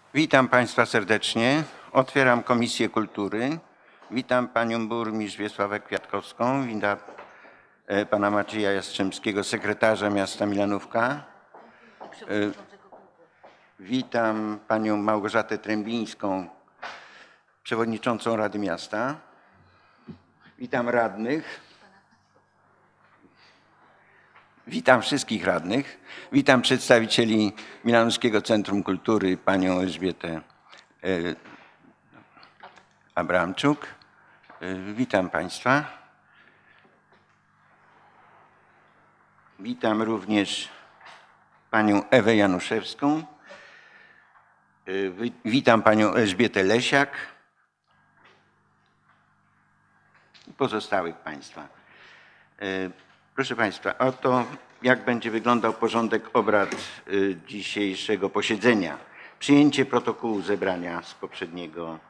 Witam Państwa serdecznie. Otwieram Komisję Kultury. Witam Panią Burmistrz Wiesławę Kwiatkowską. Witam Pana Macieja Jastrzębskiego, sekretarza miasta Milanówka. Witam Panią Małgorzatę Trębińską, przewodniczącą Rady Miasta. Witam radnych. Witam wszystkich radnych. Witam przedstawicieli Milanowskiego Centrum Kultury, panią Elżbietę Abramczuk. Witam Państwa. Witam również panią Ewę Januszewską. Witam panią Elżbietę Lesiak i pozostałych Państwa. Proszę Państwa, oto jak będzie wyglądał porządek obrad dzisiejszego posiedzenia. Przyjęcie protokołu zebrania z poprzedniego,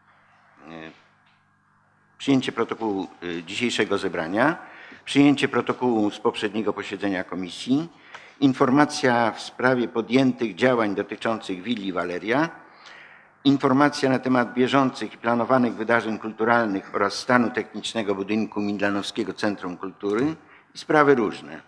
przyjęcie protokołu dzisiejszego zebrania, przyjęcie protokołu z poprzedniego posiedzenia komisji, informacja w sprawie podjętych działań dotyczących willi Waleria, informacja na temat bieżących i planowanych wydarzeń kulturalnych oraz stanu technicznego budynku Milanowskiego Centrum Kultury i sprawy różne.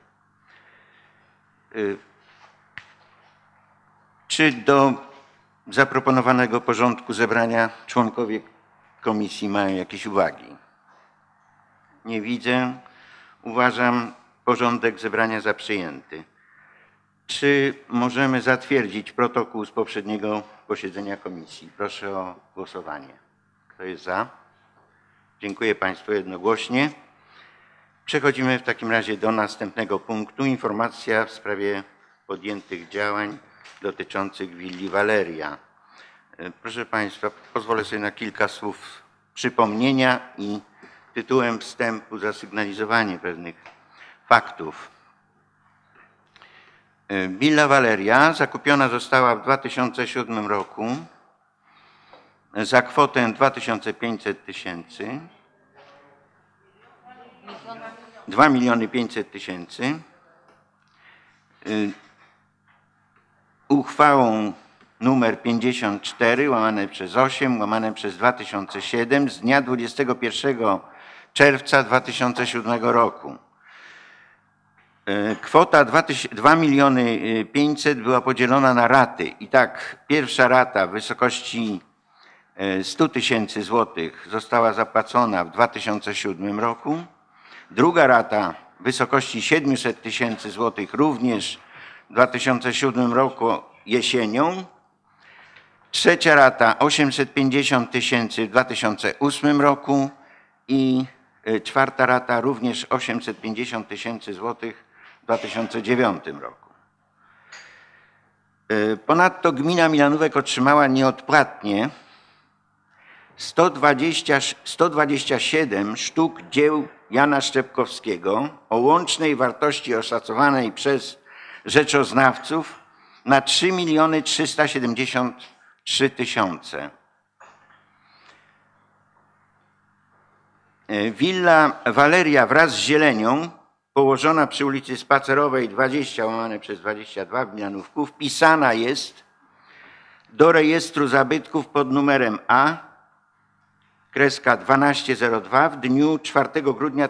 Czy do zaproponowanego porządku zebrania członkowie komisji mają jakieś uwagi? Nie widzę. Uważam porządek zebrania za przyjęty. Czy możemy zatwierdzić protokół z poprzedniego posiedzenia komisji? Proszę o głosowanie. Kto jest za? Dziękuję Państwu jednogłośnie. Przechodzimy w takim razie do następnego punktu. Informacja w sprawie podjętych działań dotyczących willi Waleria. Proszę Państwa, pozwolę sobie na kilka słów przypomnienia i tytułem wstępu zasygnalizowanie pewnych faktów. Willa Waleria zakupiona została w 2007 roku za kwotę 2500 tysięcy. 2 500 000 uchwałą numer 54 /8/2007 z dnia 21 czerwca 2007 roku. Kwota 2 500 000 była podzielona na raty. I tak pierwsza rata w wysokości 100 000 złotych została zapłacona w 2007 roku. Druga rata w wysokości 700 000 złotych również w 2007 roku jesienią. Trzecia rata 850 000 w 2008 roku i czwarta rata również 850 000 złotych w 2009 roku. Ponadto gmina Milanówek otrzymała nieodpłatnie 127 sztuk dzieł Jana Szczepkowskiego o łącznej wartości oszacowanej przez rzeczoznawców na 3 373 000. Willa Waleria wraz z zielenią położona przy ulicy Spacerowej 20/22 w Milanówku wpisana jest do rejestru zabytków pod numerem A/1202 w dniu 4 grudnia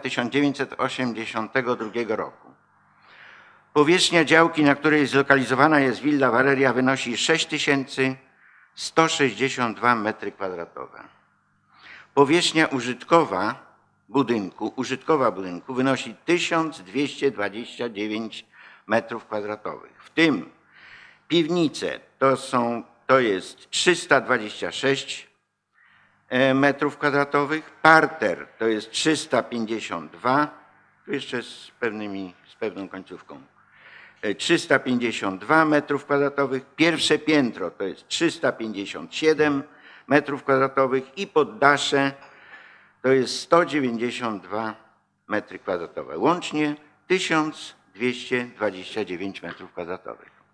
1982 roku. Powierzchnia działki, na której zlokalizowana jest Willa Waleria, wynosi 6162 m². Powierzchnia użytkowa budynku wynosi 1229 m². W tym piwnice to jest 326 m², parter to jest 352, tu jeszcze z pewną końcówką, 352 m², pierwsze piętro to jest 357 m² i poddasze to jest 192 m². Łącznie 1229 m².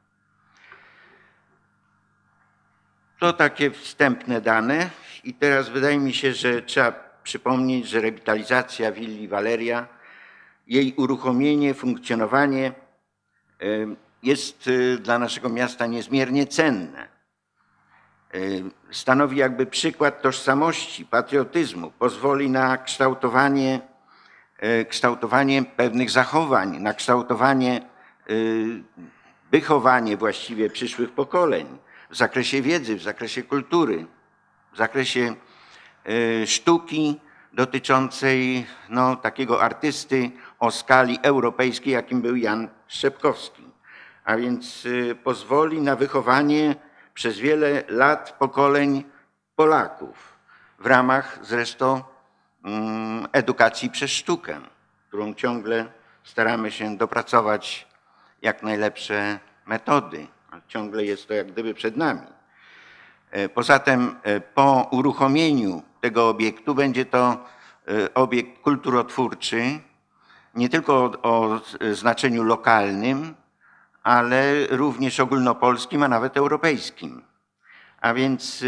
To takie wstępne dane i teraz wydaje mi się, że trzeba przypomnieć, że rewitalizacja willi Waleria, jej uruchomienie, funkcjonowanie jest dla naszego miasta niezmiernie cenne. stanowi jakby przykład tożsamości, patriotyzmu, pozwoli na kształtowanie pewnych zachowań, na kształtowanie, wychowanie właściwie przyszłych pokoleń w zakresie wiedzy, w zakresie kultury, w zakresie sztuki dotyczącej takiego artysty o skali europejskiej, jakim był Jan Szczepkowski. A więc pozwoli na wychowanie przez wiele lat pokoleń Polaków w ramach zresztą edukacji przez sztukę, którą ciągle staramy się dopracować jak najlepsze metody. Ciągle jest to jak gdyby przed nami. Poza tym po uruchomieniu tego obiektu będzie to obiekt kulturotwórczy, nie tylko o znaczeniu lokalnym, ale również ogólnopolskim, a nawet europejskim. A więc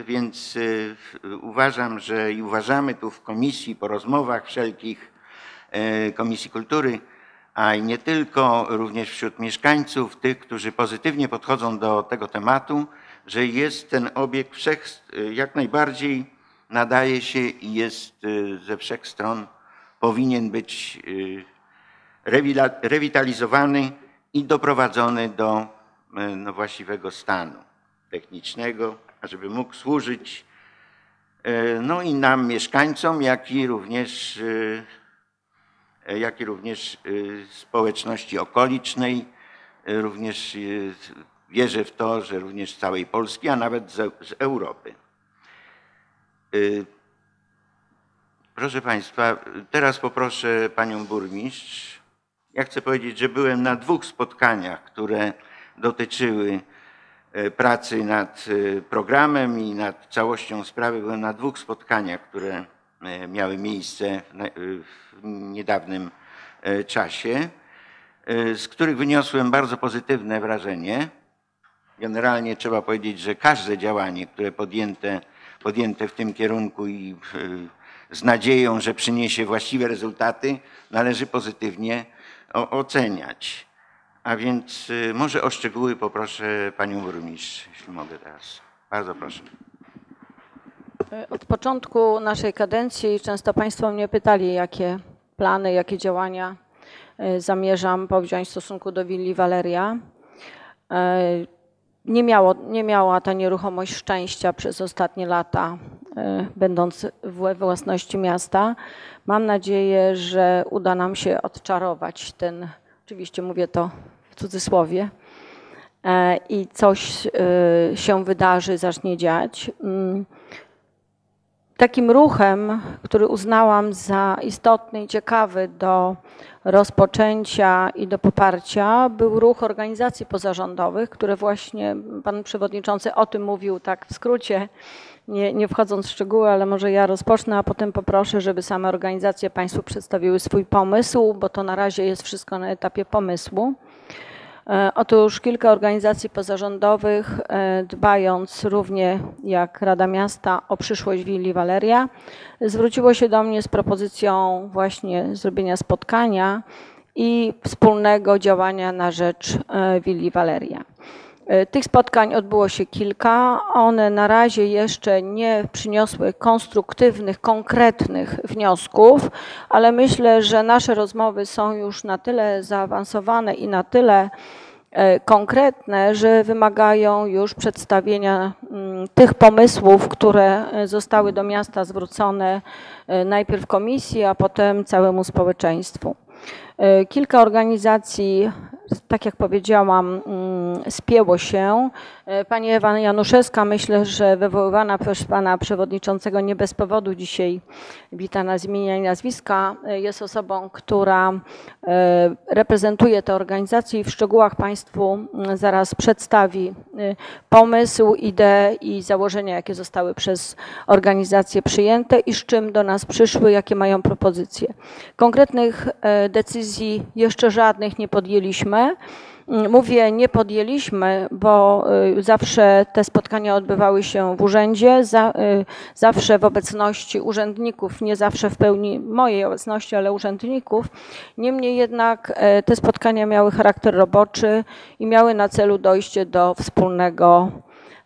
uważam, że i uważamy tu w komisji, po rozmowach wszelkich Komisji Kultury, a i nie tylko, również wśród mieszkańców, tych, którzy pozytywnie podchodzą do tego tematu, że jest ten obiekt jak najbardziej nadaje się i jest ze wszech stron, powinien być rewitalizowany i doprowadzony do właściwego stanu technicznego, ażeby mógł służyć i nam, mieszkańcom, jak i również społeczności okolicznej. Również wierzę w to, że również z całej Polski, a nawet z Europy. Proszę Państwa, teraz poproszę Panią Burmistrz. Ja chcę powiedzieć, że byłem na 2 spotkaniach, które dotyczyły pracy nad programem i nad całością sprawy. Byłem na 2 spotkaniach, które miały miejsce w niedawnym czasie, z których wyniosłem bardzo pozytywne wrażenie. Generalnie trzeba powiedzieć, że każde działanie, które podjęte w tym kierunku i z nadzieją, że przyniesie właściwe rezultaty, należy pozytywnie oceniać. A więc może o szczegóły poproszę Panią Burmistrz, jeśli mogę teraz. Bardzo proszę. Od początku naszej kadencji często Państwo mnie pytali, jakie plany, jakie działania zamierzam powziąć w stosunku do willi Waleria. Nie miała ta nieruchomość szczęścia przez ostatnie lata, będąc we własności miasta. Mam nadzieję, że uda nam się odczarować ten, oczywiście mówię to w cudzysłowie, i coś się wydarzy, zacznie dziać. Takim ruchem, który uznałam za istotny i ciekawy do rozpoczęcia i do poparcia, był ruch organizacji pozarządowych, które właśnie Pan Przewodniczący o tym mówił tak w skrócie, nie wchodząc w szczegóły, ale może ja rozpocznę, a potem poproszę, żeby same organizacje Państwu przedstawiły swój pomysł, bo to na razie jest wszystko na etapie pomysłu. Otóż kilka organizacji pozarządowych, dbając równie jak Rada Miasta o przyszłość willi Waleria, zwróciło się do mnie z propozycją właśnie zrobienia spotkania i wspólnego działania na rzecz willi Waleria. Tych spotkań odbyło się kilka. One na razie jeszcze nie przyniosły konstruktywnych, konkretnych wniosków, ale myślę, że nasze rozmowy są już na tyle zaawansowane i na tyle konkretne, że wymagają już przedstawienia tych pomysłów, które zostały do miasta zwrócone najpierw komisji, a potem całemu społeczeństwu. Kilka organizacji, tak jak powiedziałam, spięło się. Pani Ewa Januszewska, myślę, że wywoływana przez Pana Przewodniczącego nie bez powodu dzisiaj witana z imienia i nazwiska, jest osobą, która reprezentuje te organizacje i w szczegółach Państwu zaraz przedstawi pomysł, ideę i założenia, jakie zostały przez organizacje przyjęte i z czym do nas przyszły, jakie mają propozycje. Konkretnych decyzji jeszcze żadnych nie podjęliśmy. Mówię nie podjęliśmy, bo zawsze te spotkania odbywały się w urzędzie, zawsze w obecności urzędników, nie zawsze w pełni mojej obecności, ale urzędników. Niemniej jednak te spotkania miały charakter roboczy i miały na celu dojście do wspólnego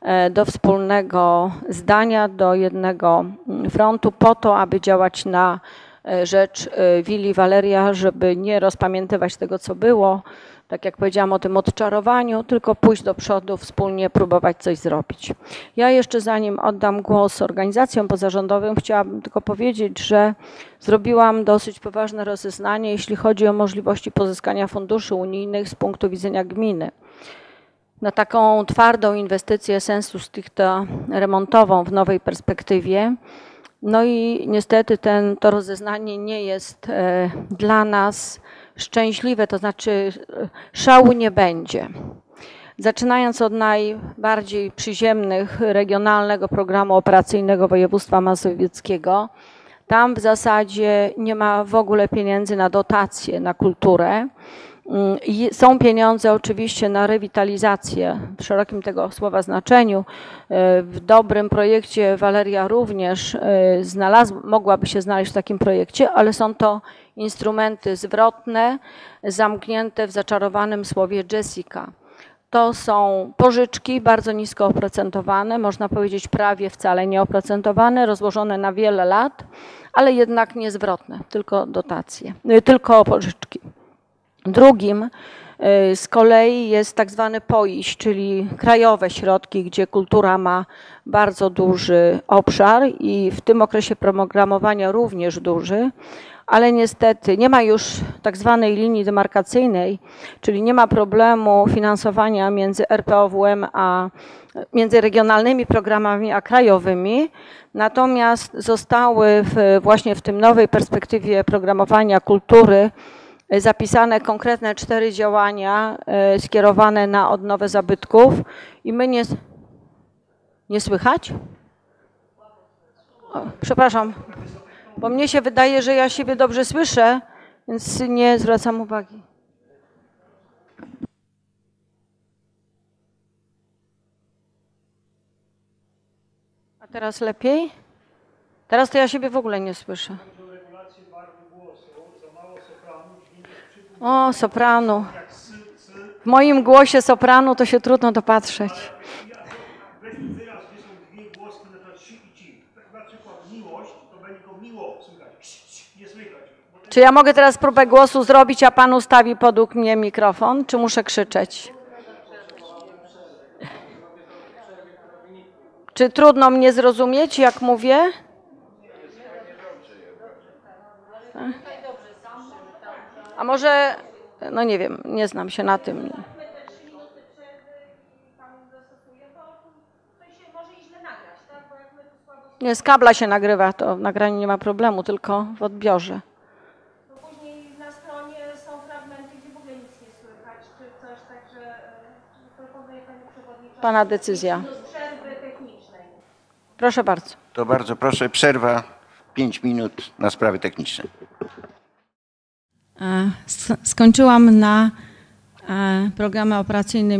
do wspólnego zdania, do jednego frontu po to, aby działać na rzecz Willi Valeria, żeby nie rozpamiętywać tego, co było, tak jak powiedziałam o tym odczarowaniu, tylko pójść do przodu, wspólnie próbować coś zrobić. Ja jeszcze zanim oddam głos organizacjom pozarządowym, chciałabym tylko powiedzieć, że zrobiłam dosyć poważne rozeznanie, jeśli chodzi o możliwości pozyskania funduszy unijnych z punktu widzenia gminy. Na taką twardą inwestycję sensu stricte remontową w nowej perspektywie. No i niestety to rozeznanie nie jest dla nas szczęśliwe, to znaczy szału nie będzie. Zaczynając od najbardziej przyziemnych regionalnego programu operacyjnego województwa mazowieckiego, tam w zasadzie nie ma w ogóle pieniędzy na dotacje, na kulturę. Są pieniądze oczywiście na rewitalizację w szerokim tego słowa znaczeniu. W dobrym projekcie Valeria również mogłaby się znaleźć w takim projekcie, ale są to instrumenty zwrotne, zamknięte w zaczarowanym słowie Jessica. To są pożyczki bardzo nisko oprocentowane, można powiedzieć prawie wcale nieoprocentowane, rozłożone na wiele lat, ale jednak niezwrotne, tylko dotacje, tylko pożyczki. Drugim z kolei jest tak zwany POIŚ, czyli krajowe środki, gdzie kultura ma bardzo duży obszar i w tym okresie programowania również duży, ale niestety nie ma już tak zwanej linii demarkacyjnej, czyli nie ma problemu finansowania między RPOWM między regionalnymi programami a krajowymi, natomiast zostały właśnie w tym nowej perspektywie programowania kultury zapisane konkretne 4 działania skierowane na odnowę zabytków i my nie słychać? O, przepraszam, bo mnie się wydaje, że ja siebie dobrze słyszę, więc nie zwracam uwagi. A teraz lepiej? Teraz to ja siebie w ogóle nie słyszę. O, soprano. W moim głosie soprano to się trudno dopatrzeć. Weźmy wyraz, gdzie są dwie głoski, na przykład si i ci. Na przykład miłość, to będzie go miło słychać. Nie słychać. Czy ja mogę teraz próbę głosu zrobić, a pan ustawi podług mnie mikrofon, czy muszę krzyczeć? Czy trudno mnie zrozumieć, jak mówię? A może, no nie wiem, nie znam się na tym. Nie, z kabla się nagrywa, to w nagraniu nie ma problemu, tylko w odbiorze. No później na stronie są fragmenty, gdzie w ogóle nic nie słychać, czy coś, także proponuję Pani Przewodniczący. Pana decyzja. Do przerwy technicznej. Proszę bardzo. To bardzo proszę, przerwa 5 minut na sprawy techniczne. Skończyłam na programie operacyjnym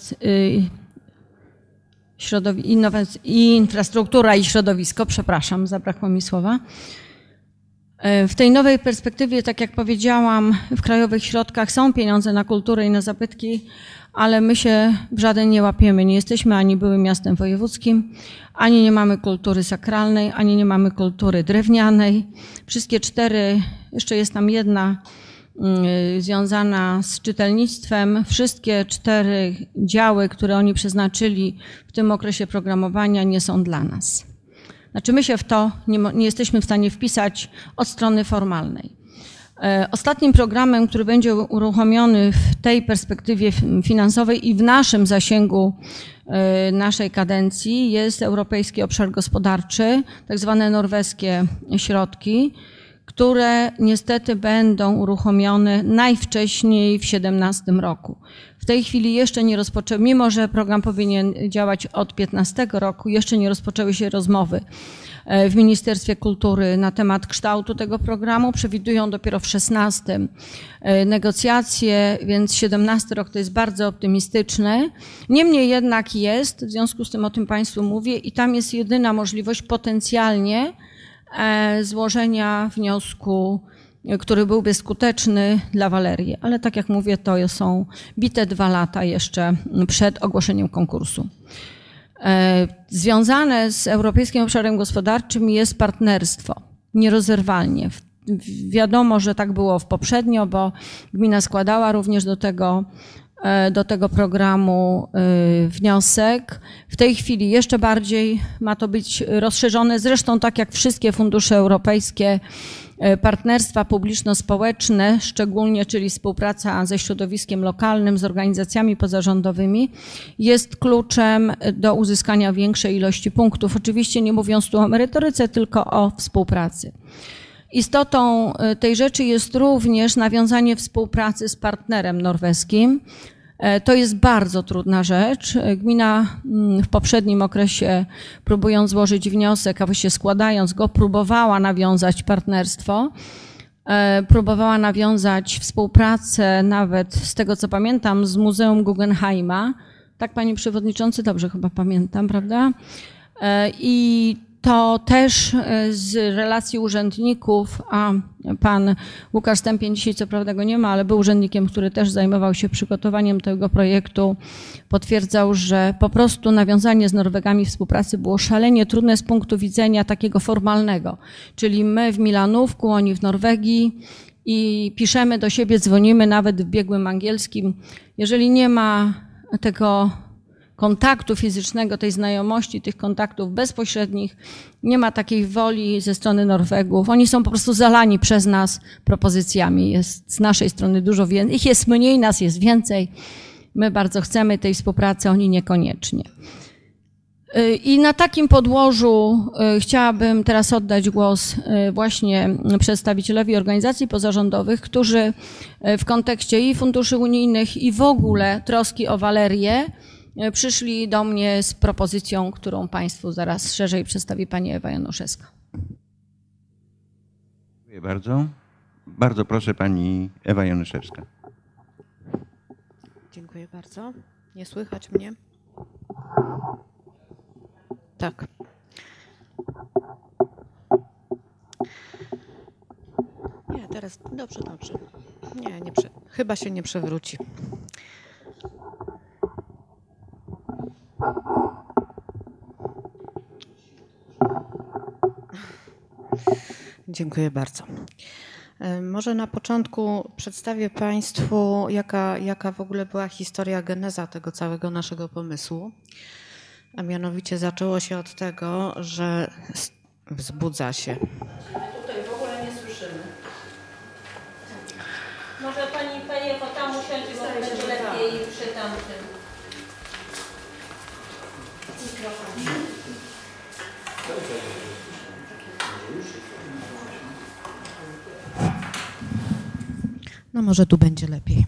infrastruktura i środowisko, przepraszam, zabrakło mi słowa. W tej nowej perspektywie, tak jak powiedziałam, w krajowych środkach są pieniądze na kulturę i na zabytki, ale my się w żaden nie łapiemy. Nie jesteśmy ani byłym miastem wojewódzkim, ani nie mamy kultury sakralnej, ani nie mamy kultury drewnianej. Wszystkie 4, jeszcze jest tam jedna związana z czytelnictwem. Wszystkie 4 działy, które oni przeznaczyli w tym okresie programowania, nie są dla nas. Znaczy my się w to nie jesteśmy w stanie wpisać od strony formalnej. Ostatnim programem, który będzie uruchomiony w tej perspektywie finansowej i w naszym zasięgu naszej kadencji jest Europejski Obszar Gospodarczy, tak zwane norweskie środki, które niestety będą uruchomione najwcześniej w 2017 roku. W tej chwili jeszcze nie rozpoczęły, mimo że program powinien działać od 2015 roku, jeszcze nie rozpoczęły się rozmowy w Ministerstwie Kultury na temat kształtu tego programu. Przewidują dopiero w 2016 negocjacje, więc 2017 rok to jest bardzo optymistyczne. Niemniej jednak jest, w związku z tym o tym Państwu mówię, i tam jest jedyna możliwość potencjalnie złożenia wniosku, który byłby skuteczny dla Valerii. Ale tak jak mówię, to są bite 2 lata jeszcze przed ogłoszeniem konkursu. Związane z Europejskim Obszarem Gospodarczym jest partnerstwo, nierozerwalnie. Wiadomo, że tak było poprzednio, bo gmina składała również do tego programu wniosek. W tej chwili jeszcze bardziej ma to być rozszerzone, zresztą tak jak wszystkie fundusze europejskie, partnerstwa publiczno-społeczne, szczególnie, czyli współpraca ze środowiskiem lokalnym, z organizacjami pozarządowymi, jest kluczem do uzyskania większej ilości punktów. Oczywiście nie mówiąc tu o merytoryce, tylko o współpracy. Istotą tej rzeczy jest również nawiązanie współpracy z partnerem norweskim. To jest bardzo trudna rzecz. Gmina w poprzednim okresie, próbując złożyć wniosek, a właściwie składając go, próbowała nawiązać partnerstwo, próbowała nawiązać współpracę nawet, z tego co pamiętam, z Muzeum Guggenheima. Tak, panie przewodniczący, dobrze chyba pamiętam, prawda? I to też z relacji urzędników, a pan Łukasz Stępień dzisiaj co prawda go nie ma, ale był urzędnikiem, który też zajmował się przygotowaniem tego projektu, potwierdzał, że po prostu nawiązanie z Norwegami współpracy było szalenie trudne z punktu widzenia takiego formalnego. Czyli my w Milanówku, oni w Norwegii i piszemy do siebie, dzwonimy nawet w biegłym angielskim. Jeżeli nie ma tego kontaktu fizycznego, tej znajomości, tych kontaktów bezpośrednich, nie ma takiej woli ze strony Norwegów. Oni są po prostu zalani przez nas propozycjami. Jest z naszej strony dużo więcej. Ich jest mniej, nas jest więcej. My bardzo chcemy tej współpracy, oni niekoniecznie. I na takim podłożu chciałabym teraz oddać głos właśnie przedstawicielowi organizacji pozarządowych, którzy w kontekście i funduszy unijnych i w ogóle troski o Walerię przyszli do mnie z propozycją, którą Państwu zaraz szerzej przedstawi pani Ewa Januszewska. Dziękuję bardzo. Bardzo proszę pani Ewa Januszewska. Dziękuję bardzo. Nie słychać mnie? Tak. Nie, teraz dobrze. Nie, chyba się nie przewróci. Dziękuję bardzo. Może na początku przedstawię Państwu, jaka w ogóle była historia, geneza tego całego naszego pomysłu. A mianowicie zaczęło się od tego, że wzbudza się. Tutaj w ogóle nie słyszymy. Może pani Ewo tam usiądzie, bo będzie lepiej przy tamtym. Mikrofon. No może tu będzie lepiej.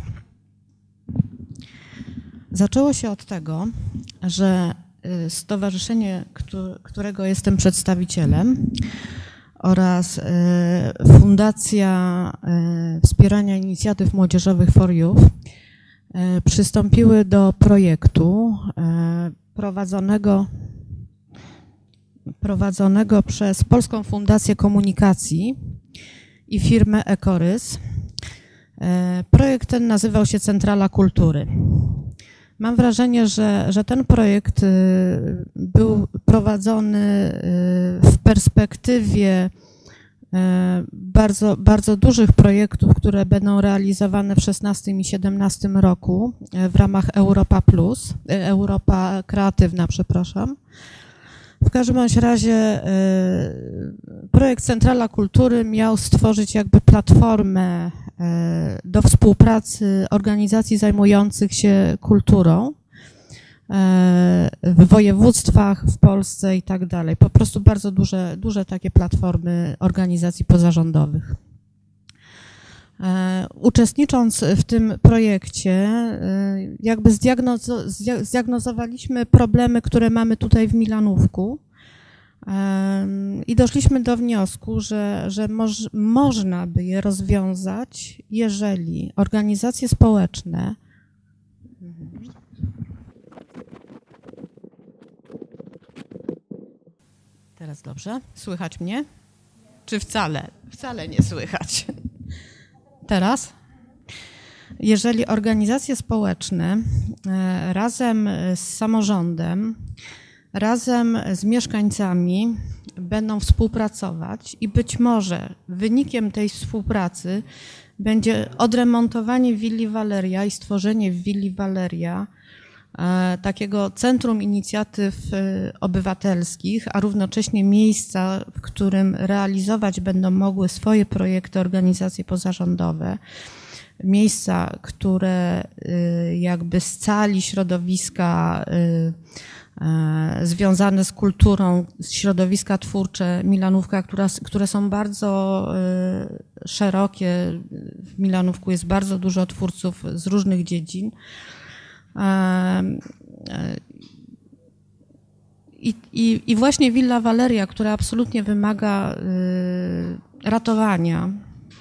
Zaczęło się od tego, że stowarzyszenie, którego jestem przedstawicielem, oraz Fundacja Wspierania Inicjatyw Młodzieżowych For Youth przystąpiły do projektu prowadzonego przez Polską Fundację Komunikacji i firmę Ecorys. Projekt ten nazywał się Centrala Kultury. Mam wrażenie, że ten projekt był prowadzony w perspektywie bardzo, bardzo dużych projektów, które będą realizowane w 2016 i 2017 roku w ramach Europa Kreatywna, przepraszam. W każdym bądź razie projekt Centrala Kultury miał stworzyć jakby platformę do współpracy organizacji zajmujących się kulturą w województwach, w Polsce i tak dalej. Po prostu bardzo duże takie platformy organizacji pozarządowych. Uczestnicząc w tym projekcie, jakby zdiagnozowaliśmy problemy, które mamy tutaj w Milanówku i doszliśmy do wniosku, że można by je rozwiązać, jeżeli organizacje społeczne Teraz dobrze? Słychać mnie? Czy wcale? Wcale nie słychać. Teraz? Jeżeli organizacje społeczne razem z samorządem razem z mieszkańcami będą współpracować i być może wynikiem tej współpracy będzie odremontowanie willi Waleria i stworzenie w willi Waleria takiego centrum inicjatyw obywatelskich, a równocześnie miejsca, w którym realizować będą mogły swoje projekty organizacje pozarządowe. Miejsca, które jakby scali środowiska związane z kulturą, środowiska twórcze Milanówka, które są bardzo szerokie. W Milanówku jest bardzo dużo twórców z różnych dziedzin. I właśnie Villa Valeria, która absolutnie wymaga ratowania,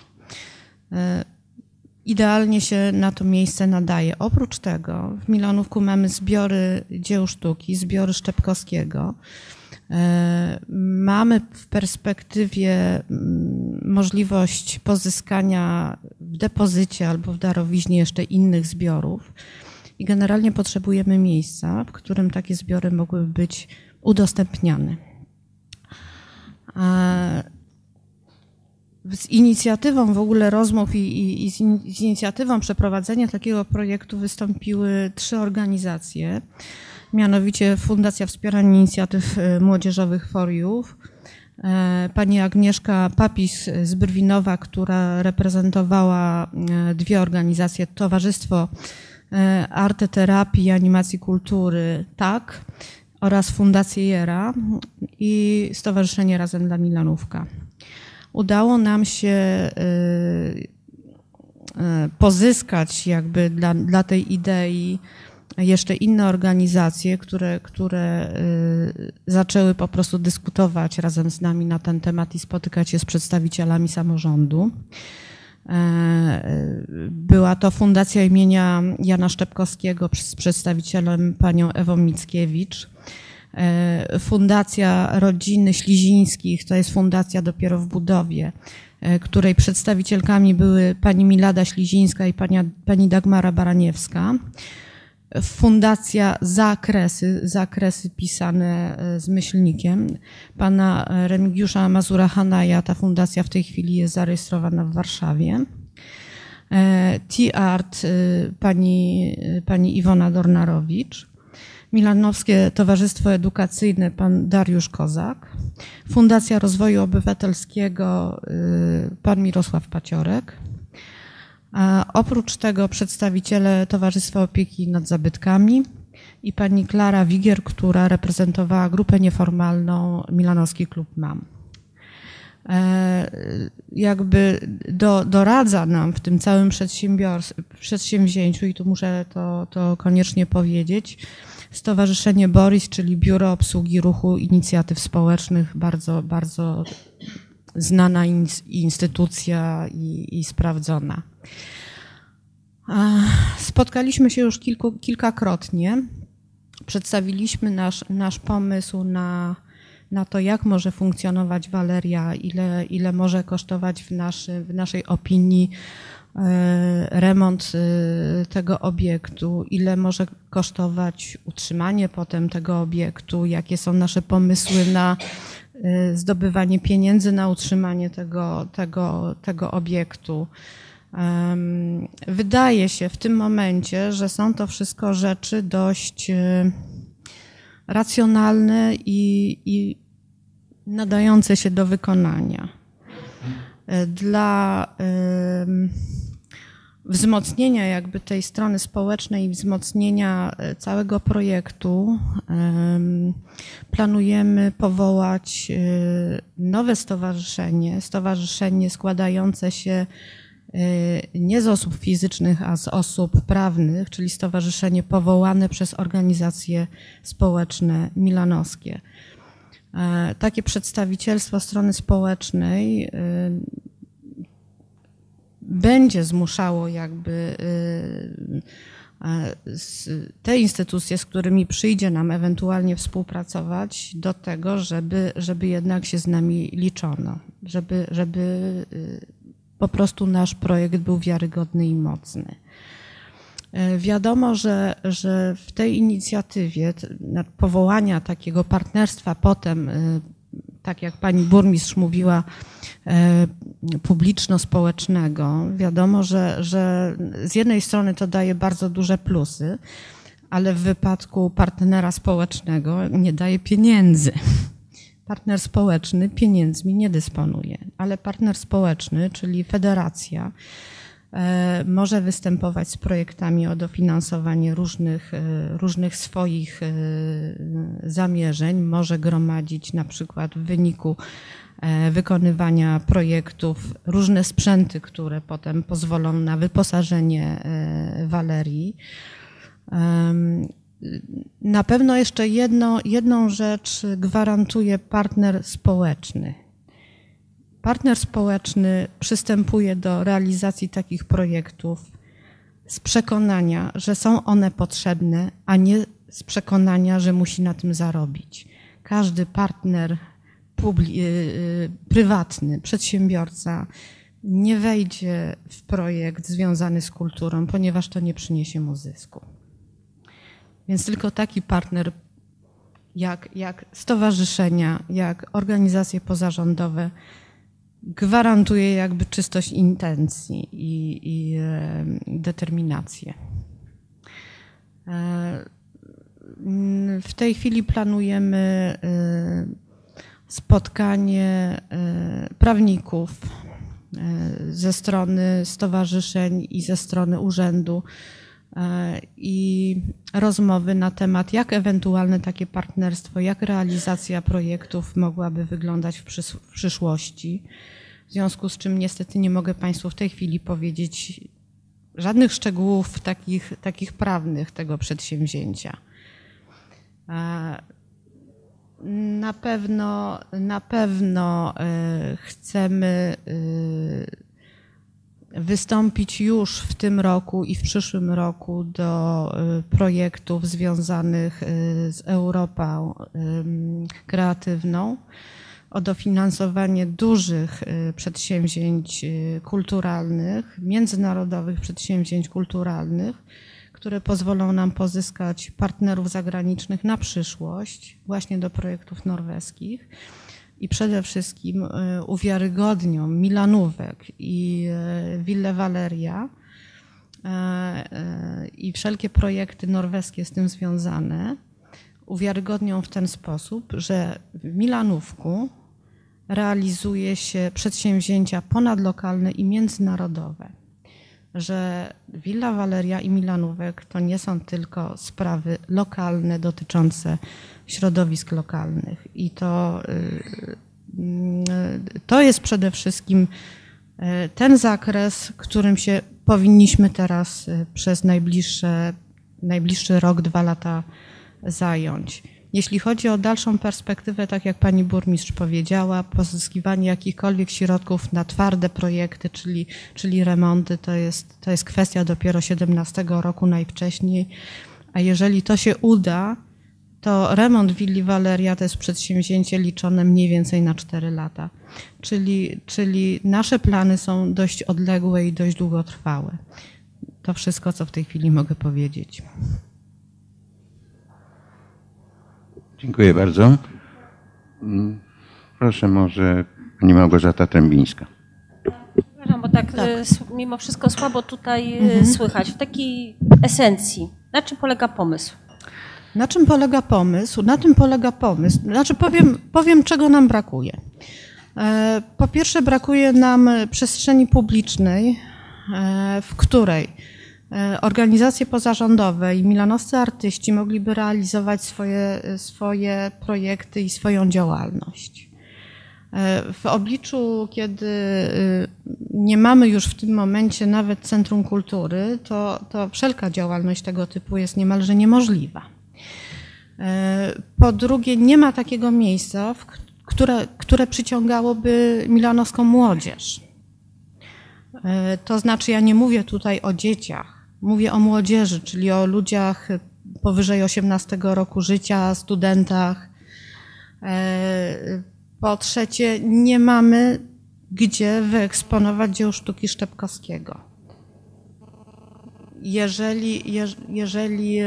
idealnie się na to miejsce nadaje. Oprócz tego w Milanówku mamy zbiory dzieł sztuki, zbiory Szczepkowskiego. Mamy w perspektywie możliwość pozyskania w depozycie albo w darowiźnie jeszcze innych zbiorów i generalnie potrzebujemy miejsca, w którym takie zbiory mogłyby być udostępniane. Z inicjatywą w ogóle rozmów i z inicjatywą przeprowadzenia takiego projektu wystąpiły 3 organizacje, mianowicie Fundacja Wspierania Inicjatyw Młodzieżowych Foriów, pani Agnieszka Papis z Brwinowa, która reprezentowała 2 organizacje, Towarzystwo Arteterapii i Animacji Kultury TAK oraz Fundację Jera i Stowarzyszenie Razem dla Milanówka. Udało nam się pozyskać jakby dla tej idei jeszcze inne organizacje, które zaczęły po prostu dyskutować razem z nami na ten temat i spotykać się z przedstawicielami samorządu. Była to Fundacja imienia Jana Szczepkowskiego z przedstawicielem panią Ewą Mickiewicz. Fundacja Rodziny Ślizińskich, to jest fundacja dopiero w budowie, której przedstawicielkami były pani Milada Ślizińska i pani Dagmara Baraniewska. Fundacja Zakresy pisane z myślnikiem, pana Remigiusza Mazura-Hanaja. Ta fundacja w tej chwili jest zarejestrowana w Warszawie. T-Art pani Iwona Dornarowicz. Milanowskie Towarzystwo Edukacyjne pan Dariusz Kozak. Fundacja Rozwoju Obywatelskiego pan Mirosław Paciorek. A oprócz tego przedstawiciele Towarzystwa Opieki nad Zabytkami i pani Klara Wigier, która reprezentowała grupę nieformalną Milanowski Klub Mam. Jakby doradza nam w tym całym przedsięwzięciu, i tu muszę to koniecznie powiedzieć, Stowarzyszenie Boris, czyli Biuro Obsługi Ruchu Inicjatyw Społecznych, bardzo, bardzo znana instytucja i sprawdzona. Spotkaliśmy się już kilkakrotnie. Przedstawiliśmy nasz pomysł na to, jak może funkcjonować Valeria, ile może kosztować w naszej opinii remont tego obiektu, ile może kosztować utrzymanie potem tego obiektu, jakie są nasze pomysły na zdobywanie pieniędzy na utrzymanie tego obiektu. Wydaje się w tym momencie, że są to wszystko rzeczy dość racjonalne i nadające się do wykonania. Dla wzmocnienia jakby tej strony społecznej i wzmocnienia całego projektu planujemy powołać nowe stowarzyszenie składające się nie z osób fizycznych, a z osób prawnych, czyli stowarzyszenie powołane przez organizacje społeczne milanowskie. Takie przedstawicielstwo strony społecznej będzie zmuszało jakby te instytucje, z którymi przyjdzie nam ewentualnie współpracować, do tego, żeby jednak się z nami liczono, żeby po prostu nasz projekt był wiarygodny i mocny. Wiadomo, że w tej inicjatywie powołania takiego partnerstwa potem, tak jak pani burmistrz mówiła, publiczno-społecznego, wiadomo, że z jednej strony to daje bardzo duże plusy, ale w wypadku partnera społecznego nie daje pieniędzy. Partner społeczny pieniędzmi nie dysponuje, ale partner społeczny, czyli federacja, może występować z projektami o dofinansowanie różnych swoich zamierzeń, może gromadzić na przykład w wyniku wykonywania projektów różne sprzęty, które potem pozwolą na wyposażenie Walerii. Na pewno jeszcze jedną rzecz gwarantuje partner społeczny. Partner społeczny przystępuje do realizacji takich projektów z przekonania, że są one potrzebne, a nie z przekonania, że musi na tym zarobić. Każdy partner prywatny, przedsiębiorca nie wejdzie w projekt związany z kulturą, ponieważ to nie przyniesie mu zysku. Więc tylko taki partner jak stowarzyszenia, jak organizacje pozarządowe gwarantuje jakby czystość intencji i determinację. W tej chwili planujemy spotkanie prawników ze strony stowarzyszeń i ze strony urzędu i rozmowy na temat, jak ewentualne takie partnerstwo, jak realizacja projektów mogłaby wyglądać w przyszłości. W związku z czym niestety nie mogę Państwu w tej chwili powiedzieć żadnych szczegółów takich prawnych tego przedsięwzięcia. Na pewno chcemy wystąpić już w tym roku i w przyszłym roku do projektów związanych z Europą kreatywną o dofinansowanie dużych przedsięwzięć kulturalnych, międzynarodowych przedsięwzięć kulturalnych, które pozwolą nam pozyskać partnerów zagranicznych na przyszłość, właśnie do projektów norweskich. I przede wszystkim uwiarygodnią Milanówek i Willę Valeria i wszelkie projekty norweskie z tym związane uwiarygodnią w ten sposób, że w Milanówku realizuje się przedsięwzięcia ponadlokalne i międzynarodowe, że Villa Valeria i Milanówek to nie są tylko sprawy lokalne dotyczące środowisk lokalnych i to jest przede wszystkim ten zakres, którym się powinniśmy teraz przez najbliższy rok, 2 lata zająć. Jeśli chodzi o dalszą perspektywę, tak jak pani burmistrz powiedziała, pozyskiwanie jakichkolwiek środków na twarde projekty, czyli remonty, to jest kwestia dopiero 2017 roku najwcześniej, a jeżeli to się uda, to remont Willi Valeria to jest przedsięwzięcie liczone mniej więcej na 4 lata. Czyli nasze plany są dość odległe i dość długotrwałe. To wszystko, co w tej chwili mogę powiedzieć. Dziękuję bardzo. Proszę może pani Małgorzata Trębińska. Przepraszam, bo tak. Mimo wszystko słabo tutaj słychać. W takiej esencji, na czym polega pomysł? Na czym polega pomysł? Na tym polega pomysł. Znaczy powiem, czego nam brakuje. Po pierwsze, brakuje nam przestrzeni publicznej, w której organizacje pozarządowe i milanowscy artyści mogliby realizować swoje projekty i swoją działalność. W obliczu, kiedy nie mamy już w tym momencie nawet Centrum Kultury, to wszelka działalność tego typu jest niemalże niemożliwa. Po drugie, nie ma takiego miejsca, które przyciągałoby milanowską młodzież. To znaczy, ja nie mówię tutaj o dzieciach, mówię o młodzieży, czyli o ludziach powyżej 18 roku życia, studentach. Po trzecie, nie mamy gdzie wyeksponować dzieł sztuki Szczepkowskiego. jeżeli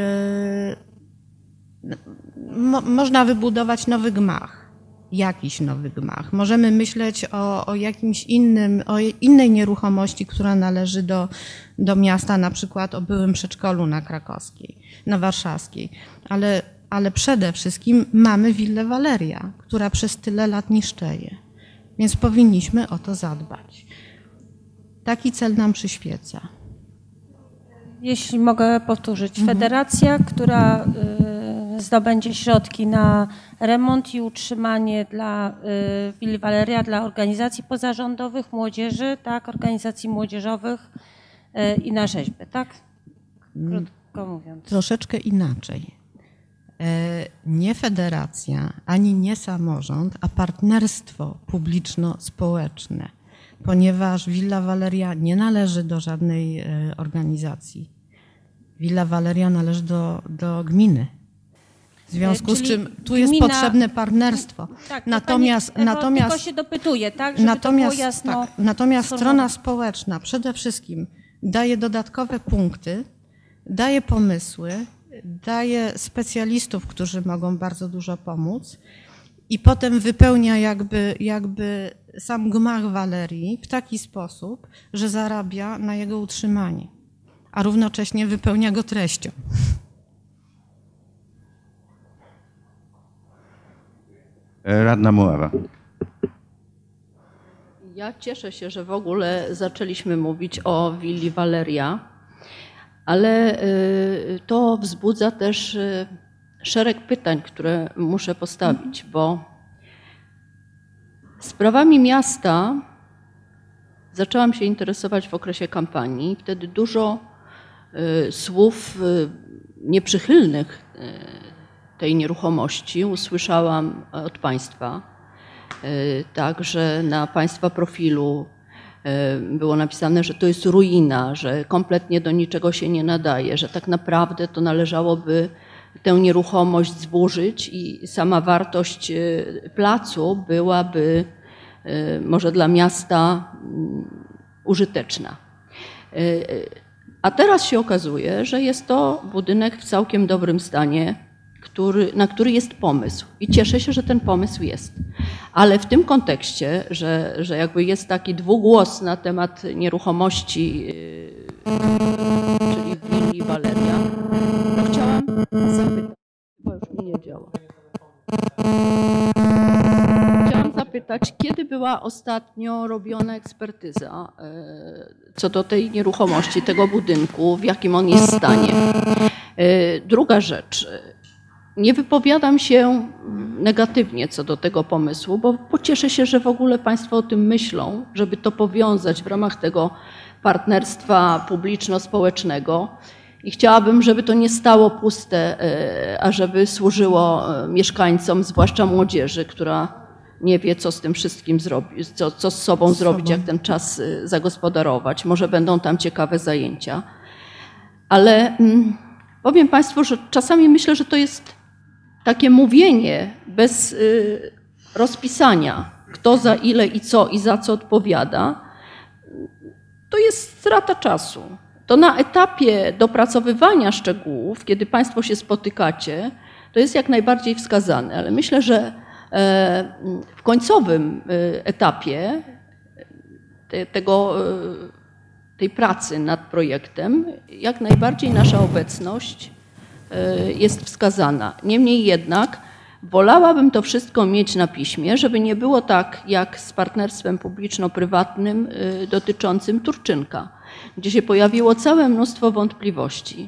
można wybudować nowy gmach, jakiś nowy gmach. Możemy myśleć o jakimś innym, o innej nieruchomości, która należy do miasta, na przykład o byłym przedszkolu na Krakowskiej, na Warszawskiej. Ale przede wszystkim mamy willę Waleria, która przez tyle lat niszczeje. Więc powinniśmy o to zadbać. Taki cel nam przyświeca. Jeśli mogę powtórzyć, federacja, która zdobędzie środki na remont i utrzymanie dla Willi Waleria, dla organizacji pozarządowych, młodzieży, tak, organizacji młodzieżowych i na rzeźby, tak? Krótko mówiąc. Troszeczkę inaczej. Nie federacja, ani nie samorząd, a partnerstwo publiczno-społeczne, ponieważ Willa Waleria nie należy do żadnej organizacji. Willa Waleria należy do gminy. W związku z czym tu jest potrzebne partnerstwo. Tak, natomiast tylko się dopytuję, tak, żeby to było jasno. Natomiast strona społeczna przede wszystkim daje dodatkowe punkty, daje pomysły, daje specjalistów, którzy mogą bardzo dużo pomóc i potem wypełnia jakby sam gmach Walerii w taki sposób, że zarabia na jego utrzymanie, a równocześnie wypełnia go treścią. Radna Muława. Ja cieszę się, że w ogóle zaczęliśmy mówić o willi Waleria, ale to wzbudza też szereg pytań, które muszę postawić, bo sprawami miasta zaczęłam się interesować w okresie kampanii. Wtedy dużo słów nieprzychylnych tej nieruchomości usłyszałam od Państwa. Także na Państwa profilu było napisane, że to jest ruina, że kompletnie do niczego się nie nadaje, że tak naprawdę to należałoby tę nieruchomość zburzyć i sama wartość placu byłaby może dla miasta użyteczna. A teraz się okazuje, że jest to budynek w całkiem dobrym stanie, na który jest pomysł. I cieszę się, że ten pomysł jest. Ale w tym kontekście, że jakby jest taki dwugłos na temat nieruchomości, czyli willi Waleria, to chciałam zapytać, bo już mi nie działa. Chciałam zapytać, kiedy była ostatnio robiona ekspertyza co do tej nieruchomości, tego budynku, w jakim on jest stanie. Druga rzecz. Nie wypowiadam się negatywnie co do tego pomysłu, bo cieszę się, że w ogóle Państwo o tym myślą, żeby to powiązać w ramach tego partnerstwa publiczno-społecznego. I chciałabym, żeby to nie stało puste, a żeby służyło mieszkańcom, zwłaszcza młodzieży, która nie wie, co z tym wszystkim zrobić, co z sobą zrobić, jak ten czas zagospodarować. Może będą tam ciekawe zajęcia. Ale powiem Państwu, że czasami myślę, że to jest takie mówienie bez rozpisania, kto za ile i co i za co odpowiada, to jest strata czasu. To na etapie dopracowywania szczegółów, kiedy Państwo się spotykacie, to jest jak najbardziej wskazane, ale myślę, że w końcowym etapie tej pracy nad projektem jak najbardziej nasza obecność jest wskazana. Niemniej jednak wolałabym to wszystko mieć na piśmie, żeby nie było tak jak z partnerstwem publiczno-prywatnym dotyczącym Turczynka, gdzie się pojawiło całe mnóstwo wątpliwości.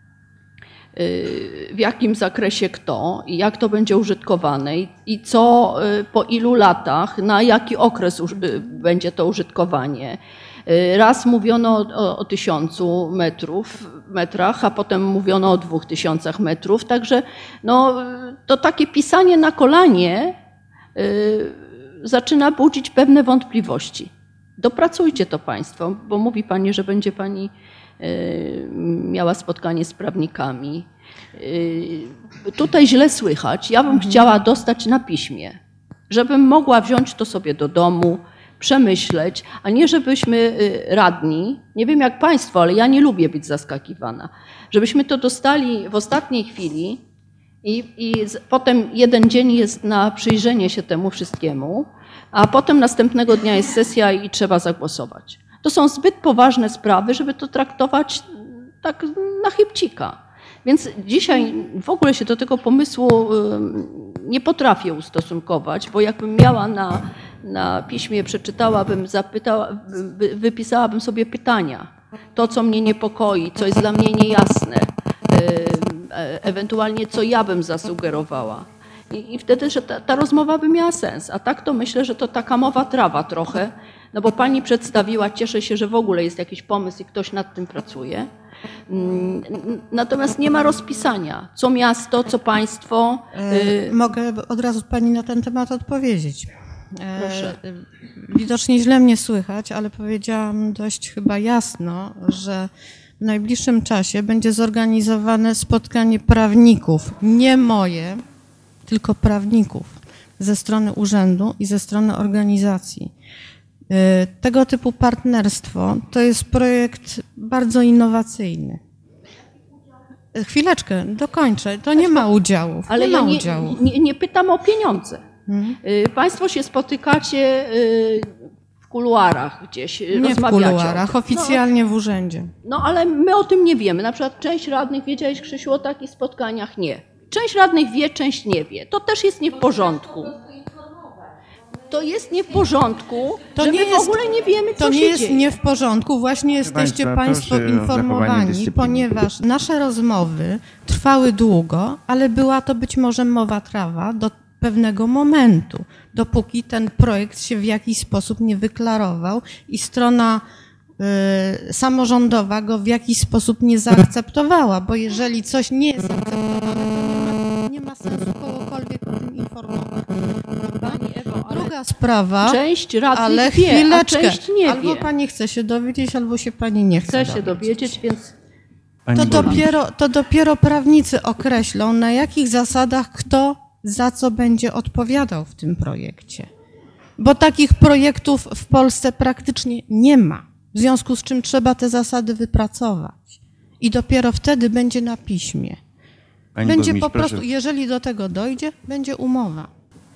W jakim zakresie kto i jak to będzie użytkowane i co po ilu latach, na jaki okres będzie to użytkowanie. Raz mówiono o 1000 metrach, a potem mówiono o 2000 metrów, także no, to takie pisanie na kolanie zaczyna budzić pewne wątpliwości. Dopracujcie to Państwo, bo mówi Pani, że będzie Pani miała spotkanie z prawnikami. Tutaj źle słychać. Ja bym chciała dostać na piśmie, żebym mogła wziąć to sobie do domu, przemyśleć, a nie żebyśmy radni, nie wiem jak Państwo, ale ja nie lubię być zaskakiwana, żebyśmy to dostali w ostatniej chwili i potem jeden dzień jest na przyjrzenie się temu wszystkiemu, a potem następnego dnia jest sesja i trzeba zagłosować. To są zbyt poważne sprawy, żeby to traktować tak na chybcika. Więc dzisiaj w ogóle się do tego pomysłu nie potrafię ustosunkować, bo jakbym miała na piśmie, przeczytałabym, wypisałabym sobie pytania. To, co mnie niepokoi, co jest dla mnie niejasne, ewentualnie co ja bym zasugerowała. I wtedy, że ta rozmowa by miała sens. A tak to myślę, że to taka mowa trawa trochę, no bo pani przedstawiła, cieszę się, że w ogóle jest jakiś pomysł i ktoś nad tym pracuje. Natomiast nie ma rozpisania, co miasto, co państwo. Mogę od razu pani na ten temat odpowiedzieć. Proszę. Widocznie źle mnie słychać, ale powiedziałam dość chyba jasno, że w najbliższym czasie będzie zorganizowane spotkanie prawników, nie moje, tylko prawników ze strony urzędu i ze strony organizacji. Tego typu partnerstwo to jest projekt bardzo innowacyjny. Chwileczkę, dokończę. To nie ma udziałów. Ale nie ma ja udziałów. nie pytam o pieniądze. Państwo się spotykacie w kuluarach gdzieś, Nie w rozmawiacie. kuluarach, oficjalnie w urzędzie. No ale my o tym nie wiemy. Na przykład część radnych, wiedziałeś Krzysiu o takich spotkaniach? Nie. Część radnych wie, część nie wie. To też jest nie w porządku. To jest nie w porządku, że my w ogóle nie wiemy, co To nie się jest dzieje. nie w porządku. Właśnie jesteście Państwo proszę o zachowanie informowani, dyscypliny. ponieważ nasze rozmowy trwały długo, ale była to być może mowa trawa do pewnego momentu, dopóki ten projekt się w jakiś sposób nie wyklarował i strona samorządowa go w jakiś sposób nie zaakceptowała, bo jeżeli coś nie jest akceptowane, to nie ma sensu kogokolwiek o tym informować. Pani Ewo, ale Druga sprawa, część radnych ale wie, a chwileczkę, część nie albo wie. pani chce się dowiedzieć, albo się pani nie chce Chcę się dowiedzieć, więc To dopiero prawnicy określą, na jakich zasadach kto za co będzie odpowiadał w tym projekcie. Bo takich projektów w Polsce praktycznie nie ma, w związku z czym trzeba te zasady wypracować. I dopiero wtedy będzie na piśmie. Pani Będzie burmistrz, po prostu, proszę. jeżeli do tego dojdzie, będzie umowa.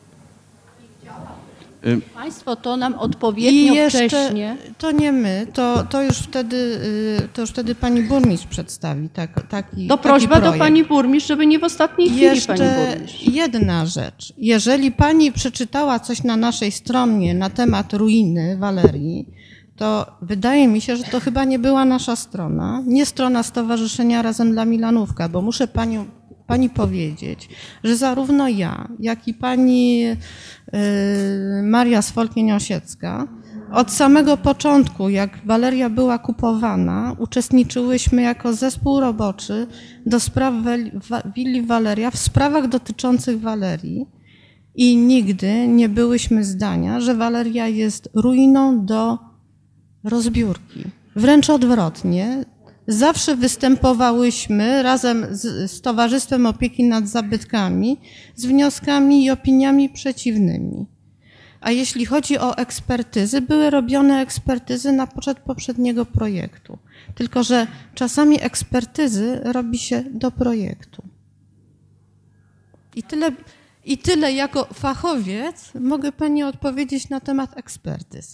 państwo to nam I odpowiednio jeszcze, wcześnie. to nie my, to już wtedy pani burmistrz przedstawi taki To prośba taki do projekt. pani burmistrz, żeby nie w ostatniej chwili pani Jeszcze burmistrz. jedna rzecz. Jeżeli pani przeczytała coś na naszej stronie na temat ruiny Walerii, to wydaje mi się, że to chyba nie była nasza strona, nie strona Stowarzyszenia Razem dla Milanówka, bo muszę pani powiedzieć, że zarówno ja, jak i pani Maria Swolkień-Osiecka od samego początku, jak Waleria była kupowana, uczestniczyłyśmy jako zespół roboczy do spraw willi Waleria w sprawach dotyczących Walerii i nigdy nie byłyśmy zdania, że Waleria jest ruiną do rozbiórki. Wręcz odwrotnie. Zawsze występowałyśmy razem z Towarzystwem Opieki nad Zabytkami z wnioskami i opiniami przeciwnymi. A jeśli chodzi o ekspertyzy, były robione ekspertyzy na poczet poprzedniego projektu. Tylko że czasami ekspertyzy robi się do projektu. I tyle jako fachowiec mogę pani odpowiedzieć na temat ekspertyz.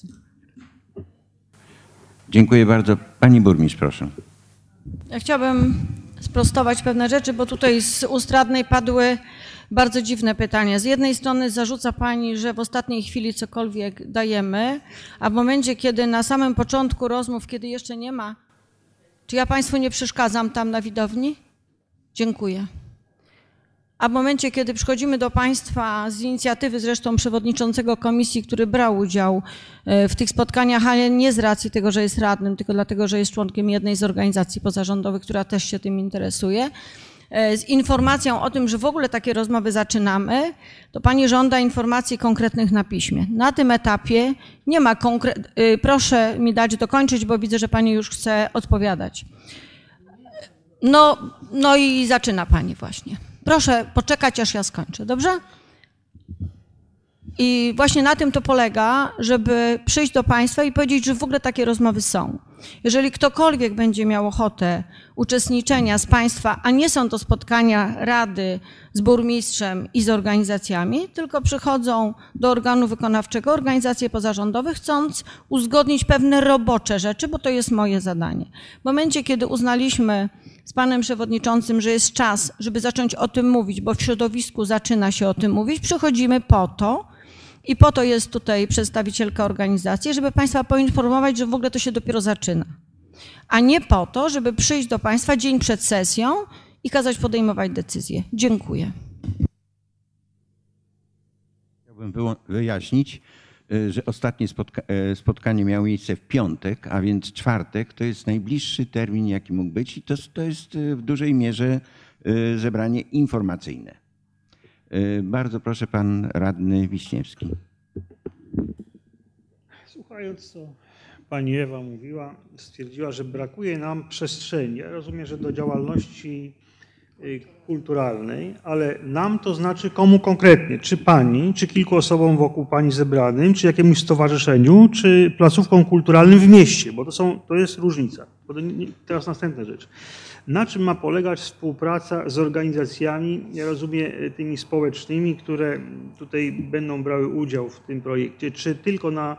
Dziękuję bardzo. Pani burmistrz, proszę. Ja chciałabym sprostować pewne rzeczy, bo tutaj z ust radnej padły bardzo dziwne pytania. Z jednej strony zarzuca pani, że w ostatniej chwili cokolwiek dajemy, a w momencie, kiedy na samym początku rozmów, kiedy jeszcze nie ma, czy ja państwu nie przeszkadzam tam na widowni? Dziękuję. A w momencie, kiedy przychodzimy do państwa z inicjatywy zresztą przewodniczącego komisji, który brał udział w tych spotkaniach, ale nie z racji tego, że jest radnym, tylko dlatego, że jest członkiem jednej z organizacji pozarządowych, która też się tym interesuje, z informacją o tym, że w ogóle takie rozmowy zaczynamy, to pani żąda informacji konkretnych na piśmie. Na tym etapie nie ma proszę mi dać dokończyć, bo widzę, że pani już chce odpowiadać. No i zaczyna pani właśnie. Proszę poczekać, aż ja skończę, dobrze? I właśnie na tym to polega, żeby przyjść do Państwa i powiedzieć, że w ogóle takie rozmowy są. Jeżeli ktokolwiek będzie miał ochotę uczestniczenia z Państwa, a nie są to spotkania Rady z burmistrzem i z organizacjami, tylko przychodzą do organu wykonawczego, organizacje pozarządowe, chcąc uzgodnić pewne robocze rzeczy, bo to jest moje zadanie. W momencie, kiedy uznaliśmy z panem przewodniczącym, że jest czas, żeby zacząć o tym mówić, bo w środowisku zaczyna się o tym mówić, przychodzimy po to, i po to jest tutaj przedstawicielka organizacji, żeby Państwa poinformować, że w ogóle to się dopiero zaczyna. A nie po to, żeby przyjść do Państwa dzień przed sesją i kazać podejmować decyzje. Dziękuję. Chciałbym wyjaśnić, że ostatnie spotkanie miało miejsce w piątek, a więc czwartek to jest najbliższy termin, jaki mógł być i to jest w dużej mierze zebranie informacyjne. Bardzo proszę, pan radny Wiśniewski. Słuchając, co pani Ewa mówiła, stwierdziła, że brakuje nam przestrzeni. Ja rozumiem, że do działalności kulturalnej, ale nam to znaczy komu konkretnie? Czy pani, czy kilku osobom wokół pani zebranym, czy jakiemuś stowarzyszeniu, czy placówkom kulturalnym w mieście? Bo to jest różnica. Teraz następna rzecz. Na czym ma polegać współpraca z organizacjami, ja rozumiem, tymi społecznymi, które tutaj będą brały udział w tym projekcie, czy tylko na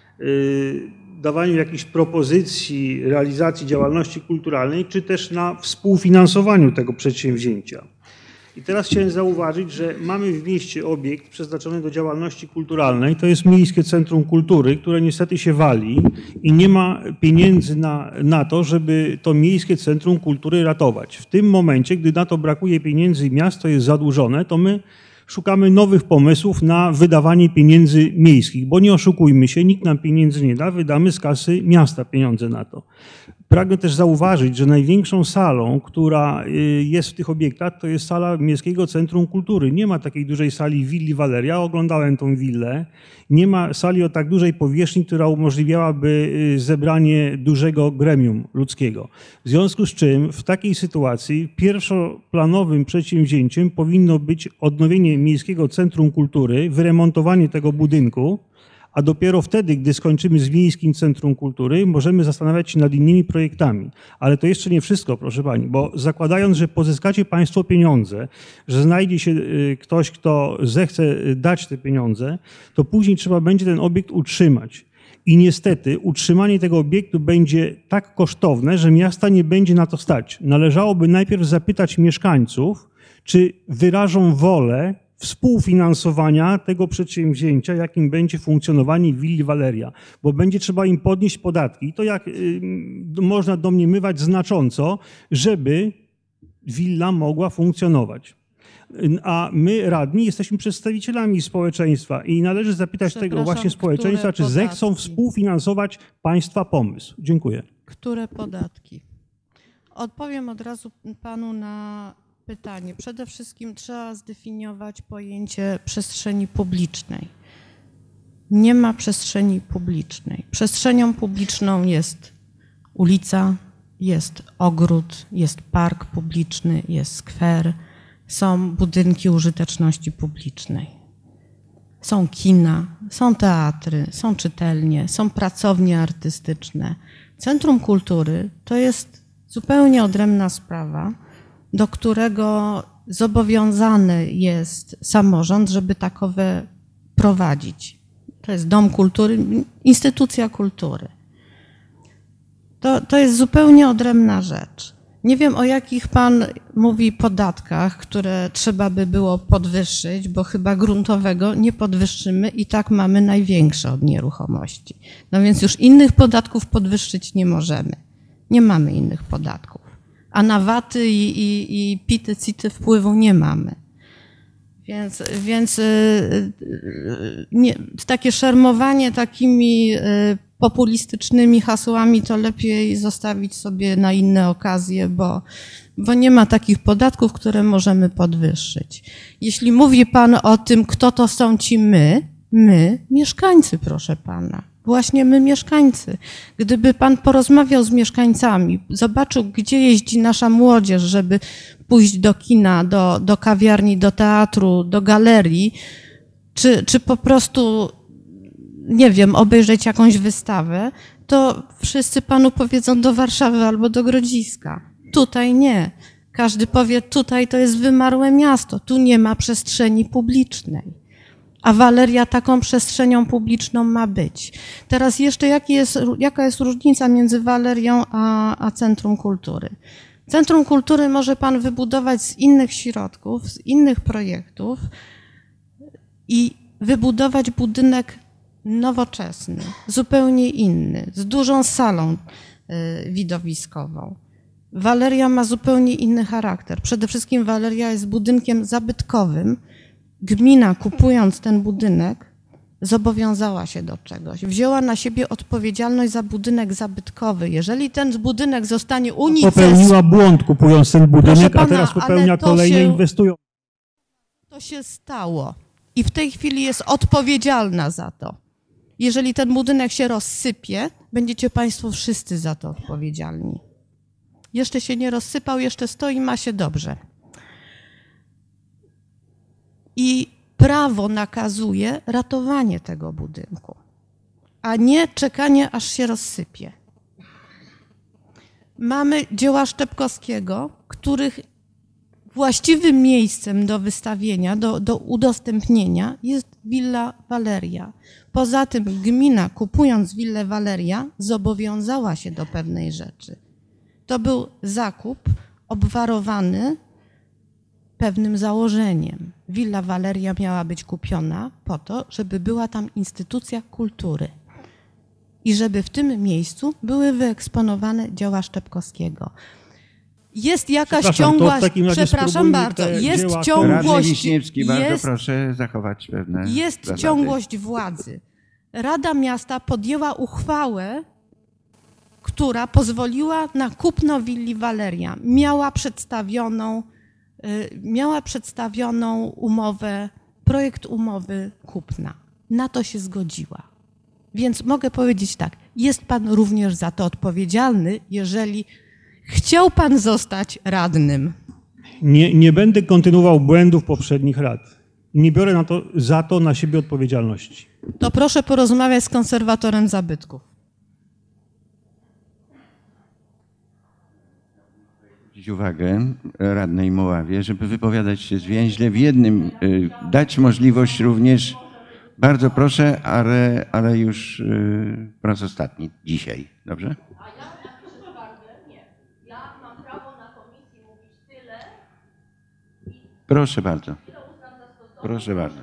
dawaniu jakichś propozycji realizacji działalności kulturalnej, czy też na współfinansowaniu tego przedsięwzięcia? I teraz chciałem zauważyć, że mamy w mieście obiekt przeznaczony do działalności kulturalnej, to jest Miejskie Centrum Kultury, które niestety się wali i nie ma pieniędzy na to, żeby to Miejskie Centrum Kultury ratować. W tym momencie, gdy na to brakuje pieniędzy i miasto jest zadłużone, to my szukamy nowych pomysłów na wydawanie pieniędzy miejskich, bo nie oszukujmy się, nikt nam pieniędzy nie da, wydamy z kasy miasta pieniądze na to. Pragnę też zauważyć, że największą salą, która jest w tych obiektach, to jest sala Miejskiego Centrum Kultury. Nie ma takiej dużej sali w willi Waleria, oglądałem tą willę. Nie ma sali o tak dużej powierzchni, która umożliwiałaby zebranie dużego gremium ludzkiego. W związku z czym w takiej sytuacji pierwszoplanowym przedsięwzięciem powinno być odnowienie Miejskiego Centrum Kultury, wyremontowanie tego budynku, a dopiero wtedy, gdy skończymy z Miejskim Centrum Kultury, możemy zastanawiać się nad innymi projektami. Ale to jeszcze nie wszystko, proszę pani, bo zakładając, że pozyskacie państwo pieniądze, że znajdzie się ktoś, kto zechce dać te pieniądze, to później trzeba będzie ten obiekt utrzymać. I niestety utrzymanie tego obiektu będzie tak kosztowne, że miasta nie będzie na to stać. Należałoby najpierw zapytać mieszkańców, czy wyrażą wolę współfinansowania tego przedsięwzięcia, jakim będzie funkcjonowanie willi Waleria, bo będzie trzeba im podnieść podatki. I to jak można domniemywać znacząco, żeby willa mogła funkcjonować. A my, radni, jesteśmy przedstawicielami społeczeństwa i należy zapytać tego właśnie społeczeństwa, czy zechcą współfinansować państwa pomysł. Dziękuję. Które podatki? Odpowiem od razu panu na pytanie. Przede wszystkim trzeba zdefiniować pojęcie przestrzeni publicznej. Nie ma przestrzeni publicznej. Przestrzenią publiczną jest ulica, jest ogród, jest park publiczny, jest skwer, są budynki użyteczności publicznej. Są kina, są teatry, są czytelnie, są pracownie artystyczne. Centrum Kultury to jest zupełnie odrębna sprawa, do którego zobowiązany jest samorząd, żeby takowe prowadzić. To jest dom kultury, instytucja kultury. To jest zupełnie odrębna rzecz. Nie wiem, o jakich pan mówi podatkach, które trzeba by było podwyższyć, bo chyba gruntowego nie podwyższymy i tak mamy największe od nieruchomości. No więc już innych podatków podwyższyć nie możemy. Nie mamy innych podatków. A na VAT-y i pity, city wpływu nie mamy. Więc takie szermowanie takimi populistycznymi hasłami to lepiej zostawić sobie na inne okazje, bo nie ma takich podatków, które możemy podwyższyć. Jeśli mówi pan o tym, kto to są ci my mieszkańcy, proszę pana. Właśnie my mieszkańcy. Gdyby pan porozmawiał z mieszkańcami, zobaczył, gdzie jeździ nasza młodzież, żeby pójść do kina, do kawiarni, do teatru, do galerii, czy po prostu, nie wiem, obejrzeć jakąś wystawę, to wszyscy panu powiedzą do Warszawy albo do Grodziska. Tutaj nie. Każdy powie, tutaj to jest wymarłe miasto, tu nie ma przestrzeni publicznej. A Waleria taką przestrzenią publiczną ma być. Teraz jeszcze jaka jest różnica między Walerią a Centrum Kultury? Centrum Kultury może pan wybudować z innych środków, z innych projektów i wybudować budynek nowoczesny, zupełnie inny, z dużą salą widowiskową. Waleria ma zupełnie inny charakter. Przede wszystkim Waleria jest budynkiem zabytkowym. Gmina, kupując ten budynek, zobowiązała się do czegoś. Wzięła na siebie odpowiedzialność za budynek zabytkowy. Jeżeli ten budynek zostanie Popełniła błąd, kupując ten budynek, pana, a teraz popełnia ale to kolejne, się- inwestują. To się stało i w tej chwili jest odpowiedzialna za to. Jeżeli ten budynek się rozsypie, będziecie państwo wszyscy za to odpowiedzialni. Jeszcze się nie rozsypał, jeszcze stoi, ma się dobrze. I prawo nakazuje ratowanie tego budynku, a nie czekanie, aż się rozsypie. Mamy dzieła Szczepkowskiego, których właściwym miejscem do wystawienia, do udostępnienia jest Willa Waleria. Poza tym gmina, kupując Willę Waleria, zobowiązała się do pewnej rzeczy. To był zakup obwarowany pewnym założeniem. Willa Waleria miała być kupiona po to, żeby była tam instytucja kultury i żeby w tym miejscu były wyeksponowane dzieła Szczepkowskiego. Jest jakaś Przepraszam, to w ciągłość, takim razie przepraszam spróbujmy bardzo, te jest dzieła- Radny ciągłość, Wiśniewski, bardzo jest, proszę zachować pewne jest zasady. ciągłość władzy. Rada Miasta podjęła uchwałę, która pozwoliła na kupno willi Waleria. Miała przedstawioną umowę, projekt umowy kupna. Na to się zgodziła. Więc mogę powiedzieć tak, jest pan również za to odpowiedzialny, jeżeli chciał pan zostać radnym. Nie będę kontynuował błędów poprzednich rad. Nie biorę za to na siebie odpowiedzialności. To proszę porozmawiać z konserwatorem zabytków. Zwrócić uwagę radnej Moławie, żeby wypowiadać się zwięźle w jednym, dać możliwość również, bardzo proszę, ale już po raz ostatni, dzisiaj, dobrze? A ja napiszę skargę? Nie. Ja mam prawo na komisji mówić tyle, Proszę bardzo, ile uznam za stosowne. proszę bardzo.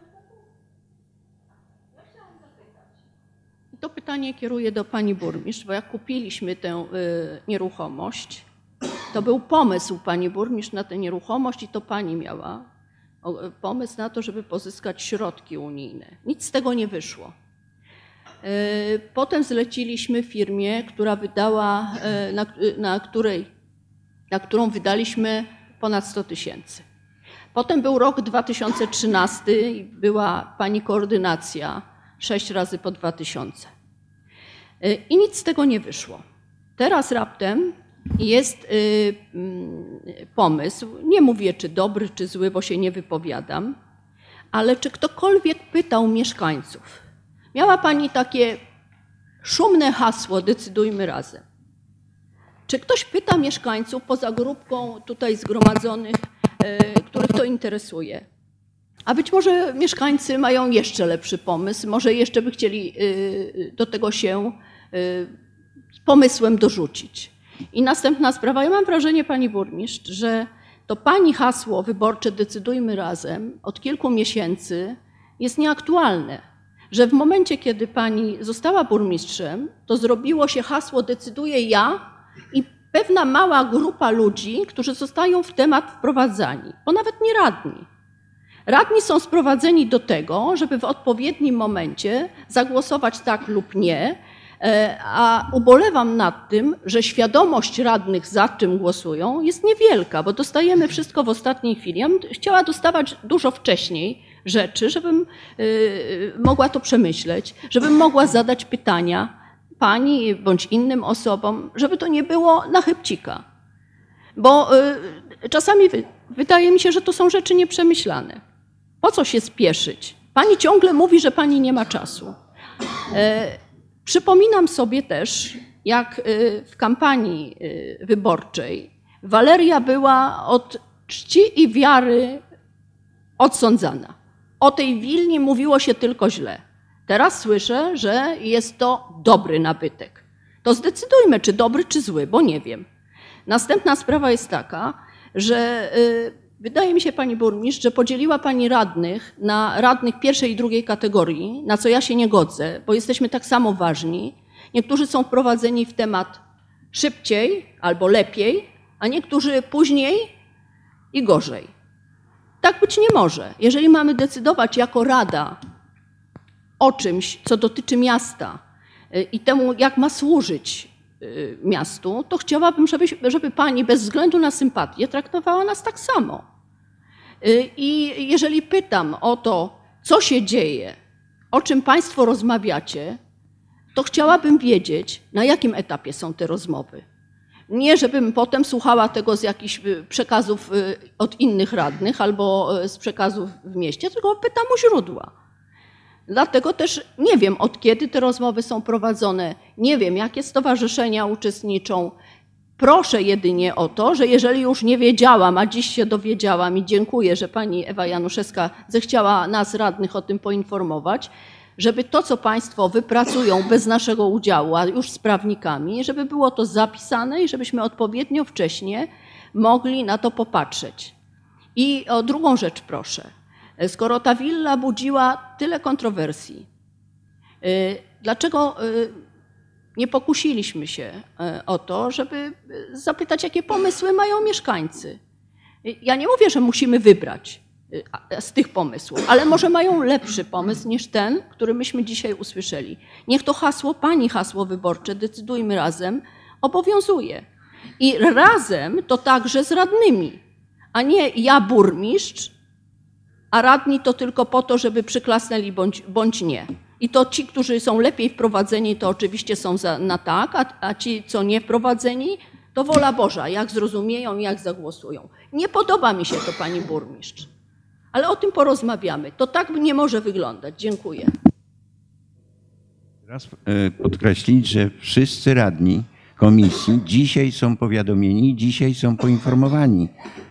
I to pytanie kieruję do pani burmistrz, bo jak kupiliśmy tę nieruchomość, to był pomysł pani burmistrz na tę nieruchomość i to pani miała pomysł na to, żeby pozyskać środki unijne. Nic z tego nie wyszło. Potem zleciliśmy firmie, która wydała, na którą wydaliśmy ponad 100 000. Potem był rok 2013 i była pani koordynacja 6 razy po 2000. I nic z tego nie wyszło. Teraz raptem jest pomysł, nie mówię czy dobry, czy zły, bo się nie wypowiadam, ale czy ktokolwiek pytał mieszkańców? Miała pani takie szumne hasło "Decydujmy razem". Czy ktoś pyta mieszkańców poza grupką tutaj zgromadzonych, których to interesuje? A być może mieszkańcy mają jeszcze lepszy pomysł, może jeszcze by chcieli do tego się z pomysłem dorzucić. I następna sprawa, ja mam wrażenie, pani burmistrz, że to pani hasło wyborcze "Decydujmy razem" od kilku miesięcy jest nieaktualne. Że w momencie, kiedy pani została burmistrzem, to zrobiło się hasło "Decyduję ja" i pewna mała grupa ludzi, którzy zostają w temat wprowadzani, bo nawet nie radni. Radni są sprowadzeni do tego, żeby w odpowiednim momencie zagłosować tak lub nie, a ubolewam nad tym, że świadomość radnych, za czym głosują, jest niewielka, bo dostajemy wszystko w ostatniej chwili. Ja bym chciała dostawać dużo wcześniej rzeczy, żebym mogła to przemyśleć, żebym mogła zadać pytania pani bądź innym osobom, żeby to nie było na chybcika. Bo czasami wydaje mi się, że to są rzeczy nieprzemyślane. Po co się spieszyć? Pani ciągle mówi, że pani nie ma czasu. Przypominam sobie też, jak w kampanii wyborczej Waleria była od czci i wiary odsądzana. O tej Wilnie mówiło się tylko źle. Teraz słyszę, że jest to dobry nabytek. To zdecydujmy, czy dobry, czy zły, bo nie wiem. Następna sprawa jest taka, że wydaje mi się, pani burmistrz, że podzieliła pani radnych na radnych pierwszej i drugiej kategorii, na co ja się nie godzę, bo jesteśmy tak samo ważni. Niektórzy są wprowadzeni w temat szybciej albo lepiej, a niektórzy później i gorzej. Tak być nie może. Jeżeli mamy decydować jako rada o czymś, co dotyczy miasta i temu, jak ma służyć miastu, to chciałabym, żeby pani bez względu na sympatię traktowała nas tak samo. I jeżeli pytam o to, co się dzieje, o czym państwo rozmawiacie, to chciałabym wiedzieć, na jakim etapie są te rozmowy. Nie, żebym potem słuchała tego z jakichś przekazów od innych radnych albo z przekazów w mieście, tylko pytam o źródła. Dlatego też nie wiem, od kiedy te rozmowy są prowadzone, nie wiem, jakie stowarzyszenia uczestniczą. Proszę jedynie o to, że jeżeli już nie wiedziałam, a dziś się dowiedziałam i dziękuję, że pani Ewa Januszewska zechciała nas radnych o tym poinformować, żeby to, co państwo wypracują bez naszego udziału, a już z prawnikami, żeby było to zapisane i żebyśmy odpowiednio wcześnie mogli na to popatrzeć. I o drugą rzecz proszę. Skoro ta willa budziła tyle kontrowersji, dlaczego nie pokusiliśmy się o to, żeby zapytać, jakie pomysły mają mieszkańcy? Ja nie mówię, że musimy wybrać z tych pomysłów, ale może mają lepszy pomysł niż ten, który myśmy dzisiaj usłyszeli. Niech to hasło, pani hasło wyborcze, decydujmy razem, obowiązuje. I razem to także z radnymi, a nie ja burmistrz, a radni to tylko po to, żeby przyklasnęli bądź nie. I to ci, którzy są lepiej wprowadzeni, to oczywiście są na tak, a ci, co nie wprowadzeni, to wola Boża, jak zrozumieją i jak zagłosują. Nie podoba mi się to, pani burmistrz, ale o tym porozmawiamy. To tak nie może wyglądać. Dziękuję. Raz podkreślić, że wszyscy radni komisji dzisiaj są powiadomieni, dzisiaj są poinformowani.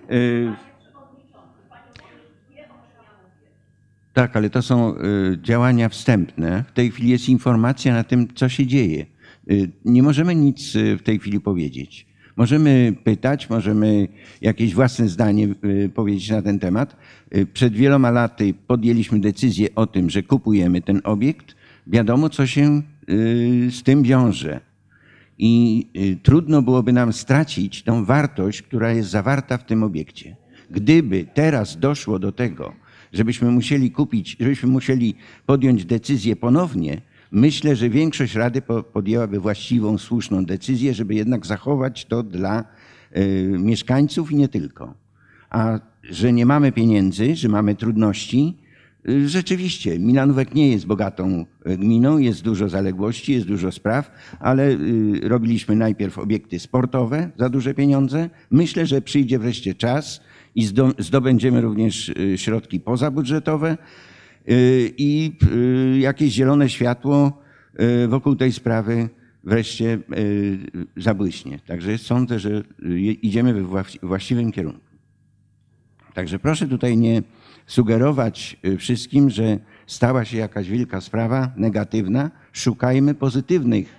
Tak, ale to są działania wstępne. W tej chwili jest informacja na tym, co się dzieje. Nie możemy nic w tej chwili powiedzieć. Możemy pytać, możemy jakieś własne zdanie powiedzieć na ten temat. Przed wieloma laty podjęliśmy decyzję o tym, że kupujemy ten obiekt. Wiadomo, co się z tym wiąże. I trudno byłoby nam stracić tą wartość, która jest zawarta w tym obiekcie. Gdyby teraz doszło do tego, żebyśmy musieli kupić, żebyśmy musieli podjąć decyzję ponownie, myślę, że większość Rady podjęłaby właściwą, słuszną decyzję, żeby jednak zachować to dla mieszkańców i nie tylko. A że nie mamy pieniędzy, że mamy trudności, rzeczywiście Milanówek nie jest bogatą gminą, jest dużo zaległości, jest dużo spraw, ale robiliśmy najpierw obiekty sportowe za duże pieniądze. Myślę, że przyjdzie wreszcie czas i zdobędziemy również środki pozabudżetowe i jakieś zielone światło wokół tej sprawy wreszcie zabłyśnie. Także sądzę, że idziemy we właściwym kierunku. Także proszę tutaj nie sugerować wszystkim, że stała się jakaś wielka sprawa negatywna. Szukajmy pozytywnych.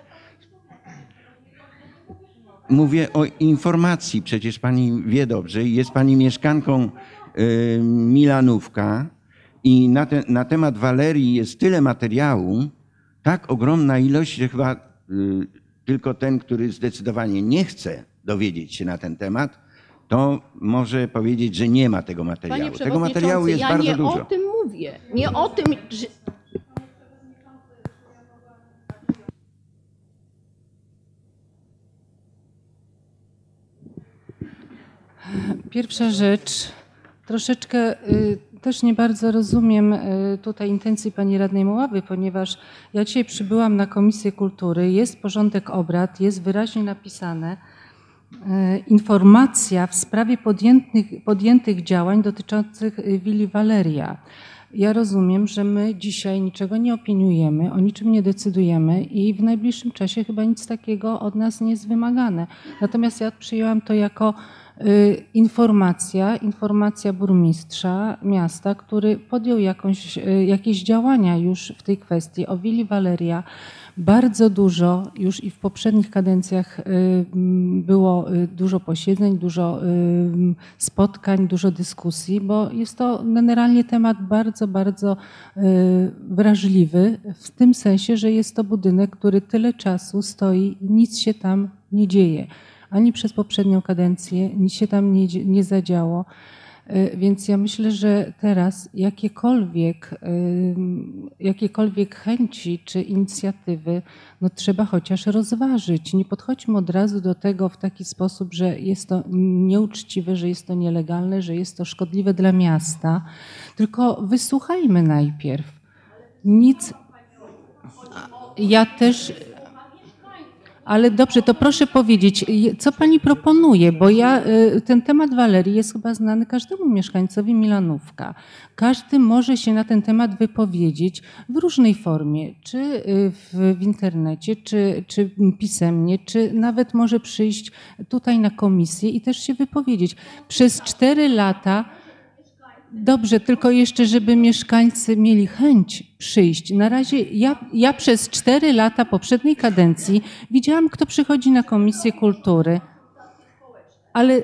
Mówię o informacji, przecież pani wie dobrze, jest pani mieszkanką Milanówka i na temat Walerii jest tyle materiału, tak ogromna ilość, że chyba tylko ten, który zdecydowanie nie chce dowiedzieć się na ten temat, to może powiedzieć, że nie ma tego materiału. Tego materiału jest bardzo dużo. Ja nie o tym mówię. Nie o tym, że... Pierwsza rzecz, troszeczkę też nie bardzo rozumiem tutaj intencji pani radnej Muławy, ponieważ ja dzisiaj przybyłam na Komisję Kultury, jest porządek obrad, jest wyraźnie napisane informacja w sprawie podjętych działań dotyczących willi Waleria. Ja rozumiem, że my dzisiaj niczego nie opiniujemy, o niczym nie decydujemy i w najbliższym czasie chyba nic takiego od nas nie jest wymagane. Natomiast ja przyjęłam to jako informacja burmistrza miasta, który podjął jakieś działania już w tej kwestii. O Willi Valeria bardzo dużo już i w poprzednich kadencjach było dużo posiedzeń, dużo spotkań, dużo dyskusji, bo jest to generalnie temat bardzo, bardzo wrażliwy w tym sensie, że jest to budynek, który tyle czasu stoi i nic się tam nie dzieje. Ani przez poprzednią kadencję nic się tam nie zadziało. Więc ja myślę, że teraz jakiekolwiek chęci czy inicjatywy no trzeba chociaż rozważyć. Nie podchodźmy od razu do tego w taki sposób, że jest to nieuczciwe, że jest to nielegalne, że jest to szkodliwe dla miasta, tylko wysłuchajmy najpierw. Ja też... Ale dobrze, to proszę powiedzieć, co pani proponuje, bo ten temat Walerii jest chyba znany każdemu mieszkańcowi Milanówka. Każdy może się na ten temat wypowiedzieć w różnej formie, czy w internecie, czy pisemnie, czy nawet może przyjść tutaj na komisję i też się wypowiedzieć. Przez 4 lata... Dobrze, tylko jeszcze, żeby mieszkańcy mieli chęć przyjść. Na razie ja przez 4 lata poprzedniej kadencji widziałam, kto przychodzi na Komisję Kultury, ale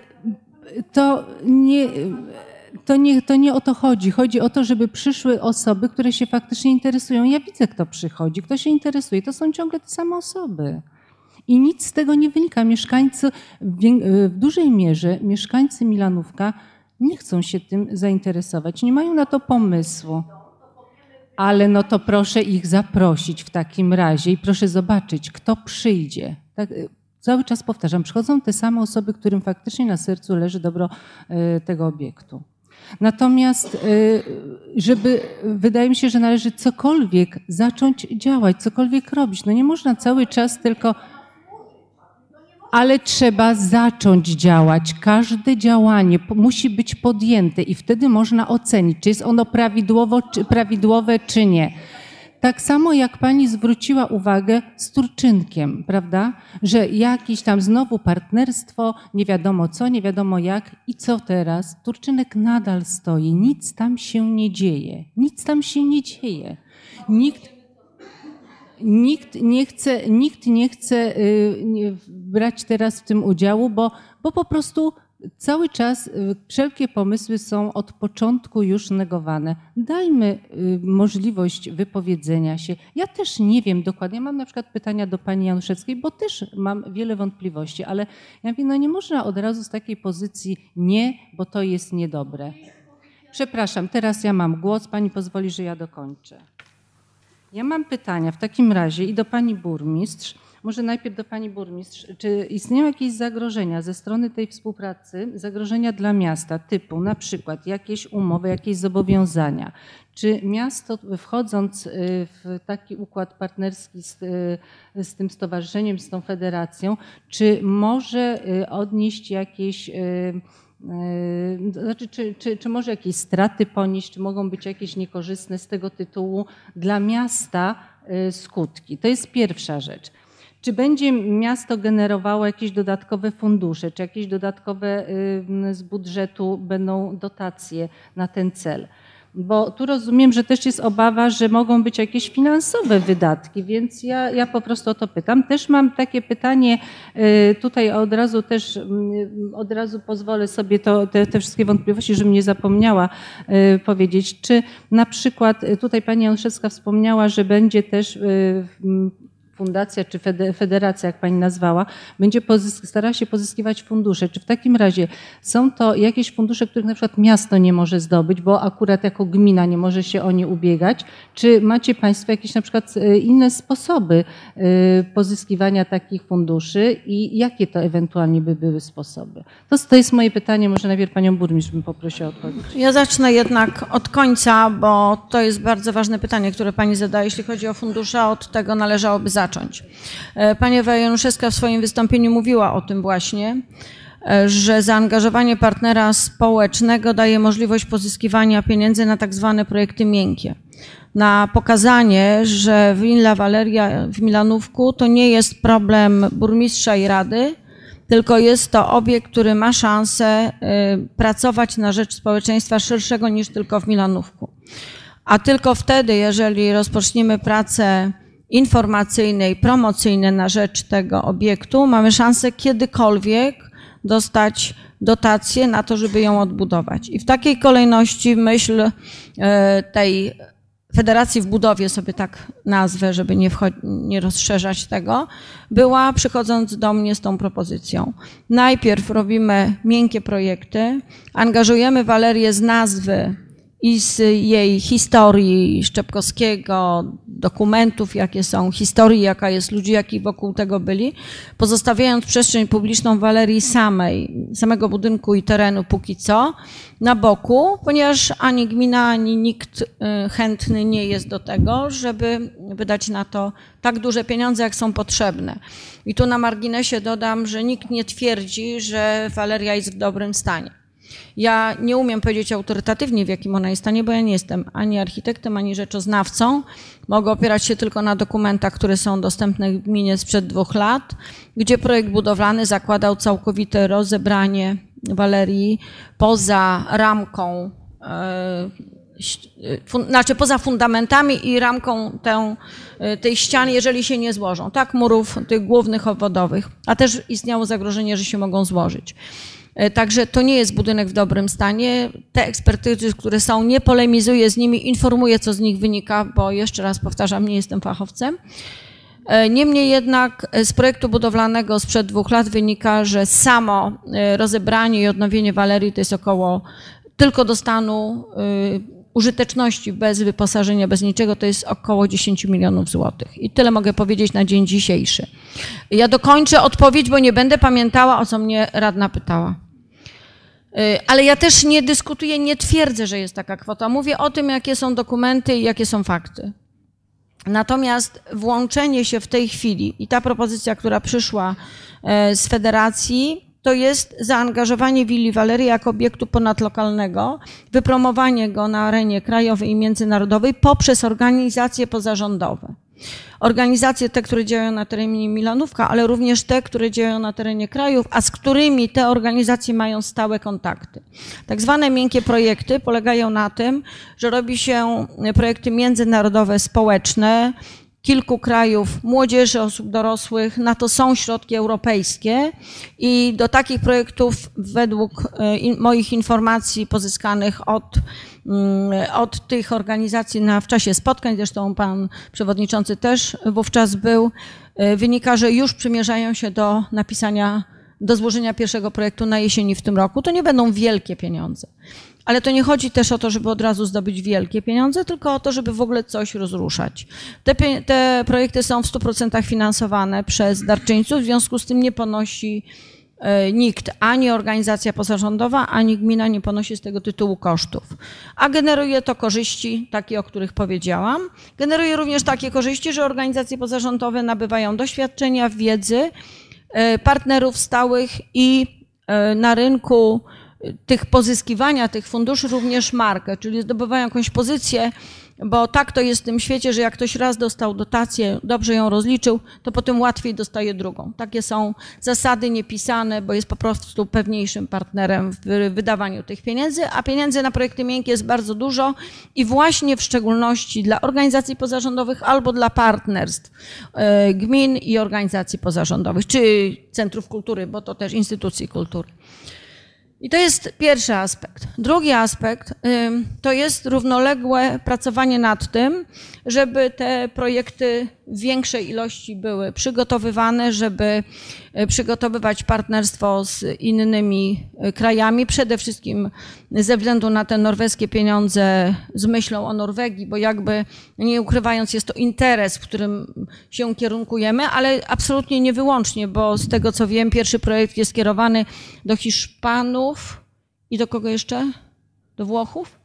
to nie o to chodzi. Chodzi o to, żeby przyszły osoby, które się faktycznie interesują. Ja widzę, kto przychodzi, kto się interesuje. To są ciągle te same osoby. I nic z tego nie wynika. Mieszkańcy, w dużej mierze mieszkańcy Milanówka nie chcą się tym zainteresować, nie mają na to pomysłu. Ale no to proszę ich zaprosić w takim razie i proszę zobaczyć, kto przyjdzie. Tak, cały czas powtarzam, przychodzą te same osoby, którym faktycznie na sercu leży dobro tego obiektu. Natomiast wydaje mi się, że należy cokolwiek zacząć działać, cokolwiek robić. No nie można cały czas tylko... Ale trzeba zacząć działać. Każde działanie musi być podjęte i wtedy można ocenić, czy jest ono prawidłowe, czy nie. Tak samo jak pani zwróciła uwagę z Turczynkiem, prawda? Że jakieś tam znowu partnerstwo, nie wiadomo co, nie wiadomo jak i co teraz? Turczynek nadal stoi, nic tam się nie dzieje. Nic tam się nie dzieje. Nikt nie chce brać teraz w tym udziału, bo po prostu cały czas wszelkie pomysły są od początku już negowane. Dajmy możliwość wypowiedzenia się. Ja też nie wiem dokładnie, mam na przykład pytania do pani Januszewskiej, bo też mam wiele wątpliwości, ale ja mówię, no nie można od razu z takiej pozycji nie, bo to jest niedobre. Przepraszam, teraz ja mam głos, pani pozwoli, że ja dokończę. Ja mam pytania w takim razie i do pani burmistrz. Może najpierw do pani burmistrz. Czy istnieją jakieś zagrożenia ze strony tej współpracy, zagrożenia dla miasta typu na przykład jakieś umowy, jakieś zobowiązania? Czy miasto wchodząc w taki układ partnerski z tym stowarzyszeniem, z tą federacją, czy może odnieść jakieś... Znaczy, czy może jakieś straty ponieść, czy mogą być jakieś niekorzystne z tego tytułu dla miasta skutki? To jest pierwsza rzecz. Czy będzie miasto generowało jakieś dodatkowe fundusze, czy jakieś dodatkowe z budżetu będą dotacje na ten cel? Bo tu rozumiem, że też jest obawa, że mogą być jakieś finansowe wydatki, więc ja po prostu o to pytam. Też mam takie pytanie, tutaj od razu pozwolę sobie te wszystkie wątpliwości, żebym nie zapomniała powiedzieć. Czy na przykład tutaj pani Januszewska wspomniała, że będzie też fundacja czy federacja, jak pani nazwała, będzie starała się pozyskiwać fundusze. Czy w takim razie są to jakieś fundusze, których na przykład miasto nie może zdobyć, bo akurat jako gmina nie może się o nie ubiegać? Czy macie państwo jakieś na przykład inne sposoby pozyskiwania takich funduszy i jakie to ewentualnie by były sposoby? To jest moje pytanie, może najpierw panią burmistrz bym poprosiła o odpowiedź. Ja zacznę jednak od końca, bo to jest bardzo ważne pytanie, które pani zadaje. Jeśli chodzi o fundusze, od tego należałoby zacząć. Pani Ewa Januszewska w swoim wystąpieniu mówiła o tym właśnie. że zaangażowanie partnera społecznego daje możliwość pozyskiwania pieniędzy na tak zwane projekty miękkie. Na pokazanie, że Villa Valeria w Milanówku to nie jest problem burmistrza i rady, tylko jest to obiekt, który ma szansę pracować na rzecz społeczeństwa szerszego niż tylko w Milanówku. A tylko wtedy, jeżeli rozpoczniemy prace informacyjne i promocyjne na rzecz tego obiektu, mamy szansę kiedykolwiek dostać dotację na to, żeby ją odbudować. I w takiej kolejności myśl tej Federacji w budowie, sobie tak nazwę, żeby nie rozszerzać tego, była, przychodząc do mnie z tą propozycją. Najpierw robimy miękkie projekty, angażujemy Walerię z nazwy i z jej historii Szczepkowskiego, dokumentów, jakie są, historii, jaka jest ludzi, jaki wokół tego byli, pozostawiając przestrzeń publiczną Walerii samego budynku i terenu póki co na boku, ponieważ ani gmina, ani nikt chętny nie jest do tego, żeby wydać na to tak duże pieniądze, jak są potrzebne. I tu na marginesie dodam, że nikt nie twierdzi, że Waleria jest w dobrym stanie. Ja nie umiem powiedzieć autorytatywnie, w jakim ona jest stanie, bo ja nie jestem ani architektem, ani rzeczoznawcą. Mogę opierać się tylko na dokumentach, które są dostępne w gminie sprzed 2 lat, gdzie projekt budowlany zakładał całkowite rozebranie Walerii poza ramką, znaczy poza fundamentami i ramką tej ściany, jeżeli się nie złożą, tak, murów tych głównych obwodowych, a też istniało zagrożenie, że się mogą złożyć. Także to nie jest budynek w dobrym stanie. Te ekspertyzy, które są, nie polemizuję z nimi, informuję, co z nich wynika, bo jeszcze raz powtarzam, nie jestem fachowcem. Niemniej jednak z projektu budowlanego sprzed 2 lat wynika, że samo rozebranie i odnowienie Walerii to jest około tylko do stanu użyteczności, bez wyposażenia, bez niczego, to jest około 10 milionów złotych. I tyle mogę powiedzieć na dzień dzisiejszy. Ja dokończę odpowiedź, bo nie będę pamiętała, o co mnie radna pytała. Ale ja też nie dyskutuję, nie twierdzę, że jest taka kwota. Mówię o tym, jakie są dokumenty i jakie są fakty. Natomiast włączenie się w tej chwili i ta propozycja, która przyszła z federacji, to jest zaangażowanie Willi Valerii jako obiektu ponadlokalnego, wypromowanie go na arenie krajowej i międzynarodowej poprzez organizacje pozarządowe. Organizacje te, które działają na terenie Milanówka, ale również te, które działają na terenie krajów, a z którymi te organizacje mają stałe kontakty. Tak zwane miękkie projekty polegają na tym, że robi się projekty międzynarodowe, społeczne, kilku krajów, młodzieży, osób dorosłych, na to są środki europejskie i do takich projektów według moich informacji pozyskanych od tych organizacji w czasie spotkań, zresztą pan przewodniczący też wówczas był, wynika, że już przymierzają się do złożenia pierwszego projektu na jesieni w tym roku. To nie będą wielkie pieniądze. Ale to nie chodzi też o to, żeby od razu zdobyć wielkie pieniądze, tylko o to, żeby w ogóle coś rozruszać. Te projekty są w 100% finansowane przez darczyńców, w związku z tym nie ponosi nikt, ani organizacja pozarządowa, ani gmina nie ponosi z tego tytułu kosztów. A generuje to korzyści, takie, o których powiedziałam. Generuje również takie korzyści, że organizacje pozarządowe nabywają doświadczenia, wiedzy, partnerów stałych i na rynku pozyskiwania tych funduszy również markę, czyli zdobywają jakąś pozycję, bo tak to jest w tym świecie, że jak ktoś raz dostał dotację, dobrze ją rozliczył, to potem łatwiej dostaje drugą. Takie są zasady niepisane, bo jest po prostu pewniejszym partnerem w wydawaniu tych pieniędzy, a pieniędzy na projekty miękkie jest bardzo dużo i właśnie w szczególności dla organizacji pozarządowych albo dla partnerstw gmin i organizacji pozarządowych, czy centrów kultury, bo to też instytucji kultury. I to jest pierwszy aspekt. Drugi aspekt to jest równoległe pracowanie nad tym, żeby te projekty w większej ilości były przygotowywane, żeby przygotowywać partnerstwo z innymi krajami, przede wszystkim ze względu na te norweskie pieniądze z myślą o Norwegii, bo jakby nie ukrywając jest to interes, w którym się kierunkujemy, ale absolutnie nie wyłącznie, bo z tego co wiem pierwszy projekt jest skierowany do Hiszpanów i do kogo jeszcze? Do Włochów?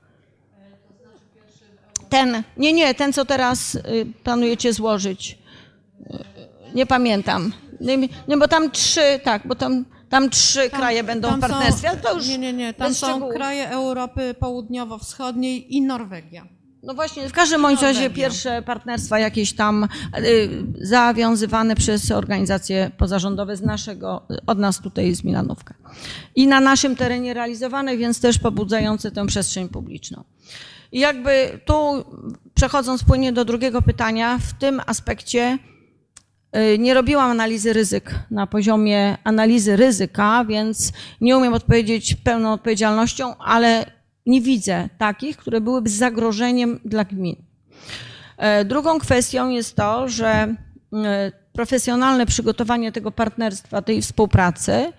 Ten co teraz planujecie złożyć. Nie pamiętam. Nie, bo tam 3, tak, bo tam Tam 3 kraje będą w Tam partnerstwie, ale to już nie. Tam bez są szczegółów. kraje Europy Południowo-Wschodniej i Norwegia. No właśnie, w każdym bądź razie pierwsze partnerstwa jakieś tam zawiązywane przez organizacje pozarządowe od nas tutaj z Milanówka. I na naszym terenie realizowane, więc też pobudzające tę przestrzeń publiczną. I jakby tu, przechodząc płynnie do drugiego pytania, w tym aspekcie nie robiłam analizy ryzyk na poziomie analizy ryzyka, więc nie umiem odpowiedzieć pełną odpowiedzialnością, ale nie widzę takich, które byłyby zagrożeniem dla gmin. Drugą kwestią jest to, że profesjonalne przygotowanie tego partnerstwa, tej współpracy,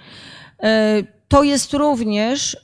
to jest również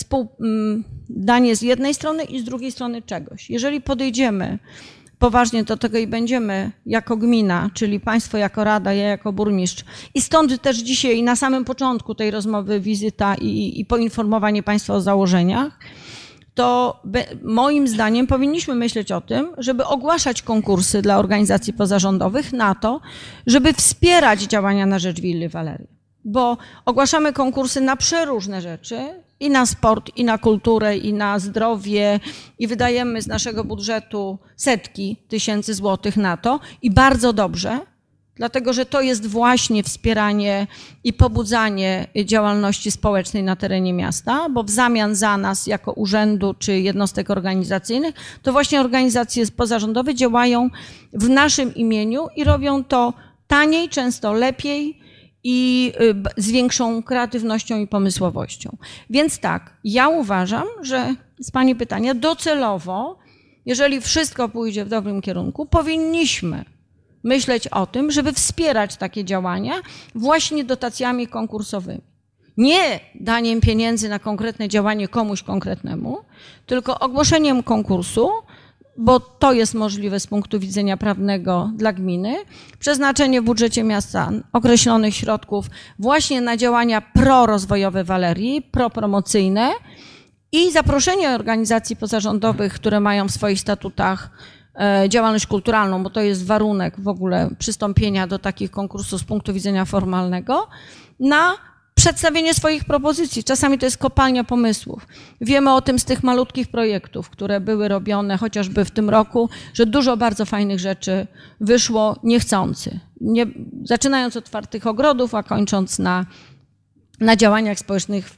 danie z jednej strony i z drugiej strony czegoś. Jeżeli podejdziemy poważnie do tego i będziemy jako gmina, czyli państwo jako rada, ja jako burmistrz, i stąd też dzisiaj na samym początku tej rozmowy wizyta i poinformowanie państwa o założeniach, to moim zdaniem powinniśmy myśleć o tym, żeby ogłaszać konkursy dla organizacji pozarządowych na to, żeby wspierać działania na rzecz Willi Walerii. Bo ogłaszamy konkursy na przeróżne rzeczy, i na sport, i na kulturę, i na zdrowie, i wydajemy z naszego budżetu setki tysięcy złotych na to i bardzo dobrze, dlatego że to jest właśnie wspieranie i pobudzanie działalności społecznej na terenie miasta, bo w zamian za nas jako urzędu czy jednostek organizacyjnych, to właśnie organizacje pozarządowe działają w naszym imieniu i robią to taniej, często lepiej i z większą kreatywnością i pomysłowością. Więc tak, ja uważam, że z Pani pytania docelowo, jeżeli wszystko pójdzie w dobrym kierunku, powinniśmy myśleć o tym, żeby wspierać takie działania właśnie dotacjami konkursowymi. Nie daniem pieniędzy na konkretne działanie komuś konkretnemu, tylko ogłoszeniem konkursu, bo to jest możliwe z punktu widzenia prawnego dla gminy, przeznaczenie w budżecie miasta określonych środków właśnie na działania prorozwojowe Walerii, propromocyjne i zaproszenie organizacji pozarządowych, które mają w swoich statutach działalność kulturalną, bo to jest warunek w ogóle przystąpienia do takich konkursów z punktu widzenia formalnego, na przedstawienie swoich propozycji. Czasami to jest kopalnia pomysłów. Wiemy o tym z tych malutkich projektów, które były robione chociażby w tym roku, że dużo bardzo fajnych rzeczy wyszło niechcący. Zaczynając od otwartych ogrodów, a kończąc na działaniach społecznych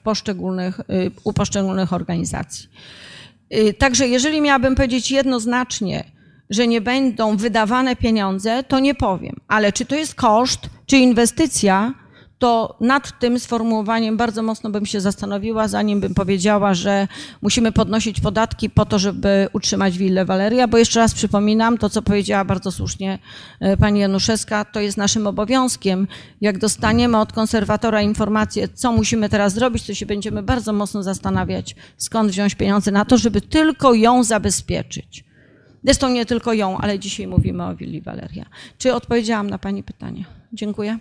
u poszczególnych organizacji. Także jeżeli miałabym powiedzieć jednoznacznie, że nie będą wydawane pieniądze, to nie powiem. Ale czy to jest koszt, czy inwestycja, to nad tym sformułowaniem bardzo mocno bym się zastanowiła, zanim bym powiedziała, że musimy podnosić podatki po to, żeby utrzymać Willę Waleria, bo jeszcze raz przypominam, to co powiedziała bardzo słusznie pani Januszewska, to jest naszym obowiązkiem. Jak dostaniemy od konserwatora informację, co musimy teraz zrobić, to się będziemy bardzo mocno zastanawiać, skąd wziąć pieniądze na to, żeby tylko ją zabezpieczyć. Zresztą nie tylko ją, ale dzisiaj mówimy o Willi Waleria. Czy odpowiedziałam na pani pytanie? Dziękuję.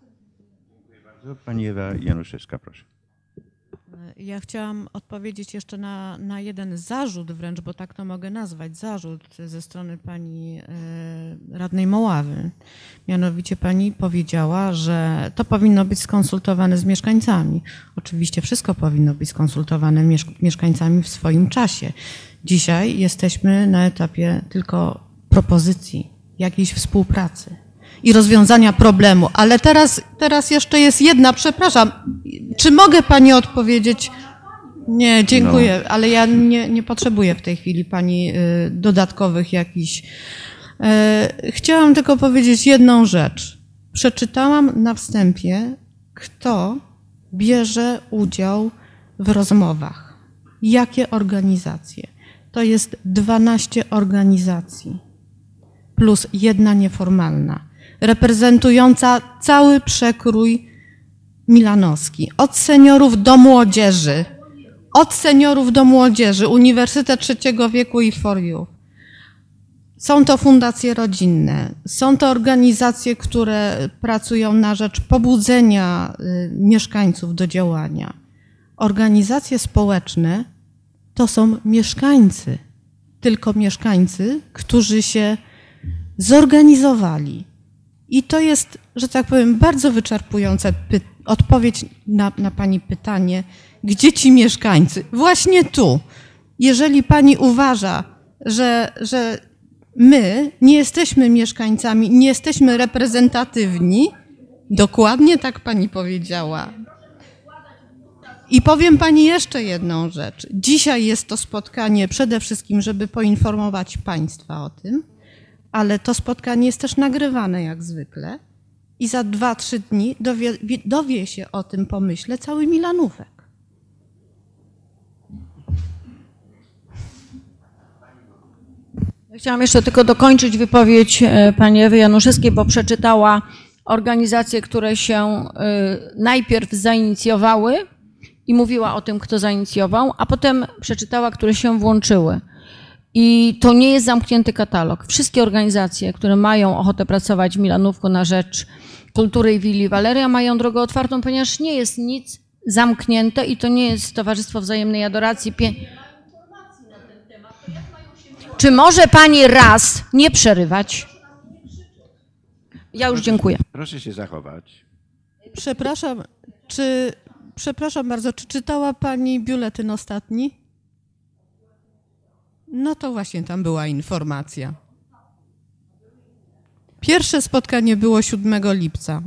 Pani Ewa Januszewska, proszę. Ja chciałam odpowiedzieć jeszcze na jeden zarzut wręcz, bo tak to mogę nazwać, zarzut ze strony pani radnej Moławy. Mianowicie pani powiedziała, że to powinno być skonsultowane z mieszkańcami. Oczywiście wszystko powinno być skonsultowane mieszkańcami w swoim czasie. Dzisiaj jesteśmy na etapie tylko propozycji, jakiejś współpracy i rozwiązania problemu. Ale teraz jeszcze jest jedna, przepraszam, czy mogę pani odpowiedzieć? Nie, dziękuję, ale ja nie potrzebuję w tej chwili pani dodatkowych jakichś. Chciałam tylko powiedzieć jedną rzecz. Przeczytałam na wstępie, kto bierze udział w rozmowach. Jakie organizacje? To jest 12 organizacji plus jedna nieformalna, reprezentująca cały przekrój milanowski. Od seniorów do młodzieży, Uniwersytet Trzeciego Wieku i For You. Są to fundacje rodzinne, są to organizacje, które pracują na rzecz pobudzenia mieszkańców do działania. Organizacje społeczne to są mieszkańcy, tylko mieszkańcy, którzy się zorganizowali. I to jest, że tak powiem, bardzo wyczerpujące odpowiedź na pani pytanie, gdzie ci mieszkańcy? Właśnie tu. Jeżeli pani uważa, że my nie jesteśmy mieszkańcami, nie jesteśmy reprezentatywni, dokładnie tak pani powiedziała. I powiem pani jeszcze jedną rzecz. Dzisiaj jest to spotkanie przede wszystkim, żeby poinformować państwa o tym, ale to spotkanie jest też nagrywane jak zwykle i za 2-3 dni dowie się o tym pomyśle cały Milanówek. Chciałam jeszcze tylko dokończyć wypowiedź pani Ewy Januszewskiej, bo przeczytała organizacje, które się najpierw zainicjowały i mówiła o tym, kto zainicjował, a potem przeczytała, które się włączyły. I to nie jest zamknięty katalog. Wszystkie organizacje, które mają ochotę pracować w Milanówku na rzecz kultury i willi Valeria, mają drogę otwartą, ponieważ nie jest nic zamknięte i to nie jest Towarzystwo Wzajemnej Adoracji. Czy może pani raz nie przerywać? Ja już dziękuję. Proszę się zachować. Przepraszam bardzo, czy czytała pani biuletyn ostatni? No to właśnie tam była informacja. Pierwsze spotkanie było 7 lipca.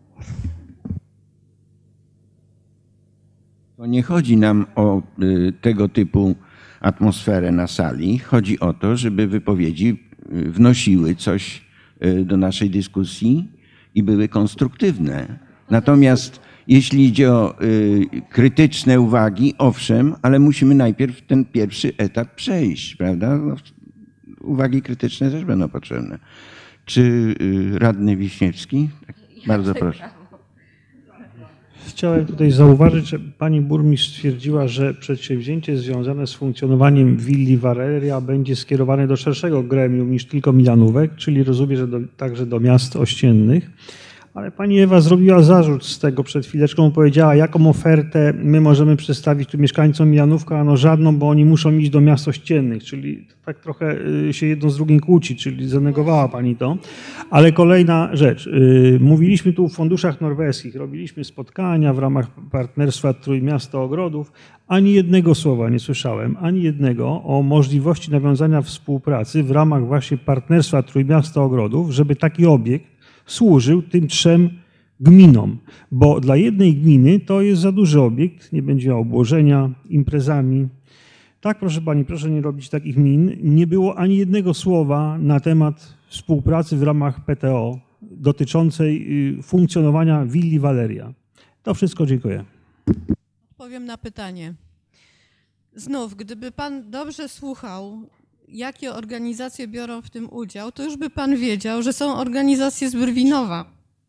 To nie chodzi nam o tego typu atmosferę na sali. Chodzi o to, żeby wypowiedzi wnosiły coś do naszej dyskusji i były konstruktywne. Natomiast jeśli idzie o krytyczne uwagi, owszem, ale musimy najpierw ten pierwszy etap przejść, prawda? No, uwagi krytyczne też będą potrzebne. Czy radny Wiśniewski? Tak, bardzo proszę. Chciałem tutaj zauważyć, że pani burmistrz stwierdziła, że przedsięwzięcie związane z funkcjonowaniem willi Valeria będzie skierowane do szerszego gremium niż tylko Milanówek, czyli rozumiem, że także do miast ościennych. Ale pani Ewa zrobiła zarzut z tego przed chwileczką, powiedziała, jaką ofertę my możemy przedstawić tu mieszkańcom Milanówka, no żadną, bo oni muszą iść do miast ościennych, czyli tak trochę się jedno z drugim kłóci, czyli zanegowała pani to. Ale kolejna rzecz, mówiliśmy tu o funduszach norweskich, robiliśmy spotkania w ramach partnerstwa Trójmiasto Ogrodów, ani jednego słowa nie słyszałem, ani jednego o możliwości nawiązania współpracy w ramach właśnie partnerstwa Trójmiasto Ogrodów, żeby taki obiekt służył tym 3 gminom, bo dla jednej gminy to jest za duży obiekt, nie będzie miał obłożenia imprezami. Tak, proszę pani, proszę nie robić takich min. Nie było ani jednego słowa na temat współpracy w ramach PTO dotyczącej funkcjonowania willi Valeria. To wszystko, dziękuję. Odpowiem na pytanie. Znów, gdyby pan dobrze słuchał, jakie organizacje biorą w tym udział, to już by pan wiedział, że są organizacje z Brwinowa.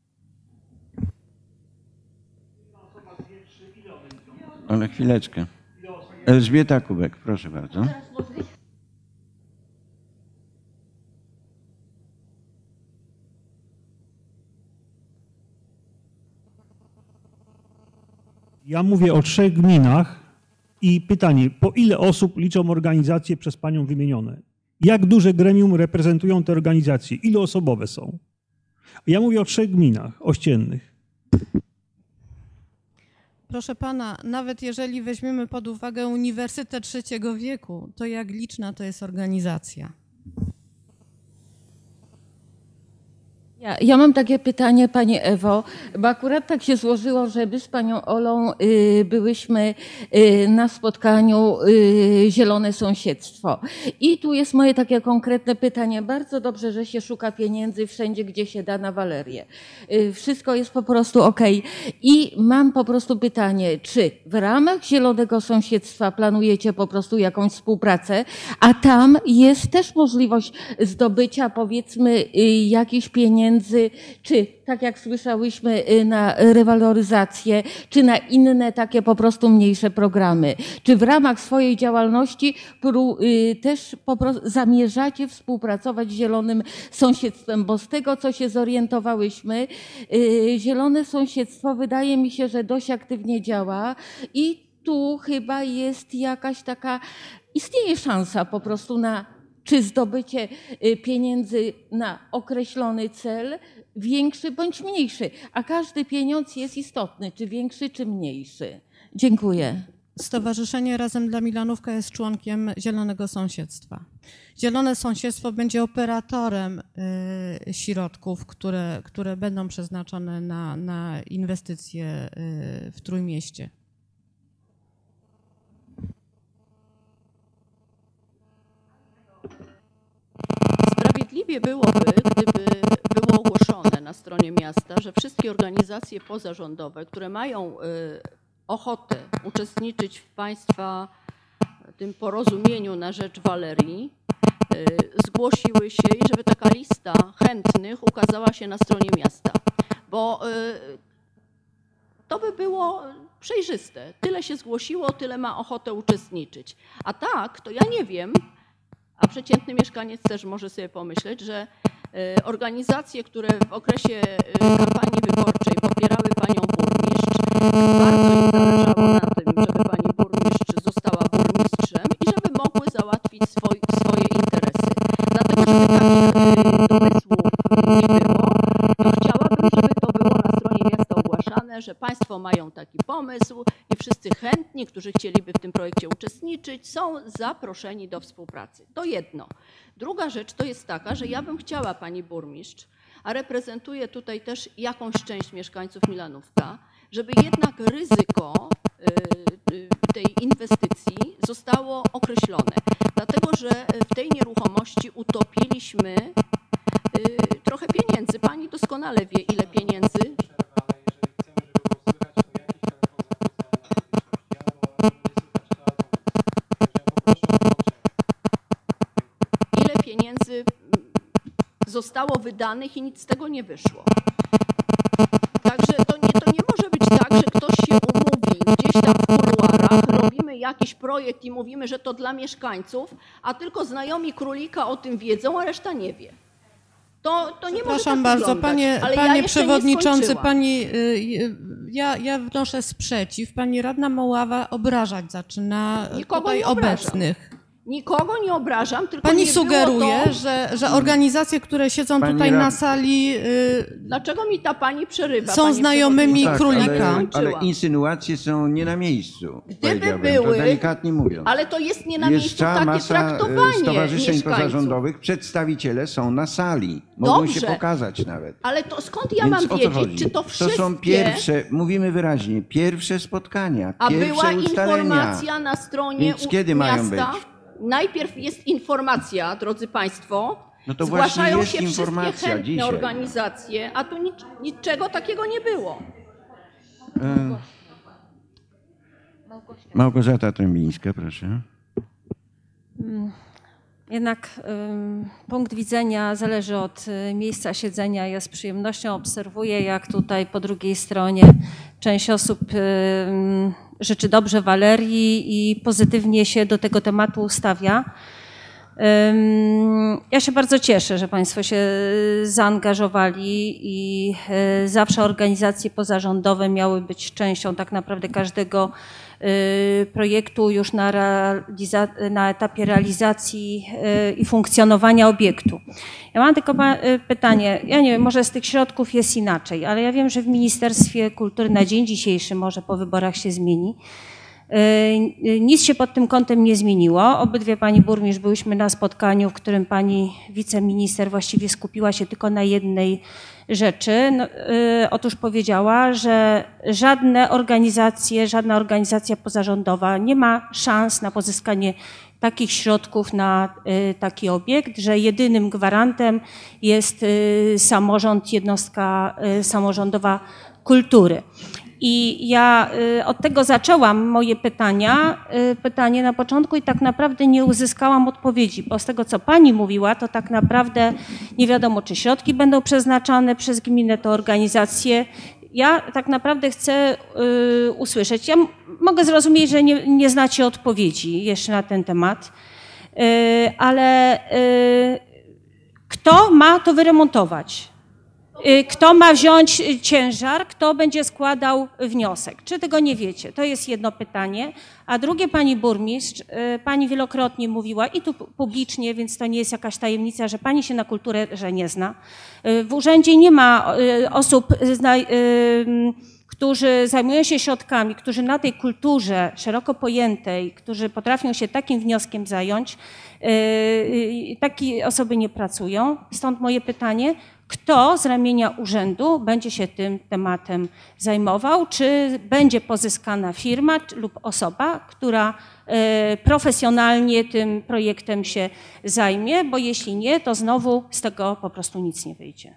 Ale chwileczkę. Elżbieta Kubek, proszę bardzo. Ja mówię o 3 gminach i pytanie, po ile osób liczą organizacje przez panią wymienione? Jak duże gremium reprezentują te organizacje? Ile osobowe są? Ja mówię o 3 gminach ościennych. Proszę pana, nawet jeżeli weźmiemy pod uwagę Uniwersytet III wieku, to jak liczna to jest organizacja? Ja mam takie pytanie, Pani Ewo, bo akurat tak się złożyło, że my z Panią Olą byłyśmy na spotkaniu Zielone Sąsiedztwo. I tu jest moje takie konkretne pytanie. Bardzo dobrze, że się szuka pieniędzy wszędzie, gdzie się da na Walerię. Wszystko jest po prostu okej. I mam po prostu pytanie, czy w ramach Zielonego Sąsiedztwa planujecie po prostu jakąś współpracę, a tam jest też możliwość zdobycia, powiedzmy, jakichś pieniędzy, czy tak jak słyszałyśmy na rewaloryzację, czy na inne takie po prostu mniejsze programy. Czy w ramach swojej działalności też po prostu zamierzacie współpracować z Zielonym Sąsiedztwem? Bo z tego, co się zorientowałyśmy, Zielone Sąsiedztwo wydaje mi się, że dość aktywnie działa i tu chyba jest jakaś taka, istnieje szansa po prostu na czy zdobycie pieniędzy na określony cel, większy bądź mniejszy, a każdy pieniądz jest istotny, czy większy, czy mniejszy. Dziękuję. Stowarzyszenie Razem dla Milanówka jest członkiem Zielonego Sąsiedztwa. Zielone Sąsiedztwo będzie operatorem środków, które będą przeznaczone na inwestycje w Trójmieście. Sprawiedliwie byłoby, gdyby było ogłoszone na stronie miasta, że wszystkie organizacje pozarządowe, które mają ochotę uczestniczyć w Państwa tym porozumieniu na rzecz Walerii, zgłosiły się i żeby taka lista chętnych ukazała się na stronie miasta, bo to by było przejrzyste. Tyle się zgłosiło, tyle ma ochotę uczestniczyć. A tak, to ja nie wiem, a przeciętny mieszkaniec też może sobie pomyśleć, że organizacje, które w okresie kampanii wyborczej popierały panią burmistrz, bardzo im zależało na tym, żeby pani burmistrz została burmistrzem i żeby mogły załatwić swoje interesy. Dlatego, żeby takich domysłów nie było, to chciałabym, żeby to było na stronie miasta ogłaszane, że państwo mają taki pomysł i wszyscy chętni, którzy chcieliby w tym projekcie uczestniczyć, są zaproszeni do współpracy. To jedno. Druga rzecz to jest taka, że ja bym chciała pani burmistrz, a reprezentuję tutaj też jakąś część mieszkańców Milanówka, żeby jednak ryzyko tej inwestycji zostało określone. Dlatego, że w tej nieruchomości utopiliśmy trochę pieniędzy. Pani doskonale wie, ile pieniędzy. Ile pieniędzy zostało wydanych i nic z tego nie wyszło. Także to nie może być tak, że ktoś się umówi gdzieś tam w kuluarach, robimy jakiś projekt i mówimy, że to dla mieszkańców, a tylko znajomi królika o tym wiedzą, a reszta nie wie. To nie może tak Przepraszam bardzo, wyglądać. Ale panie ja przewodniczący, nie ja wnoszę sprzeciw. Pani radna Moława obrażać zaczyna Nikogo tutaj nie obrażam. obecnych. Nikogo nie obrażam, tylko Pani nie sugeruje, było to... że organizacje, które siedzą tutaj na sali, Dlaczego mi ta pani przerywa? są panie znajomymi przewodniczący? królika. Ale insynuacje są nie na miejscu. Gdyby To były, delikatnie mówiąc. ale to jest nie na Jest miejscu cała takie masa traktowanie stowarzyszeń mieszkańców. pozarządowych, przedstawiciele są na sali. Mogą się Dobrze. pokazać nawet. Ale to skąd ja Więc mam o co wiedzieć, chodzi? czy to wszystkie... To są pierwsze, mówimy wyraźnie, pierwsze spotkania, A pierwsze była ustalenia. informacja na stronie Więc kiedy mają miasta? być? Najpierw jest informacja, drodzy Państwo. No to właśnie Zgłaszają jest się wszystkie informacja chętne dzisiaj. organizacje, a tu niczego takiego nie było. Małgorzata Trębińska, proszę. Jednak punkt widzenia zależy od miejsca siedzenia. Ja z przyjemnością obserwuję, jak tutaj po drugiej stronie część osób życzy dobrze Walerii i pozytywnie się do tego tematu ustawia. Ja się bardzo cieszę, że Państwo się zaangażowali i zawsze organizacje pozarządowe miały być częścią tak naprawdę każdego projektu już na etapie realizacji i funkcjonowania obiektu. Ja mam tylko pytanie, ja nie wiem, może z tych środków jest inaczej, ale ja wiem, że w Ministerstwie Kultury na dzień dzisiejszy, może po wyborach się zmieni, nic się pod tym kątem nie zmieniło. Obydwie pani burmistrz byłyśmy na spotkaniu, w którym pani wiceminister właściwie skupiła się tylko na jednej rzeczy. Otóż powiedziała, że żadna organizacja pozarządowa nie ma szans na pozyskanie takich środków na taki obiekt, że jedynym gwarantem jest samorząd, jednostka samorządowa kultury. I ja od tego zaczęłam moje pytanie na początku i tak naprawdę nie uzyskałam odpowiedzi, bo z tego, co pani mówiła, to tak naprawdę nie wiadomo, czy środki będą przeznaczane przez gminę, to organizacje. Ja tak naprawdę chcę usłyszeć, ja mogę zrozumieć, że nie znacie odpowiedzi jeszcze na ten temat, ale kto ma to wyremontować? Kto ma wziąć ciężar, kto będzie składał wniosek? Czy tego nie wiecie? To jest jedno pytanie. A drugie, pani burmistrz, pani wielokrotnie mówiła i tu publicznie, więc to nie jest jakaś tajemnica, że pani się na kulturze nie zna. W urzędzie nie ma osób, którzy zajmują się środkami, którzy na tej kulturze szeroko pojętej, którzy potrafią się takim wnioskiem zająć, takie osoby nie pracują. Stąd moje pytanie, kto z ramienia urzędu będzie się tym tematem zajmował? Czy będzie pozyskana firma lub osoba, która profesjonalnie tym projektem się zajmie? Bo jeśli nie, to znowu z tego po prostu nic nie wyjdzie.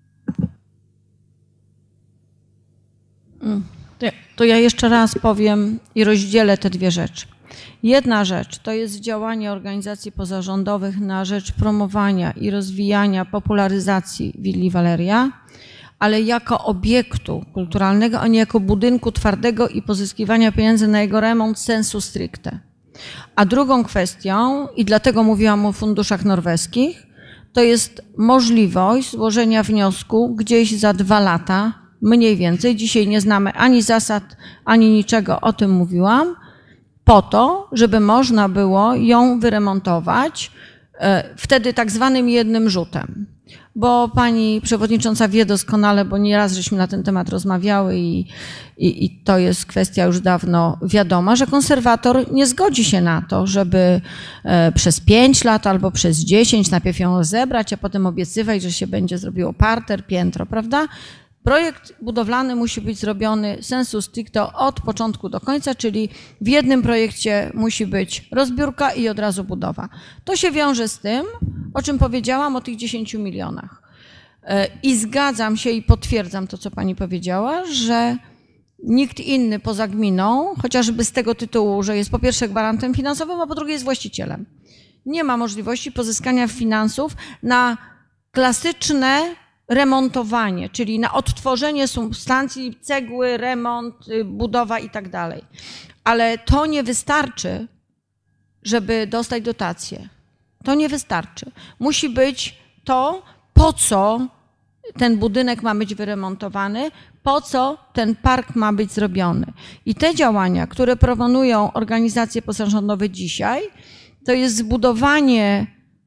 To ja jeszcze raz powiem i rozdzielę te dwie rzeczy. Jedna rzecz to jest działanie organizacji pozarządowych na rzecz promowania i rozwijania popularyzacji willi Waleria, ale jako obiektu kulturalnego, a nie jako budynku twardego i pozyskiwania pieniędzy na jego remont sensu stricte. A drugą kwestią, i dlatego mówiłam o funduszach norweskich, to jest możliwość złożenia wniosku gdzieś za 2 lata, mniej więcej, dzisiaj nie znamy ani zasad, ani niczego, o tym mówiłam, po to, żeby można było ją wyremontować wtedy tak zwanym jednym rzutem. Bo pani przewodnicząca wie doskonale, bo nieraz żeśmy na ten temat rozmawiały i to jest kwestia już dawno wiadoma, że konserwator nie zgodzi się na to, żeby przez 5 lat albo przez 10 najpierw ją zebrać, a potem obiecywać, że się będzie zrobiło parter, piętro, prawda? Projekt budowlany musi być zrobiony sensu stricto od początku do końca, czyli w jednym projekcie musi być rozbiórka i od razu budowa. To się wiąże z tym, o czym powiedziałam, o tych 10 milionach. I zgadzam się i potwierdzam to, co pani powiedziała, że nikt inny poza gminą, chociażby z tego tytułu, że jest po pierwsze gwarantem finansowym, a po drugie jest właścicielem, nie ma możliwości pozyskania finansów na klasyczne remontowanie, czyli na odtworzenie substancji, cegły, remont, budowa i tak dalej. Ale to nie wystarczy, żeby dostać dotację. To nie wystarczy. Musi być to, po co ten budynek ma być wyremontowany, po co ten park ma być zrobiony. I te działania, które proponują organizacje pozarządowe dzisiaj, to jest zbudowanie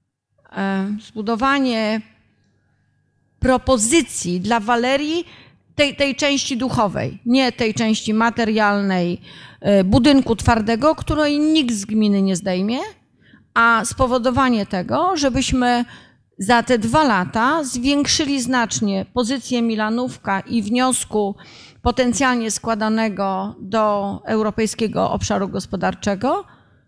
propozycji dla Walerii tej części duchowej, nie tej części materialnej budynku twardego, której nikt z gminy nie zdejmie, a spowodowanie tego, żebyśmy za te 2 lata zwiększyli znacznie pozycję Milanówka i wniosku potencjalnie składanego do Europejskiego Obszaru Gospodarczego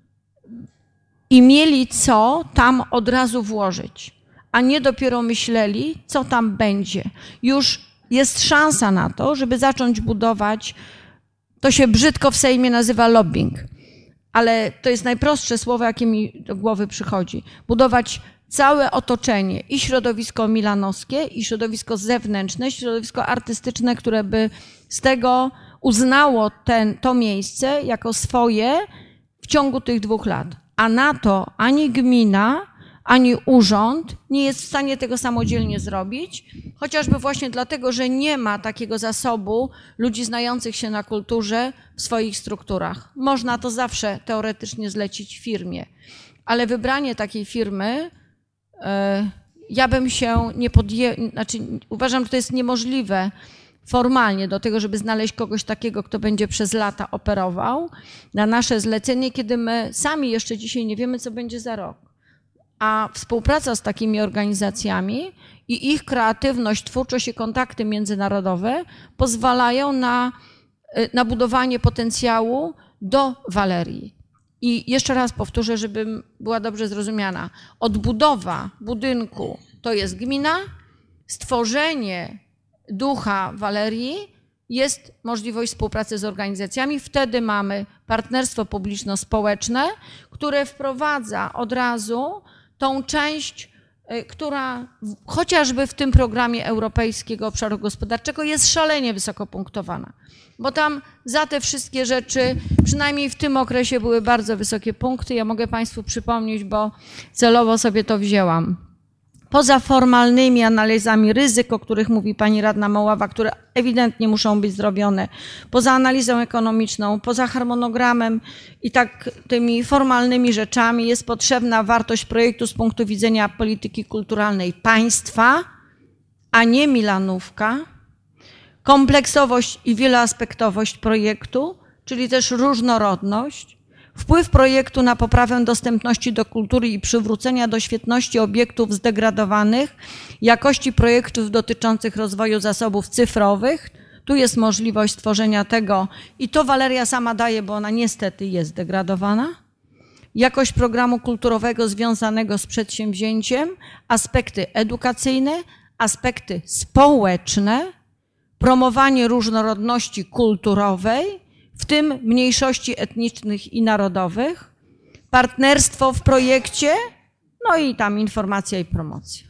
i mieli co tam od razu włożyć, a nie dopiero myśleli, co tam będzie. Już jest szansa na to, żeby zacząć budować, to się brzydko w Sejmie nazywa lobbying, ale to jest najprostsze słowo, jakie mi do głowy przychodzi. Budować całe otoczenie i środowisko milanowskie, i środowisko zewnętrzne, środowisko artystyczne, które by z tego uznało to miejsce jako swoje w ciągu tych 2 lat. A na to ani gmina, ani urząd nie jest w stanie tego samodzielnie zrobić, chociażby właśnie dlatego, że nie ma takiego zasobu ludzi znających się na kulturze w swoich strukturach. Można to zawsze teoretycznie zlecić firmie, ale wybranie takiej firmy, ja bym się nie uważam, że to jest niemożliwe formalnie do tego, żeby znaleźć kogoś takiego, kto będzie przez lata operował na nasze zlecenie, kiedy my sami jeszcze dzisiaj nie wiemy, co będzie za rok. A współpraca z takimi organizacjami i ich kreatywność, twórczość i kontakty międzynarodowe pozwalają na budowanie potencjału do Walerii. I jeszcze raz powtórzę, żebym była dobrze zrozumiana. Odbudowa budynku to jest gmina, stworzenie ducha Walerii jest możliwość współpracy z organizacjami. Wtedy mamy partnerstwo publiczno-społeczne, które wprowadza od razu tą część, która chociażby w tym programie Europejskiego Obszaru Gospodarczego jest szalenie wysoko punktowana. Bo tam za te wszystkie rzeczy, przynajmniej w tym okresie, były bardzo wysokie punkty. Ja mogę Państwu przypomnieć, bo celowo sobie to wzięłam. poza formalnymi analizami ryzyk, o których mówi pani radna Moława, które ewidentnie muszą być zrobione, poza analizą ekonomiczną, poza harmonogramem i tak tymi formalnymi rzeczami jest potrzebna wartość projektu z punktu widzenia polityki kulturalnej państwa, a nie milanówka, kompleksowość i wieloaspektowość projektu, czyli też różnorodność, wpływ projektu na poprawę dostępności do kultury i przywrócenia do świetności obiektów zdegradowanych, jakości projektów dotyczących rozwoju zasobów cyfrowych. Tu jest możliwość stworzenia tego i to Waleria sama daje, bo ona niestety jest zdegradowana. Jakość programu kulturowego związanego z przedsięwzięciem, aspekty edukacyjne, aspekty społeczne, promowanie różnorodności kulturowej, w tym mniejszości etnicznych i narodowych, partnerstwo w projekcie, no i tam informacja i promocja.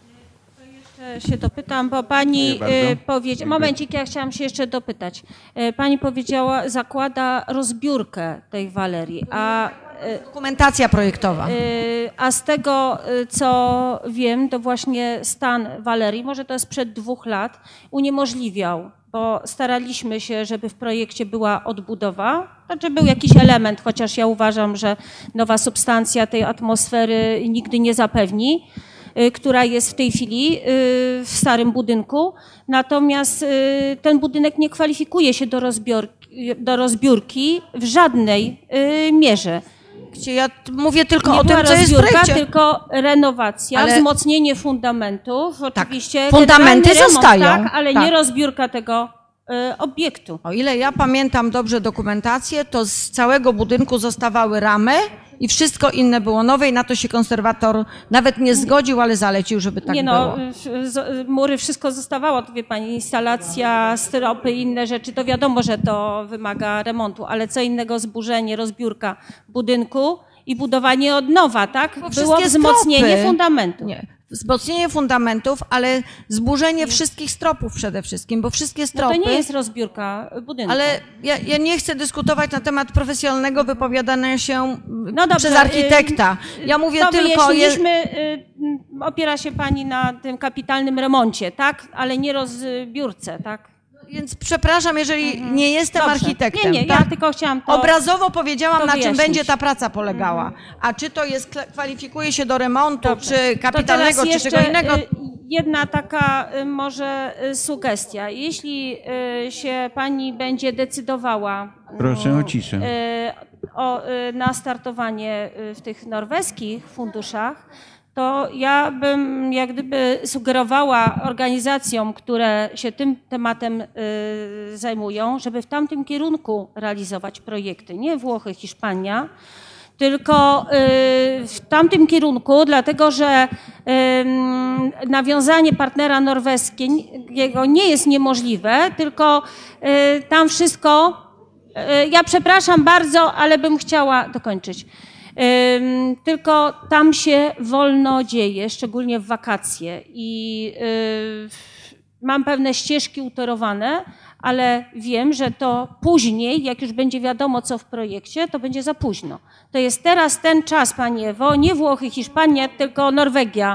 Jeszcze się dopytam, bo pani powiedziała, momencik, ja chciałam się jeszcze dopytać. Pani powiedziała, zakłada rozbiórkę tej Walerii, a dokumentacja projektowa. A z tego, co wiem, to właśnie stan Walerii, może to jest sprzed 2 lat, uniemożliwiał, bo staraliśmy się, żeby w projekcie była odbudowa, znaczy był jakiś element, chociaż ja uważam, że nowa substancja tej atmosfery nigdy nie zapewni, która jest w tej chwili w starym budynku. Natomiast ten budynek nie kwalifikuje się do rozbiórki w żadnej mierze. Gdzie ja mówię tylko nie o tym, co jest w projekcie. Tylko renowacja, wzmocnienie fundamentów. Oczywiście fundamenty remont, zostają. tak, ale nie rozbiórka tego obiektu. O ile ja pamiętam dobrze dokumentację, to z całego budynku zostawały ramy i wszystko inne było nowe i na to się konserwator nawet nie zgodził, ale zalecił, żeby tak było. Mury, wszystko zostawało, to wie pani, instalacja, styropy i inne rzeczy, to wiadomo, że to wymaga remontu, ale co innego zburzenie, rozbiórka budynku i budowanie od nowa, tak? Było wzmocnienie fundamentów. Nie. Wzmocnienie fundamentów, ale zburzenie wszystkich stropów przede wszystkim, bo wszystkie stropy... No to nie jest rozbiórka budynku. Ale ja nie chcę dyskutować na temat profesjonalnego wypowiadania się przez architekta. Ja mówię tylko... Opiera się pani na tym kapitalnym remoncie, tak? Ale nie rozbiórce, tak? Więc przepraszam, jeżeli nie jestem architektem. Nie, tak? ja tylko chciałam to obrazowo powiedziałam, na czym wyjaśnić. będzie ta praca polegała. A czy to jest, kwalifikuje się do remontu, czy kapitalnego, czy czego innego? Jedna taka może sugestia. Jeśli się pani będzie decydowała Proszę o ciszę. Na startowanie w tych norweskich funduszach, to ja bym jak gdyby sugerowała organizacjom, które się tym tematem zajmują, żeby w tamtym kierunku realizować projekty. Nie Włochy, Hiszpania, tylko w tamtym kierunku, dlatego że nawiązanie partnera norweskiego nie jest niemożliwe, tylko tam wszystko, ja przepraszam bardzo, ale bym chciała dokończyć. Tylko tam się wolno dzieje, szczególnie w wakacje i mam pewne ścieżki utorowane, ale wiem, że to później, jak już będzie wiadomo co w projekcie, to będzie za późno. To jest teraz ten czas, Pani Ewo, nie Włochy, Hiszpania, tylko Norwegia.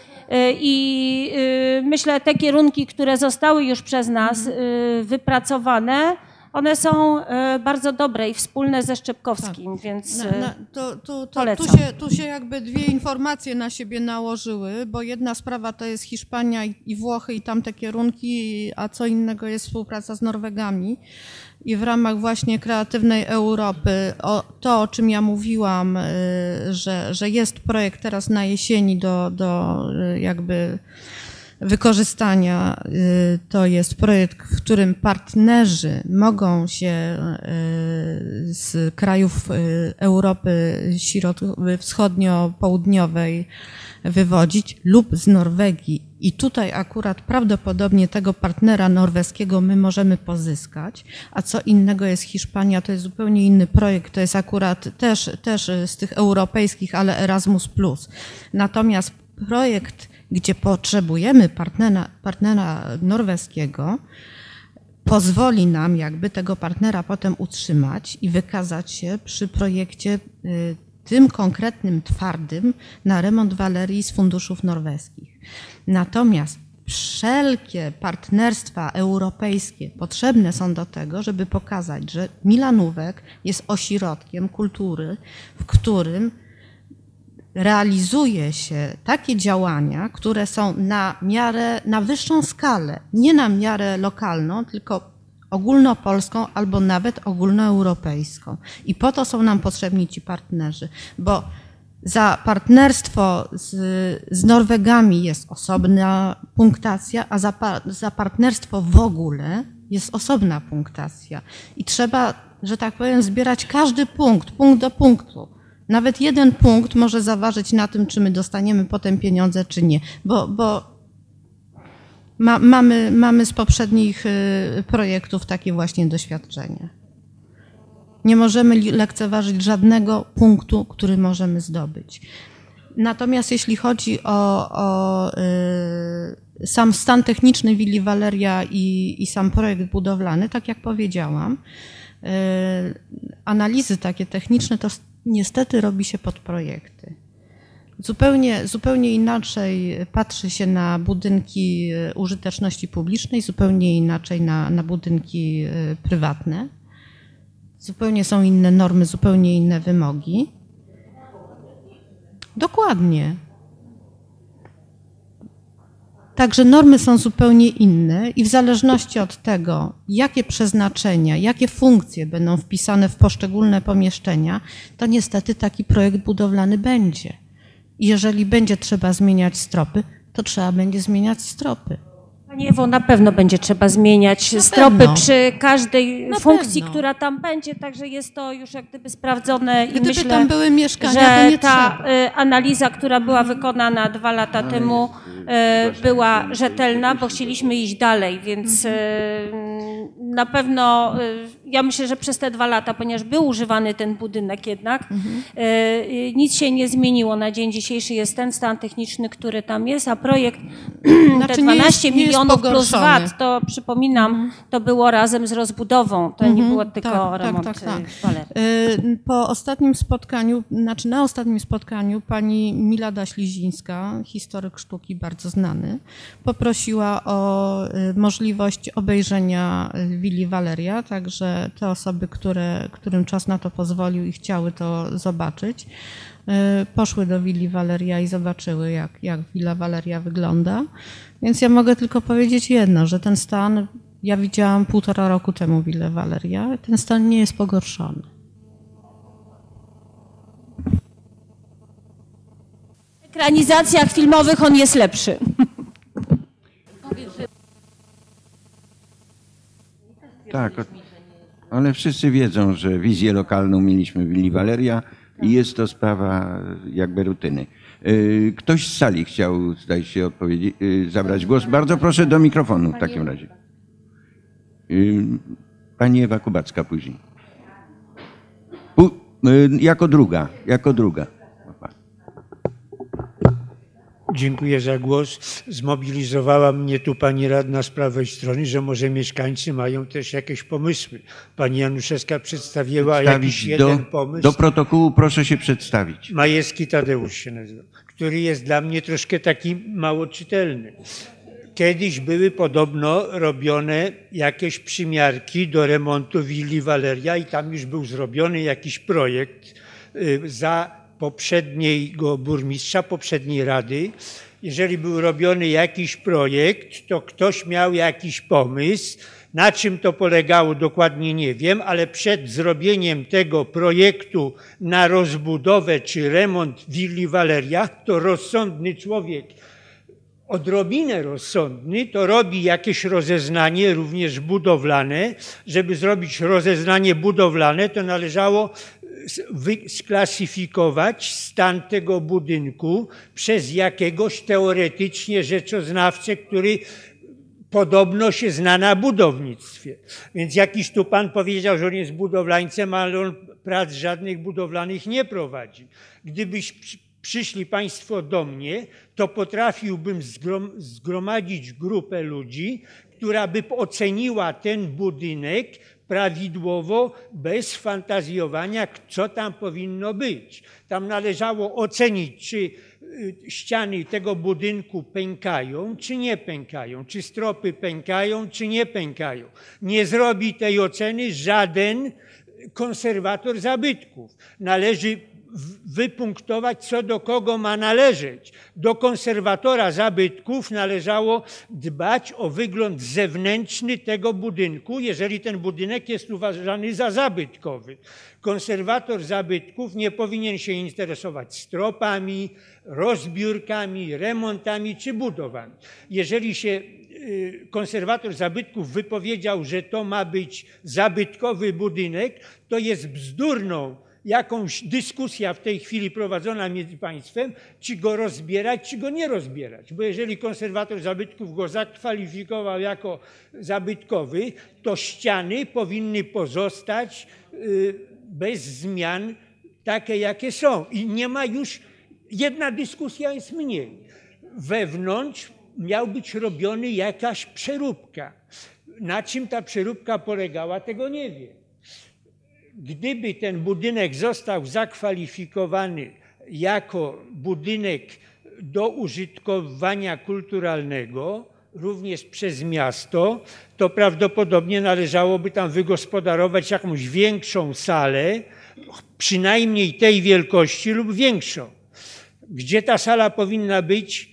I myślę, te kierunki, które zostały już przez nas wypracowane, one są bardzo dobre i wspólne ze Szczepkowskim, tak. Więc polecam. Tu się jakby 2 informacje na siebie nałożyły, bo jedna sprawa to jest Hiszpania i Włochy i tamte kierunki, a co innego jest współpraca z Norwegami. I w ramach właśnie Kreatywnej Europy, to o czym ja mówiłam, że jest projekt teraz na jesieni do jakby wykorzystania, to jest projekt, w którym partnerzy mogą się z krajów Europy wschodnio-południowej wywodzić lub z Norwegii. I tutaj akurat prawdopodobnie tego partnera norweskiego my możemy pozyskać, a co innego jest Hiszpania, to jest zupełnie inny projekt, to jest akurat też z tych europejskich, ale Erasmus+. Natomiast projekt, gdzie potrzebujemy partnera norweskiego, pozwoli nam jakby tego partnera potem utrzymać i wykazać się przy projekcie tym konkretnym twardym na remont Walerii z funduszów norweskich. Natomiast wszelkie partnerstwa europejskie potrzebne są do tego, żeby pokazać, że Milanówek jest ośrodkiem kultury, w którym realizuje się takie działania, które są na wyższą skalę, nie na miarę lokalną, tylko ogólnopolską albo nawet ogólnoeuropejską. I po to są nam potrzebni ci partnerzy, bo za partnerstwo z Norwegami jest osobna punktacja, a za partnerstwo w ogóle jest osobna punktacja. I trzeba, że tak powiem, zbierać każdy punkt do punktu. Nawet jeden punkt może zaważyć na tym, czy my dostaniemy potem pieniądze, czy nie. Bo mamy z poprzednich projektów takie właśnie doświadczenie. Nie możemy lekceważyć żadnego punktu, który możemy zdobyć. Natomiast jeśli chodzi o sam stan techniczny willi Waleria i sam projekt budowlany, tak jak powiedziałam, analizy takie techniczne to niestety robi się pod projekty. Zupełnie inaczej patrzy się na budynki użyteczności publicznej, zupełnie inaczej na budynki prywatne. Zupełnie są inne normy, zupełnie inne wymogi. Dokładnie. Także normy są zupełnie inne i w zależności od tego, jakie przeznaczenia, jakie funkcje będą wpisane w poszczególne pomieszczenia, to niestety taki projekt budowlany będzie. I jeżeli będzie trzeba zmieniać stropy, to trzeba będzie zmieniać stropy. Pani Ewo, na pewno będzie trzeba zmieniać stropy przy każdej funkcji, która tam będzie, także jest to już jak gdyby sprawdzone i Gdyby myślę, tam były mieszkania, że to nie ta trzeba. analiza, która była wykonana 2 lata temu, była rzetelna, bo chcieliśmy iść dalej, więc na pewno ja myślę, że przez te 2 lata, ponieważ był używany ten budynek jednak, nic się nie zmieniło. Na dzień dzisiejszy jest ten stan techniczny, który tam jest, a projekt te 12 milionów plus VAT, to przypominam, to było razem z rozbudową, to nie było tylko remont Walerii. Po ostatnim spotkaniu, znaczy na ostatnim spotkaniu pani Milada Ślizińska, historyk sztuki bardzo znany, poprosiła o możliwość obejrzenia willi Waleria, także te osoby, którym czas na to pozwolił i chciały to zobaczyć, poszły do willi Waleria i zobaczyły, jak willa Waleria wygląda. Więc ja mogę tylko powiedzieć jedno, że ten stan, ja widziałam 1,5 roku temu willę Waleria, ten stan nie jest pogorszony. W ekranizacjach filmowych on jest lepszy. Tak, ale wszyscy wiedzą, że wizję lokalną mieliśmy w willi Waleria i jest to sprawa jakby rutyny. Ktoś z sali chciał, zdaje się, zabrać głos. Bardzo proszę do mikrofonu w takim razie. Pani Ewa Kubacka później. Jako druga. Dziękuję za głos. Zmobilizowała mnie tu pani radna z prawej strony, że może mieszkańcy mają też jakieś pomysły. Pani Januszewska przedstawiła jakiś jeden pomysł. Do protokołu proszę się przedstawić. Majewski Tadeusz się nazywa, który jest dla mnie troszkę taki mało czytelny. Kiedyś były podobno robione jakieś przymiarki do remontu willi Waleria i tam już był zrobiony jakiś projekt za poprzedniego burmistrza, poprzedniej rady. Jeżeli był robiony jakiś projekt, to ktoś miał jakiś pomysł. Na czym to polegało, dokładnie nie wiem, ale przed zrobieniem tego projektu na rozbudowę czy remont willi Waleria, to rozsądny człowiek, odrobinę rozsądny, to robi jakieś rozeznanie, również budowlane. Żeby zrobić rozeznanie budowlane, to należało sklasyfikować stan tego budynku przez jakiegoś teoretycznie rzeczoznawcę, który podobno się zna na budownictwie. Więc jakiś tu pan powiedział, że on jest budowlańcem, ale on prac żadnych budowlanych nie prowadzi. Przyszli państwo do mnie, to potrafiłbym zgromadzić grupę ludzi, która by oceniła ten budynek prawidłowo, bez fantazjowania, co tam powinno być. Tam należało ocenić, czy ściany tego budynku pękają, czy nie pękają, czy stropy pękają, czy nie pękają. Nie zrobi tej oceny żaden konserwator zabytków. Należy wypunktować, co do kogo ma należeć. Do konserwatora zabytków należało dbać o wygląd zewnętrzny tego budynku, jeżeli ten budynek jest uważany za zabytkowy. Konserwator zabytków nie powinien się interesować stropami, rozbiórkami, remontami czy budowami. Jeżeli się konserwator zabytków wypowiedział, że to ma być zabytkowy budynek, to jest bzdurną jakąś dyskusja w tej chwili prowadzona między państwem, czy go rozbierać, czy go nie rozbierać. Bo jeżeli konserwator zabytków go zakwalifikował jako zabytkowy, to ściany powinny pozostać bez zmian takie, jakie są. I nie ma już, jedna dyskusja jest mniej. Wewnątrz miał być robiony jakaś przeróbka. Na czym ta przeróbka polegała, tego nie wiem. Gdyby ten budynek został zakwalifikowany jako budynek do użytkowania kulturalnego, również przez miasto, to prawdopodobnie należałoby tam wygospodarować jakąś większą salę, przynajmniej tej wielkości lub większą. Gdzie ta sala powinna być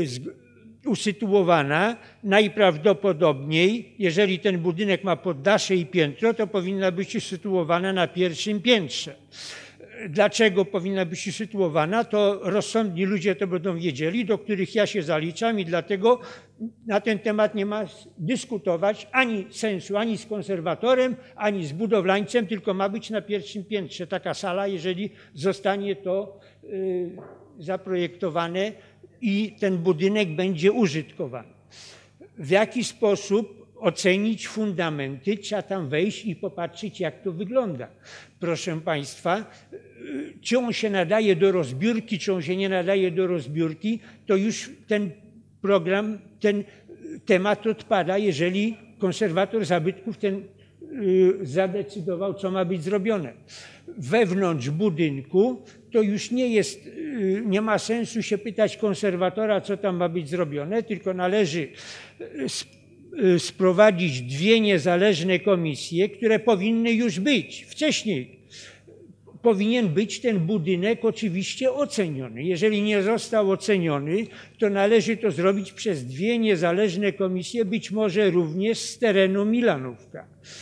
usytuowana? Najprawdopodobniej, jeżeli ten budynek ma poddasze i piętro, to powinna być usytuowana na pierwszym piętrze. Dlaczego powinna być usytuowana? To rozsądni ludzie to będą wiedzieli, do których ja się zaliczam i dlatego na ten temat nie ma dyskutować ani sensu, ani z konserwatorem, ani z budowlańcem, tylko ma być na pierwszym piętrze taka sala, jeżeli zostanie to zaprojektowane i ten budynek będzie użytkowany. W jaki sposób ocenić fundamenty? Trzeba tam wejść i popatrzeć, jak to wygląda. Proszę państwa, czy on się nadaje do rozbiórki, czy on się nie nadaje do rozbiórki, to już ten program, ten temat odpada, jeżeli konserwator zabytków ten zadecydował, co ma być zrobione. Wewnątrz budynku to już nie ma sensu się pytać konserwatora, co tam ma być zrobione, tylko należy sprowadzić dwie niezależne komisje, które powinny już być wcześniej. Powinien być ten budynek oczywiście oceniony. Jeżeli nie został oceniony, to należy to zrobić przez dwie niezależne komisje, być może również z terenu Milanówka.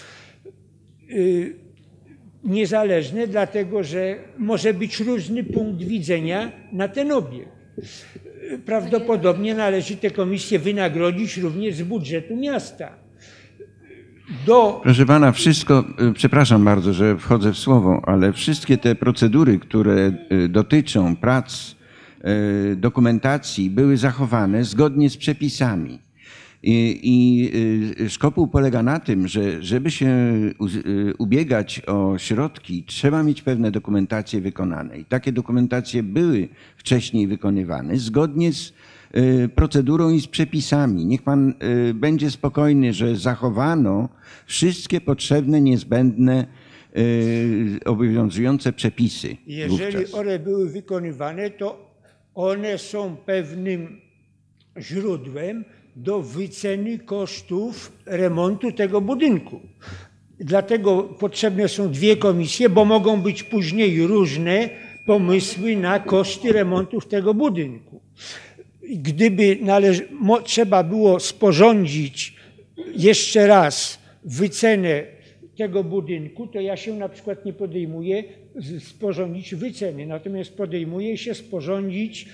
Niezależne, dlatego że może być różny punkt widzenia na ten obiekt. Prawdopodobnie należy te komisje wynagrodzić również z budżetu miasta. Proszę pana, wszystko, przepraszam bardzo, że wchodzę w słowo, ale wszystkie te procedury, które dotyczą prac, dokumentacji, były zachowane zgodnie z przepisami. I szkopuł polega na tym, że żeby się ubiegać o środki, trzeba mieć pewne dokumentacje wykonane. I takie dokumentacje były wcześniej wykonywane zgodnie z procedurą i z przepisami. Niech pan będzie spokojny, że zachowano wszystkie potrzebne, niezbędne, obowiązujące przepisy. Jeżeli one były wykonywane, to one są pewnym źródłem do wyceny kosztów remontu tego budynku. Dlatego potrzebne są dwie komisje, bo mogą być później różne pomysły na koszty remontów tego budynku. Gdyby trzeba było sporządzić jeszcze raz wycenę tego budynku, to ja się na przykład nie podejmuję sporządzić wyceny, natomiast podejmuje się sporządzić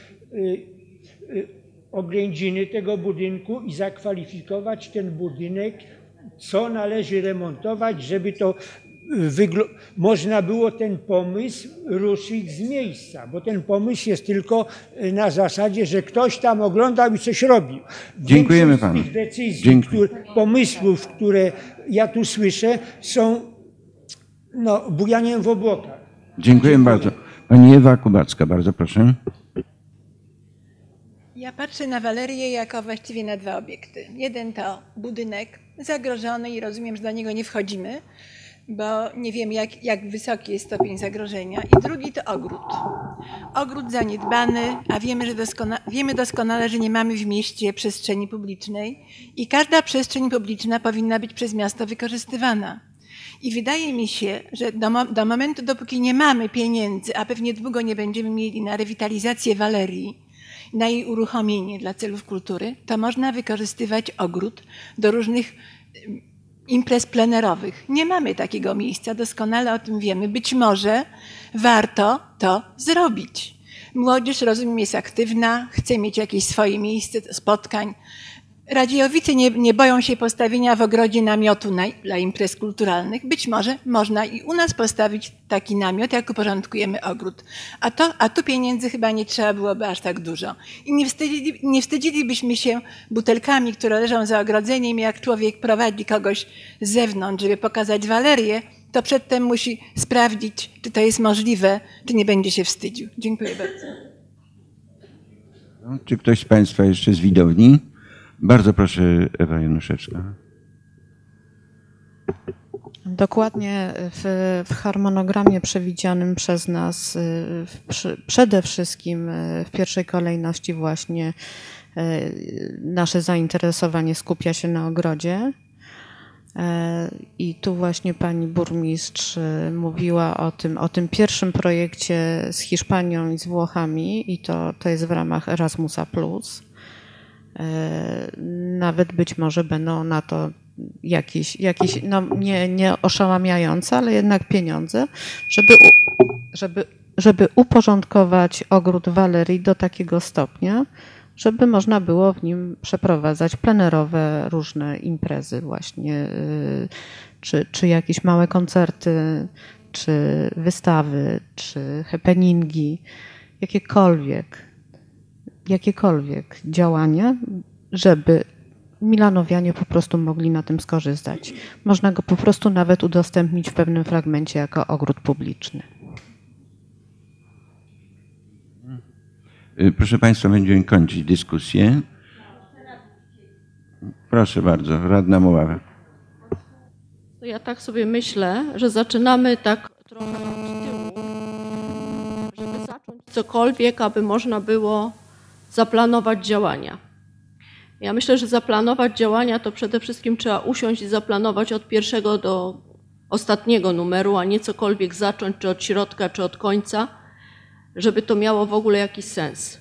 oględziny tego budynku i zakwalifikować ten budynek, co należy remontować, żeby to można było ten pomysł ruszyć z miejsca, bo ten pomysł jest tylko na zasadzie, że ktoś tam oglądał i coś robił. Dziękujemy panu. Z tych decyzji, pomysłów, które ja tu słyszę, są bujaniem w obłokach. Dziękuję bardzo. Pani Ewa Kubacka, bardzo proszę. Ja patrzę na Walerię jako właściwie na dwa obiekty. Jeden to budynek zagrożony i rozumiem, że do niego nie wchodzimy, bo nie wiem jak wysoki jest stopień zagrożenia. I drugi to ogród. Ogród zaniedbany, a wiemy doskonale, że nie mamy w mieście przestrzeni publicznej i każda przestrzeń publiczna powinna być przez miasto wykorzystywana. I wydaje mi się, że do momentu, dopóki nie mamy pieniędzy, a pewnie długo nie będziemy mieli na rewitalizację Walerii, na jej uruchomienie dla celów kultury, to można wykorzystywać ogród do różnych imprez plenerowych. Nie mamy takiego miejsca, doskonale o tym wiemy. Być może warto to zrobić. Młodzież, rozumiem, jest aktywna, chce mieć jakieś swoje miejsce spotkań. Radziejowice nie boją się postawienia w ogrodzie namiotu dla imprez kulturalnych. Być może można i u nas postawić taki namiot, jak uporządkujemy ogród. A tu pieniędzy chyba nie trzeba byłoby aż tak dużo. I nie wstydzilibyśmy się butelkami, które leżą za ogrodzeniem, jak człowiek prowadzi kogoś z zewnątrz, żeby pokazać Walerię, to przedtem musi sprawdzić, czy to jest możliwe, czy nie będzie się wstydził. Dziękuję bardzo. Czy ktoś z Państwa jeszcze z widowni? Bardzo proszę, Ewa Januszewska. Dokładnie w harmonogramie przewidzianym przez nas przede wszystkim w pierwszej kolejności właśnie nasze zainteresowanie skupia się na ogrodzie. I tu właśnie pani burmistrz mówiła o tym pierwszym projekcie z Hiszpanią i z Włochami i to jest w ramach Erasmusa+. Nawet być może będą na to jakieś no nie oszałamiające, ale jednak pieniądze, żeby uporządkować ogród Walerii do takiego stopnia, żeby można było w nim przeprowadzać plenerowe różne imprezy właśnie, czy jakieś małe koncerty, czy wystawy, czy happeningi, jakiekolwiek działania, żeby milanowianie po prostu mogli na tym skorzystać. Można go po prostu nawet udostępnić w pewnym fragmencie jako ogród publiczny. Proszę Państwa, będziemy kończyć dyskusję. Proszę bardzo, radna Muława. To ja tak sobie myślę, że zaczynamy tak trochę od tyłu, żeby zacząć cokolwiek, aby można było zaplanować działania. Ja myślę, że zaplanować działania to przede wszystkim trzeba usiąść i zaplanować od pierwszego do ostatniego numeru, a nie cokolwiek zacząć, czy od środka, czy od końca, żeby to miało w ogóle jakiś sens.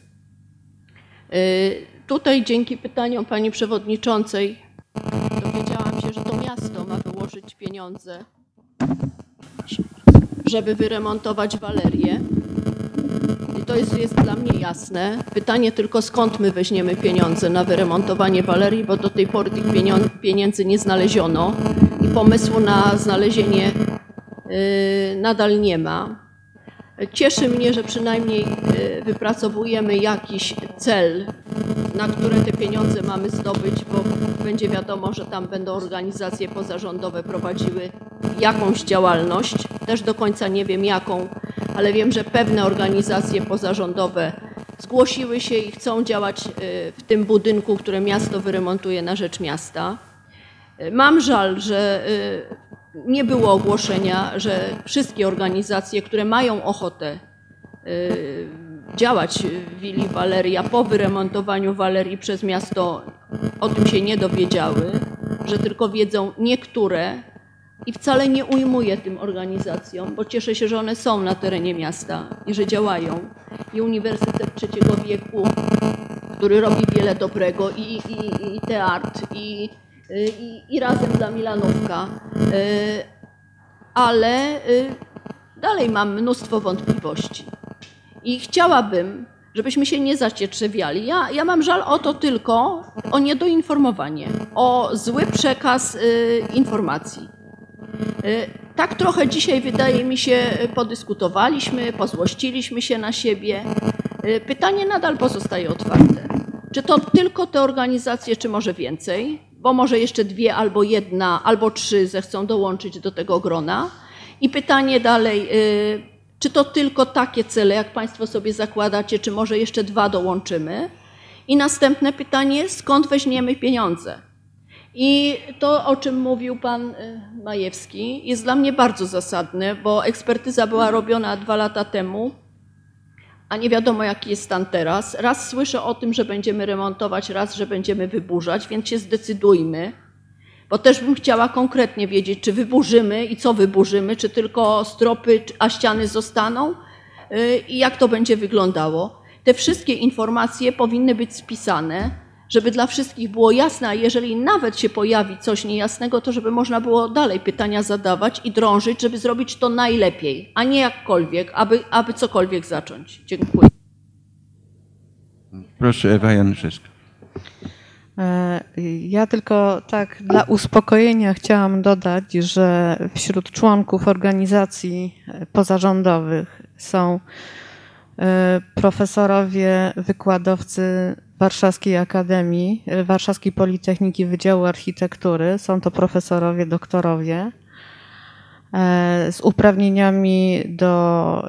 Tutaj dzięki pytaniom pani przewodniczącej dowiedziałam się, że to miasto ma wyłożyć pieniądze, żeby wyremontować Walerię. I to jest dla mnie jasne. Pytanie tylko, skąd my weźmiemy pieniądze na wyremontowanie Walerii, bo do tej pory tych pieniędzy nie znaleziono i pomysłu na znalezienie nadal nie ma. Cieszy mnie, że przynajmniej wypracowujemy jakiś cel, na które te pieniądze mamy zdobyć, bo będzie wiadomo, że tam będą organizacje pozarządowe prowadziły jakąś działalność. Też do końca nie wiem jaką, ale wiem, że pewne organizacje pozarządowe zgłosiły się i chcą działać w tym budynku, które miasto wyremontuje na rzecz miasta. Mam żal, że nie było ogłoszenia, że wszystkie organizacje, które mają ochotę działać w willi Waleria po wyremontowaniu Walerii przez miasto, o tym się nie dowiedziały, że tylko wiedzą niektóre i wcale nie ujmuję tym organizacjom, bo cieszę się, że one są na terenie miasta i że działają. I Uniwersytet Trzeciego Wieku, który robi wiele dobrego, i Teatr, i Razem dla Milanówka, ale dalej mam mnóstwo wątpliwości. I chciałabym, żebyśmy się nie zacietrzewiali. Ja mam żal o to tylko, o niedoinformowanie, o zły przekaz informacji. Tak trochę dzisiaj, wydaje mi się, podyskutowaliśmy, pozłościliśmy się na siebie. Pytanie nadal pozostaje otwarte. Czy to tylko te organizacje, czy może więcej? Bo może jeszcze 2 albo 1, albo 3 zechcą dołączyć do tego grona. I pytanie dalej, czy to tylko takie cele, jak Państwo sobie zakładacie, czy może jeszcze 2 dołączymy? I następne pytanie, skąd weźmiemy pieniądze? I to, o czym mówił pan Majewski, jest dla mnie bardzo zasadne, bo ekspertyza była robiona 2 lata temu, a nie wiadomo, jaki jest stan teraz. Raz słyszę o tym, że będziemy remontować, raz, że będziemy wyburzać, więc się zdecydujmy, bo też bym chciała konkretnie wiedzieć, czy wyburzymy i co wyburzymy, czy tylko stropy, a ściany zostaną i jak to będzie wyglądało. Te wszystkie informacje powinny być spisane, żeby dla wszystkich było jasne, a jeżeli nawet się pojawi coś niejasnego, to żeby można było dalej pytania zadawać i drążyć, żeby zrobić to najlepiej, a nie jakkolwiek, aby cokolwiek zacząć. Dziękuję. Proszę, Ewa Januszewska. Ja tylko tak dla uspokojenia chciałam dodać, że wśród członków organizacji pozarządowych są profesorowie, wykładowcy Warszawskiej Akademii, Warszawskiej Politechniki Wydziału Architektury. Są to profesorowie, doktorowie z uprawnieniami do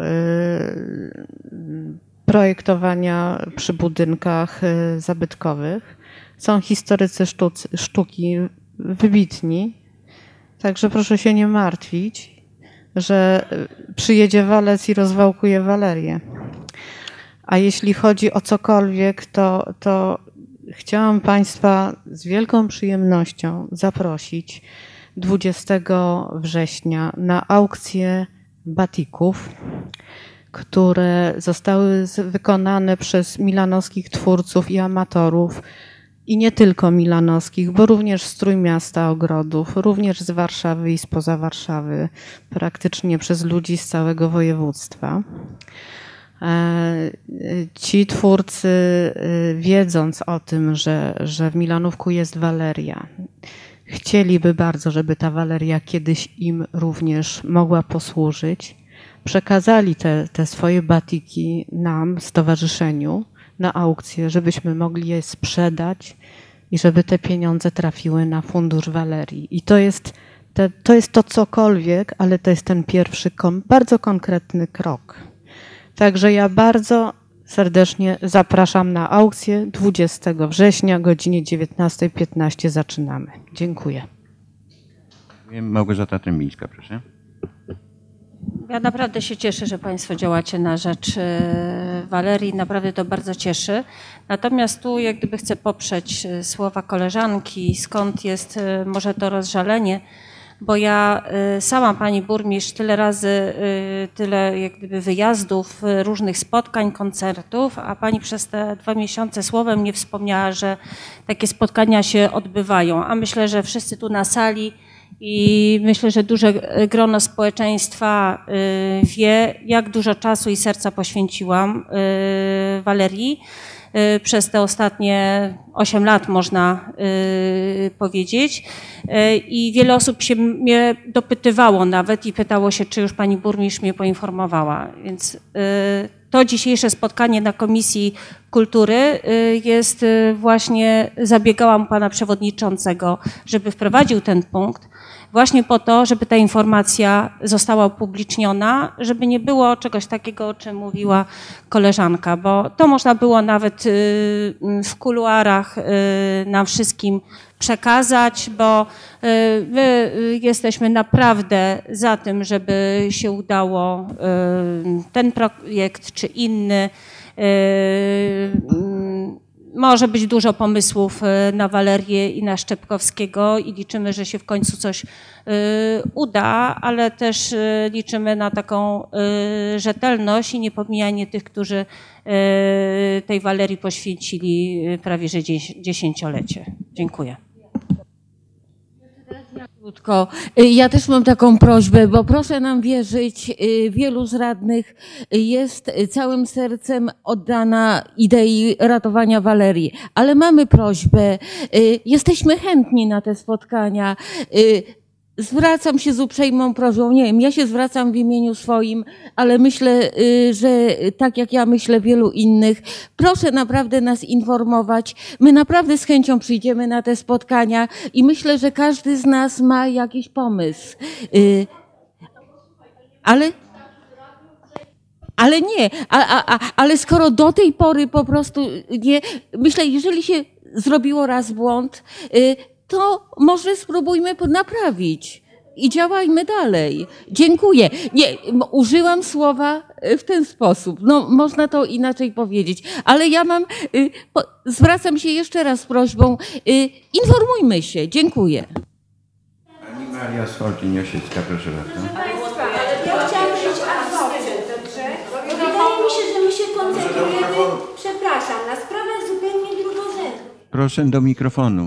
projektowania przy budynkach zabytkowych. Są historycy sztuki wybitni, także proszę się nie martwić, że przyjedzie walec i rozwałkuje walerię. A jeśli chodzi o cokolwiek, to chciałam Państwa z wielką przyjemnością zaprosić 20 września na aukcję batików, które zostały wykonane przez milanowskich twórców i amatorów, i nie tylko milanowskich, bo również z Trójmiasta Ogrodów, również z Warszawy i spoza Warszawy, praktycznie przez ludzi z całego województwa. Ci twórcy, wiedząc o tym, że w Milanówku jest Waleria, chcieliby bardzo, żeby ta Waleria kiedyś im również mogła posłużyć, przekazali te swoje batiki nam, stowarzyszeniu, na aukcję, żebyśmy mogli je sprzedać i żeby te pieniądze trafiły na fundusz Walerii. I to jest to cokolwiek, ale to jest ten pierwszy bardzo konkretny krok. Także ja bardzo serdecznie zapraszam na aukcję 20 września, godzinie 19:15 zaczynamy. Dziękuję. Małgorzata Trębińska, proszę. Ja naprawdę się cieszę, że Państwo działacie na rzecz Walerii. Naprawdę to bardzo cieszy. Natomiast tu jak gdyby chcę poprzeć słowa koleżanki, skąd jest może to rozżalenie, bo ja sama, pani burmistrz, tyle razy, tyle jak gdyby wyjazdów, różnych spotkań, koncertów, a pani przez te 2 miesiące słowem nie wspomniała, że takie spotkania się odbywają. A myślę, że wszyscy tu na sali i myślę, że duże grono społeczeństwa wie, jak dużo czasu i serca poświęciłam Walerii przez te ostatnie 8 lat, można powiedzieć. I wiele osób się mnie dopytywało nawet i pytało się, czy już pani burmistrz mnie poinformowała. Więc to dzisiejsze spotkanie na Komisji Kultury jest właśnie, zabiegałam pana przewodniczącego, żeby wprowadził ten punkt, właśnie po to, żeby ta informacja została upubliczniona, żeby nie było czegoś takiego, o czym mówiła koleżanka, bo to można było nawet w kuluarach nam wszystkim przekazać, bo my jesteśmy naprawdę za tym, żeby się udało ten projekt czy inny. Może być dużo pomysłów na Walerię i na Szczepkowskiego i liczymy, że się w końcu coś uda, ale też liczymy na taką rzetelność i niepomijanie tych, którzy tej Walerii poświęcili prawie że 10-lecie. Dziękuję. Krótko. Ja też mam taką prośbę, bo proszę nam wierzyć, wielu z radnych jest całym sercem oddana idei ratowania Walerii, ale mamy prośbę, jesteśmy chętni na te spotkania. Zwracam się z uprzejmą prośbą, nie wiem, ja się zwracam w imieniu swoim, ale myślę, że tak jak ja myślę wielu innych, proszę naprawdę nas informować. My naprawdę z chęcią przyjdziemy na te spotkania i myślę, że każdy z nas ma jakiś pomysł. Ale nie, ale skoro do tej pory po prostu nie, myślę, jeżeli się zrobiło raz błąd, to może spróbujmy naprawić i działajmy dalej. Dziękuję. Nie, użyłam słowa w ten sposób. No, można to inaczej powiedzieć, ale ja mam, zwracam się jeszcze raz z prośbą, informujmy się. Dziękuję. Pani Maria Swolczyn-Josiecka, proszę bardzo. Państwa, ja chciałam powiedzieć adwokat, dobrze? Wydaje mi się, że my się koncentrujemy, przepraszam, na sprawach zupełnie drugorzędnych. Proszę do mikrofonu.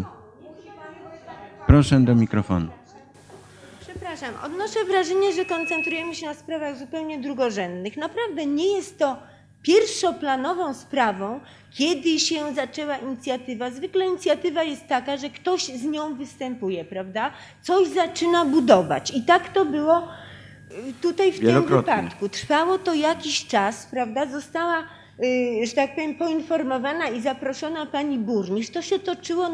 Proszę do mikrofonu. Przepraszam, odnoszę wrażenie, że koncentrujemy się na sprawach zupełnie drugorzędnych. Naprawdę nie jest to pierwszoplanową sprawą, kiedy się zaczęła inicjatywa. Zwykle inicjatywa jest taka, że ktoś z nią występuje, prawda? Coś zaczyna budować. I tak to było tutaj w tym wypadku. Trwało to jakiś czas, prawda? Została, że tak powiem, poinformowana i zaproszona pani burmistrz. To się toczyło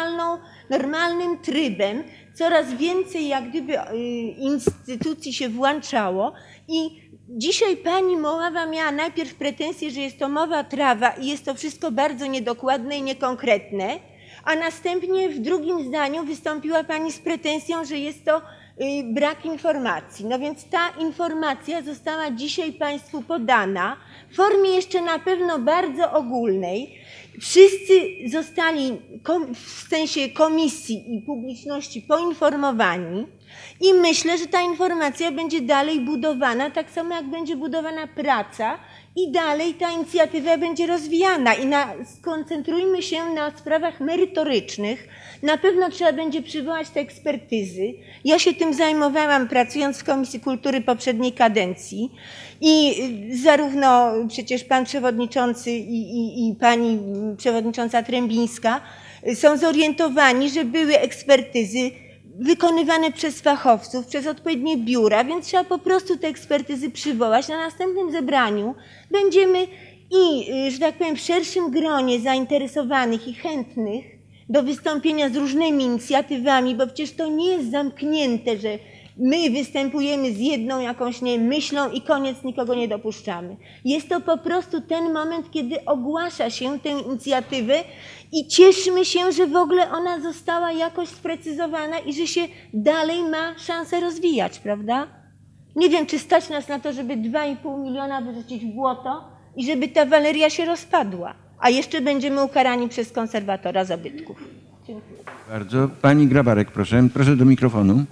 normalnym trybem. Coraz więcej jak gdyby instytucji się włączało i dzisiaj pani Moława miała najpierw pretensję, że jest to mowa trawa i jest to wszystko bardzo niedokładne i niekonkretne, a następnie w drugim zdaniu wystąpiła pani z pretensją, że jest to brak informacji. No więc ta informacja została dzisiaj państwu podana w formie jeszcze na pewno bardzo ogólnej. Wszyscy zostali w sensie komisji i publiczności poinformowani i myślę, że ta informacja będzie dalej budowana, tak samo jak będzie budowana praca i dalej ta inicjatywa będzie rozwijana i skoncentrujmy się na sprawach merytorycznych. Na pewno trzeba będzie przywołać te ekspertyzy. Ja się tym zajmowałam, pracując w Komisji Kultury poprzedniej kadencji i zarówno przecież pan przewodniczący i pani przewodnicząca Trębińska są zorientowani, że były ekspertyzy wykonywane przez fachowców, przez odpowiednie biura, więc trzeba po prostu te ekspertyzy przywołać. Na następnym zebraniu będziemy że tak powiem, w szerszym gronie zainteresowanych i chętnych do wystąpienia z różnymi inicjatywami, bo przecież to nie jest zamknięte, że my występujemy z jedną jakąś myślą i koniec, nikogo nie dopuszczamy. Jest to po prostu ten moment, kiedy ogłasza się tę inicjatywę i cieszmy się, że w ogóle ona została jakoś sprecyzowana i że się dalej ma szansę rozwijać, prawda? Nie wiem, czy stać nas na to, żeby 2,5 miliona wyrzucić w błoto i żeby ta Waleria się rozpadła, a jeszcze będziemy ukarani przez konserwatora zabytków. Dziękuję. Bardzo. Pani Grabarek, proszę. Proszę do mikrofonu.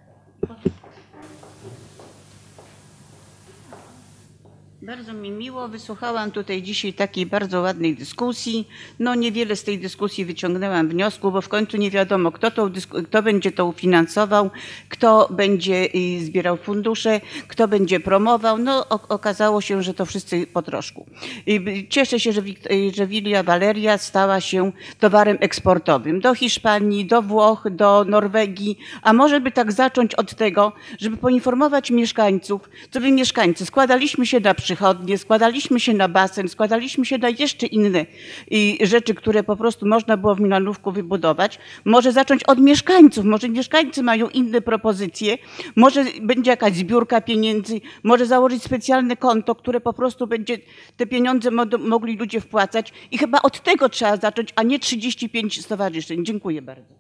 Bardzo mi miło. Wysłuchałam tutaj dzisiaj takiej bardzo ładnej dyskusji. No niewiele z tej dyskusji wyciągnęłam wniosku, bo w końcu nie wiadomo, kto będzie to ufinansował, kto będzie zbierał fundusze, kto będzie promował. No okazało się, że to wszyscy po troszku. Cieszę się, że Villa Valeria stała się towarem eksportowym do Hiszpanii, do Włoch, do Norwegii, a może by tak zacząć od tego, żeby poinformować mieszkańców, co by mieszkańcy składaliśmy się na przychodnie, składaliśmy się na basen, składaliśmy się na jeszcze inne rzeczy, które po prostu można było w Milanówku wybudować. Może zacząć od mieszkańców, może mieszkańcy mają inne propozycje, może będzie jakaś zbiórka pieniędzy, może założyć specjalne konto, które po prostu będzie te pieniądze mogli ludzie wpłacać i chyba od tego trzeba zacząć, a nie 35 stowarzyszeń. Dziękuję bardzo.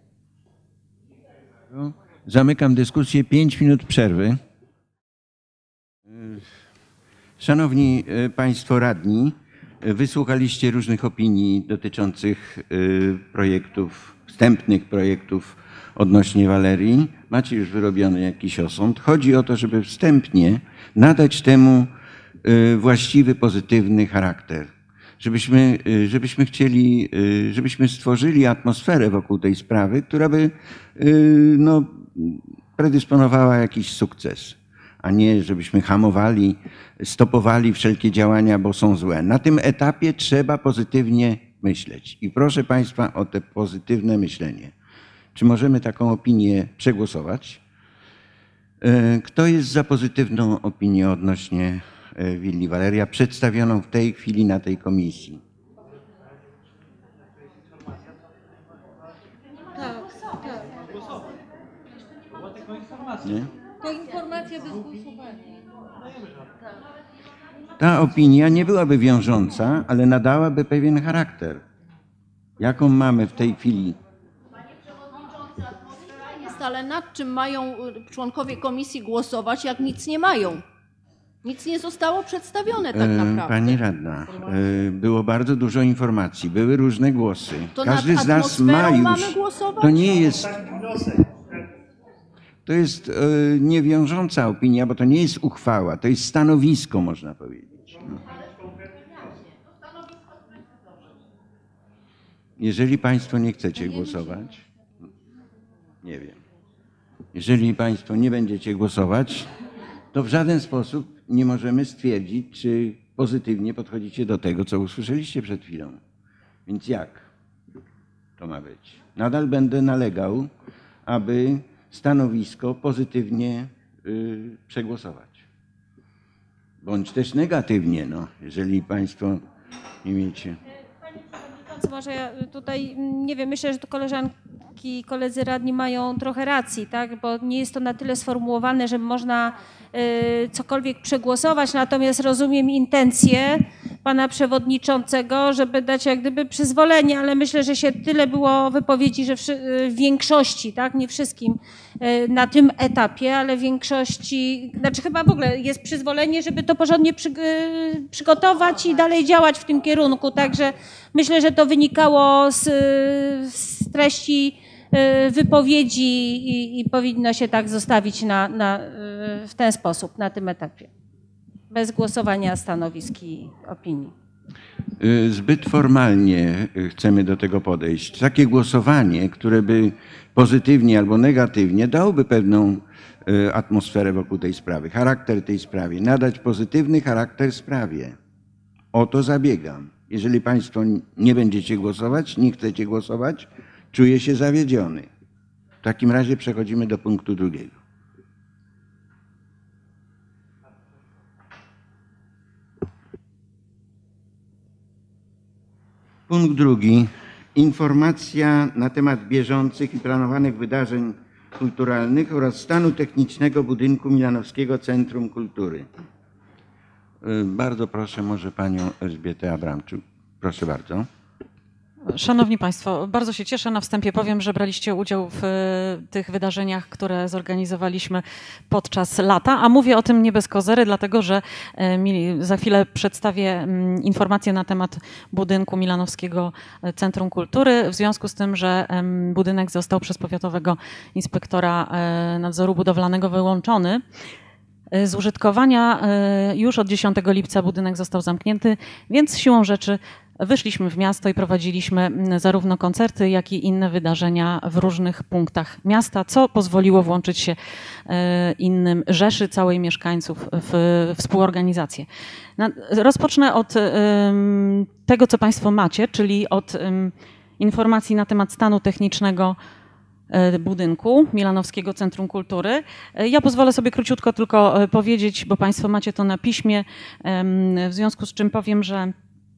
Zamykam dyskusję. 5 minut przerwy. Szanowni Państwo radni, wysłuchaliście różnych opinii dotyczących projektów, wstępnych projektów odnośnie Walerii. Macie już wyrobiony jakiś osąd. Chodzi o to, żeby wstępnie nadać temu właściwy, pozytywny charakter. Żebyśmy stworzyli atmosferę wokół tej sprawy, która by predysponowała jakiś sukces, a nie żebyśmy hamowali, stopowali wszelkie działania, bo są złe. Na tym etapie trzeba pozytywnie myśleć. I proszę Państwa o te pozytywne myślenie. Czy możemy taką opinię przegłosować? Kto jest za pozytywną opinią odnośnie Willi Valeria przedstawioną w tej chwili na tej komisji? Tak. Nie? To informacja bez głosowania. Ta opinia nie byłaby wiążąca, ale nadałaby pewien charakter. Jaką mamy w tej chwili? Ale nad czym mają członkowie komisji głosować, jak nic nie mają? Nic nie zostało przedstawione tak naprawdę. Pani radna, było bardzo dużo informacji, były różne głosy. To Każdy nad z nas ma atmosferą już. mamy głosować? To nie jest. To jest niewiążąca opinia, bo to nie jest uchwała, to jest stanowisko, można powiedzieć. Jeżeli Państwo nie chcecie głosować, nie wiem. Jeżeli Państwo nie będziecie głosować, to w żaden sposób nie możemy stwierdzić, czy pozytywnie podchodzicie do tego, co usłyszeliście przed chwilą. Więc jak to ma być? Nadal będę nalegał, aby stanowisko pozytywnie przegłosować. Bądź też negatywnie, no, jeżeli Państwo nie wiecie. Może ja tutaj, nie wiem, myślę, że to koleżanki i koledzy radni mają trochę racji, tak? Bo nie jest to na tyle sformułowane, że można cokolwiek przegłosować, natomiast rozumiem intencje pana przewodniczącego, żeby dać jak gdyby przyzwolenie, ale myślę, że się tyle było wypowiedzi, że w większości, tak, nie wszystkim na tym etapie, ale w większości, znaczy chyba w ogóle jest przyzwolenie, żeby to porządnie przygotować i dalej działać w tym kierunku, także myślę, że to wynikało z treści wypowiedzi i powinno się tak zostawić w ten sposób, na tym etapie. Bez głosowania stanowisk i opinii. Zbyt formalnie chcemy do tego podejść. Takie głosowanie, które by pozytywnie albo negatywnie dałoby pewną atmosferę wokół tej sprawy, charakter tej sprawie, nadać pozytywny charakter sprawie. O to zabiegam. Jeżeli Państwo nie będziecie głosować, nie chcecie głosować, czuję się zawiedziony. W takim razie przechodzimy do punktu drugiego. Punkt drugi. Informacja na temat bieżących i planowanych wydarzeń kulturalnych oraz stanu technicznego budynku Milanowskiego Centrum Kultury. Bardzo proszę może panią Elżbietę Abramczuk. Proszę bardzo. Szanowni Państwo, bardzo się cieszę. Na wstępie powiem, że braliście udział w tych wydarzeniach, które zorganizowaliśmy podczas lata, a mówię o tym nie bez kozery, dlatego że za chwilę przedstawię informacje na temat budynku Milanowskiego Centrum Kultury, w związku z tym, że budynek został przez powiatowego inspektora nadzoru budowlanego wyłączony z użytkowania. Już od 10 lipca budynek został zamknięty, więc siłą rzeczy wyszliśmy w miasto i prowadziliśmy zarówno koncerty, jak i inne wydarzenia w różnych punktach miasta, co pozwoliło włączyć się innym rzeszy całej mieszkańców w współorganizację. Rozpocznę od tego, co Państwo macie, czyli od informacji na temat stanu technicznego budynku Milanowskiego Centrum Kultury. Ja pozwolę sobie króciutko tylko powiedzieć, bo Państwo macie to na piśmie, w związku z czym powiem, że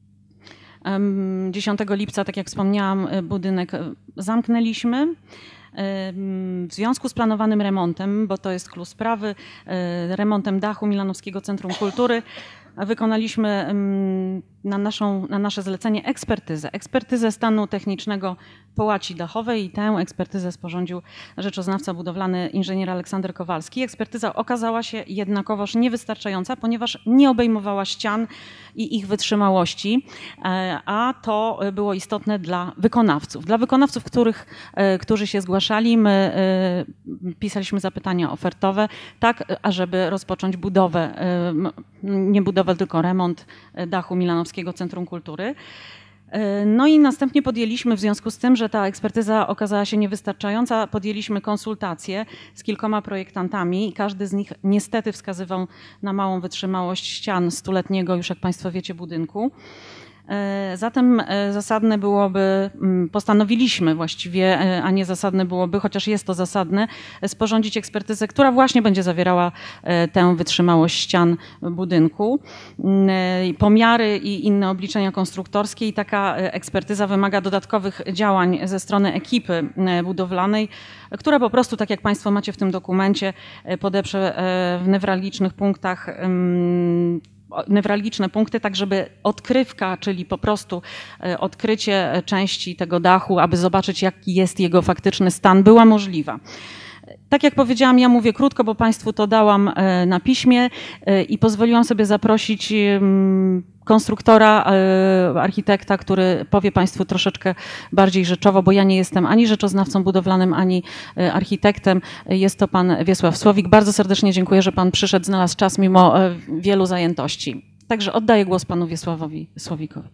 10 lipca, tak jak wspomniałam, budynek zamknęliśmy. W związku z planowanym remontem, bo to jest clou sprawy, remontem dachu Milanowskiego Centrum Kultury, wykonaliśmy na nasze zlecenie ekspertyzę stanu technicznego połaci dachowej i tę ekspertyzę sporządził rzeczoznawca budowlany inżynier Aleksander Kowalski. Ekspertyza okazała się jednakowoż niewystarczająca, ponieważ nie obejmowała ścian i ich wytrzymałości, a to było istotne dla wykonawców. Dla wykonawców, którzy się zgłaszali, my pisaliśmy zapytania ofertowe, tak ażeby rozpocząć budowę, nie budowę, tylko remont dachu Milanowskiego Centrum Kultury. No i następnie podjęliśmy, w związku z tym, że ta ekspertyza okazała się niewystarczająca, podjęliśmy konsultacje z kilkoma projektantami i każdy z nich niestety wskazywał na małą wytrzymałość ścian stuletniego, już jak Państwo wiecie, budynku. Zatem zasadne byłoby, postanowiliśmy właściwie, a nie zasadne byłoby, chociaż jest to zasadne, sporządzić ekspertyzę, która właśnie będzie zawierała tę wytrzymałość ścian budynku. Pomiary i inne obliczenia konstruktorskie i taka ekspertyza wymaga dodatkowych działań ze strony ekipy budowlanej, która po prostu, tak jak Państwo macie w tym dokumencie, podeprze w newralgicznych punktach newralgiczne punkty, tak żeby odkrywka, czyli po prostu odkrycie części tego dachu, aby zobaczyć, jaki jest jego faktyczny stan, była możliwa. Tak jak powiedziałam, ja mówię krótko, bo Państwu to dałam na piśmie i pozwoliłam sobie zaprosić konstruktora, architekta, który powie Państwu troszeczkę bardziej rzeczowo, bo ja nie jestem ani rzeczoznawcą budowlanym, ani architektem. Jest to pan Wiesław Słowik. Bardzo serdecznie dziękuję, że pan przyszedł, znalazł czas mimo wielu zajętości. Także oddaję głos panu Wiesławowi Słowikowi.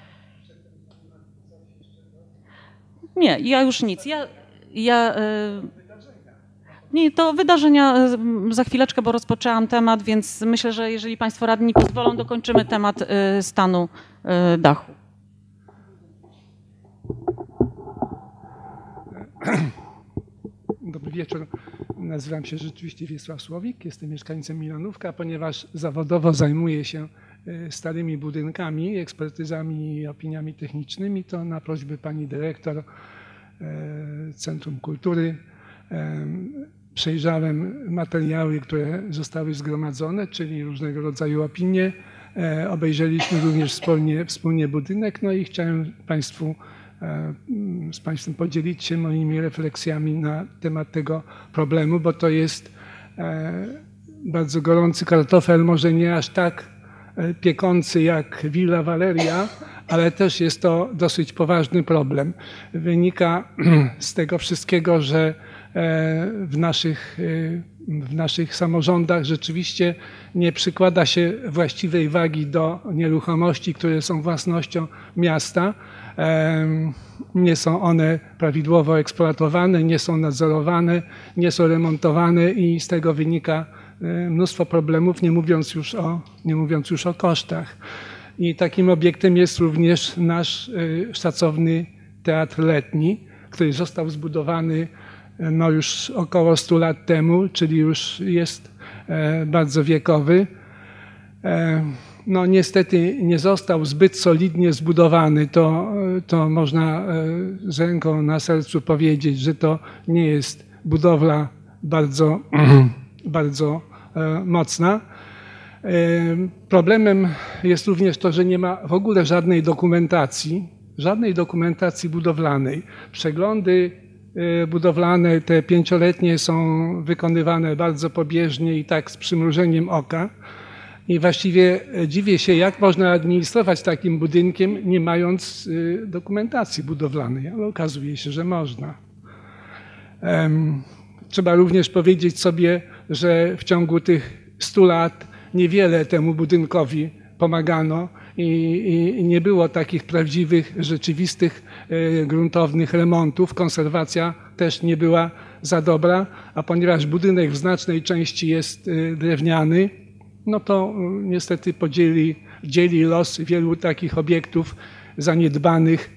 Nie, ja już nic. Nie, to wydarzenia za chwileczkę, bo rozpoczęłam temat, więc myślę, że jeżeli Państwo radni pozwolą, dokończymy temat stanu dachu. Dobry wieczór. Nazywam się rzeczywiście Wiesław Słowik, jestem mieszkańcem Milanówka, ponieważ zawodowo zajmuję się starymi budynkami, ekspertyzami i opiniami technicznymi, to na prośbę pani dyrektor Centrum Kultury przejrzałem materiały, które zostały zgromadzone, czyli różnego rodzaju opinie. Obejrzeliśmy również wspólnie budynek, no i chciałem z Państwem podzielić się moimi refleksjami na temat tego problemu, bo to jest bardzo gorący kartofel, może nie aż tak piekący jak Villa Valeria, ale też jest to dosyć poważny problem. Wynika z tego wszystkiego, że w naszych samorządach rzeczywiście nie przykłada się właściwej wagi do nieruchomości, które są własnością miasta. Nie są one prawidłowo eksploatowane, nie są nadzorowane, nie są remontowane i z tego wynika mnóstwo problemów, nie mówiąc już o kosztach. I takim obiektem jest również nasz szacowny teatr letni, który został zbudowany no już około 100 lat temu, czyli już jest bardzo wiekowy. No niestety nie został zbyt solidnie zbudowany, to można z ręką na sercu powiedzieć, że to nie jest budowla bardzo mocna. Problemem jest również to, że nie ma w ogóle żadnej dokumentacji budowlanej. Przeglądy budowlane, te 5-letnie, są wykonywane bardzo pobieżnie i tak z przymrużeniem oka. I właściwie dziwię się, jak można administrować takim budynkiem, nie mając dokumentacji budowlanej, ale okazuje się, że można. Trzeba również powiedzieć sobie, że w ciągu tych 100 lat niewiele temu budynkowi pomagano i nie było takich prawdziwych, rzeczywistych, gruntownych remontów. Konserwacja też nie była za dobra, a ponieważ budynek w znacznej części jest drewniany, no to niestety dzieli los wielu takich obiektów zaniedbanych.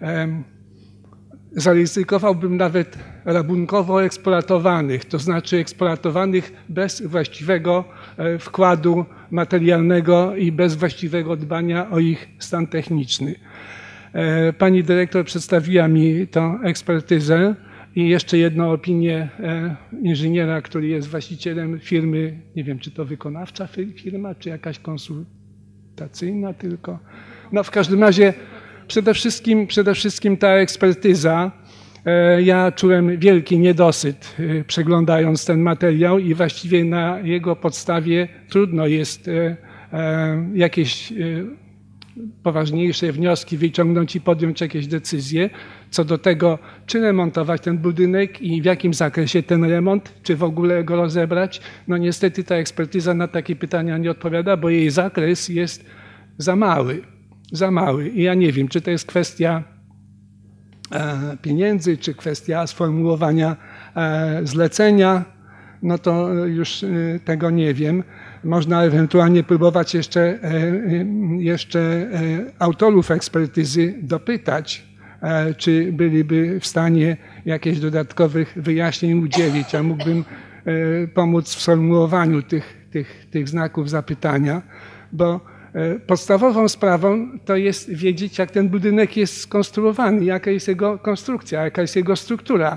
Zaryzykowałbym nawet rabunkowo eksploatowanych, to znaczy eksploatowanych bez właściwego wkładu materialnego i bez właściwego dbania o ich stan techniczny. Pani dyrektor przedstawiła mi tę ekspertyzę i jeszcze jedną opinię inżyniera, który jest właścicielem firmy, nie wiem, czy to wykonawcza firma, czy jakaś konsultacyjna tylko. No w każdym razie przede wszystkim ta ekspertyza, ja czułem wielki niedosyt przeglądając ten materiał i właściwie na jego podstawie trudno jest jakieś poważniejsze wnioski wyciągnąć i podjąć jakieś decyzje co do tego, czy remontować ten budynek i w jakim zakresie ten remont, czy w ogóle go rozebrać. No niestety ta ekspertyza na takie pytania nie odpowiada, bo jej zakres jest za mały. I ja nie wiem, czy to jest kwestia pieniędzy, czy kwestia sformułowania zlecenia, no to już tego nie wiem. Można ewentualnie próbować jeszcze autorów ekspertyzy dopytać, czy byliby w stanie jakichś dodatkowych wyjaśnień udzielić. Ja mógłbym pomóc w sformułowaniu tych znaków zapytania, bo podstawową sprawą to jest wiedzieć, jak ten budynek jest skonstruowany, jaka jest jego konstrukcja, jaka jest jego struktura.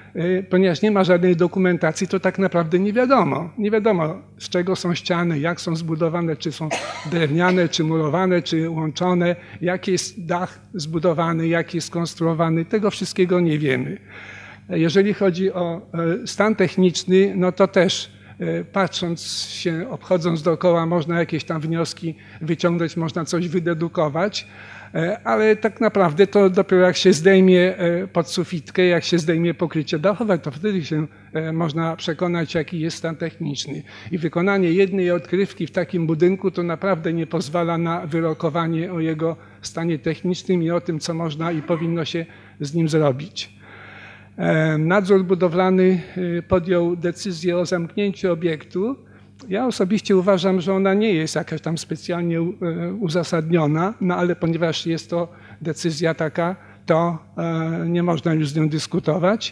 ponieważ nie ma żadnej dokumentacji, to tak naprawdę nie wiadomo. Nie wiadomo, z czego są ściany, jak są zbudowane, czy są drewniane, czy murowane, czy łączone, jak jest dach zbudowany, jak jest skonstruowany. Tego wszystkiego nie wiemy. Jeżeli chodzi o stan techniczny, no to też patrząc się, obchodząc dookoła, można jakieś tam wnioski wyciągnąć, można coś wydedukować, ale tak naprawdę to dopiero jak się zdejmie podsufitkę, jak się zdejmie pokrycie dachowe, to wtedy się można przekonać, jaki jest stan techniczny. I wykonanie jednej odkrywki w takim budynku to naprawdę nie pozwala na wyrokowanie o jego stanie technicznym i o tym, co można i powinno się z nim zrobić. Nadzór budowlany podjął decyzję o zamknięciu obiektu. Ja osobiście uważam, że ona nie jest jakaś tam specjalnie uzasadniona, no ale ponieważ jest to decyzja taka, to nie można już z nią dyskutować.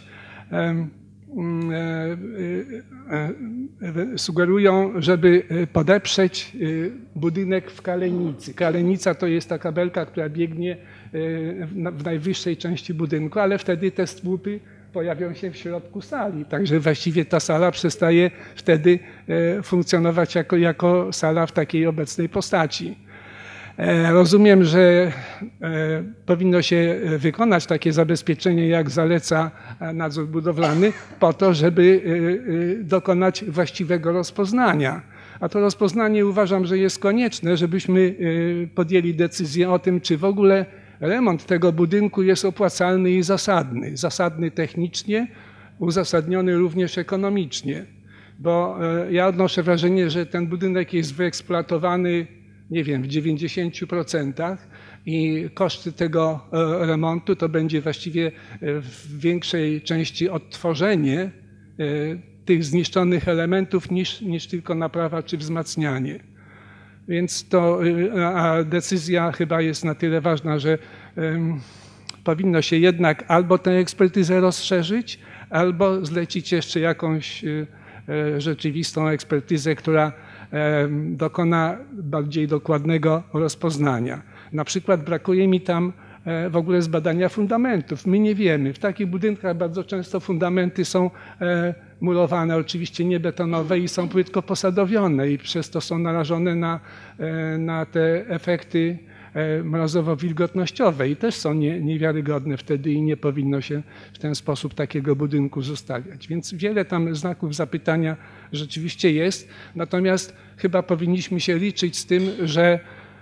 Sugerują, żeby podeprzeć budynek w Kalenicy. Kalenica to jest taka belka, która biegnie w najwyższej części budynku, ale wtedy te słupy pojawią się w środku sali. Także właściwie ta sala przestaje wtedy funkcjonować jako sala w takiej obecnej postaci. Rozumiem, że powinno się wykonać takie zabezpieczenie, jak zaleca nadzór budowlany, po to, żeby dokonać właściwego rozpoznania. A to rozpoznanie uważam, że jest konieczne, żebyśmy podjęli decyzję o tym, czy w ogóle remont tego budynku jest opłacalny i zasadny. Zasadny technicznie, uzasadniony również ekonomicznie. Bo ja odnoszę wrażenie, że ten budynek jest wyeksploatowany, nie wiem, w 90% i koszty tego remontu to będzie właściwie w większej części odtworzenie tych zniszczonych elementów niż tylko naprawa czy wzmacnianie. Więc to, a decyzja chyba jest na tyle ważna, że powinno się jednak albo tę ekspertyzę rozszerzyć, albo zlecić jeszcze jakąś rzeczywistą ekspertyzę, która dokona bardziej dokładnego rozpoznania. Na przykład brakuje mi tam w ogóle zbadania fundamentów. My nie wiemy. W takich budynkach bardzo często fundamenty są murowane, oczywiście nie betonowe i są płytko posadowione i przez to są narażone na te efekty mrozowo-wilgotnościowe i też są niewiarygodne wtedy i nie powinno się w ten sposób takiego budynku zostawiać. Więc wiele tam znaków zapytania rzeczywiście jest, natomiast chyba powinniśmy się liczyć z tym, że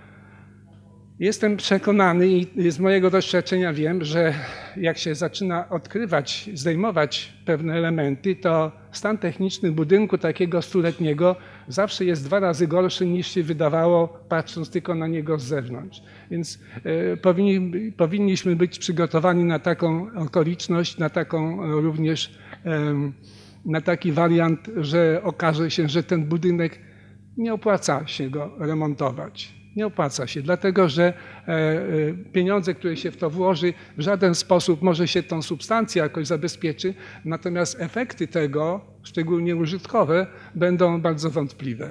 jestem przekonany i z mojego doświadczenia wiem, że jak się zaczyna odkrywać, zdejmować pewne elementy, to stan techniczny budynku takiego stuletniego zawsze jest 2 razy gorszy niż się wydawało, patrząc tylko na niego z zewnątrz. Więc powinniśmy być przygotowani na taką okoliczność, na taką również, na taki wariant, że okaże się, że ten budynek nie opłaca się go remontować. Nie opłaca się, dlatego że pieniądze, które się w to włoży, w żaden sposób może się tą substancję jakoś zabezpieczy, natomiast efekty tego, szczególnie użytkowe, będą bardzo wątpliwe.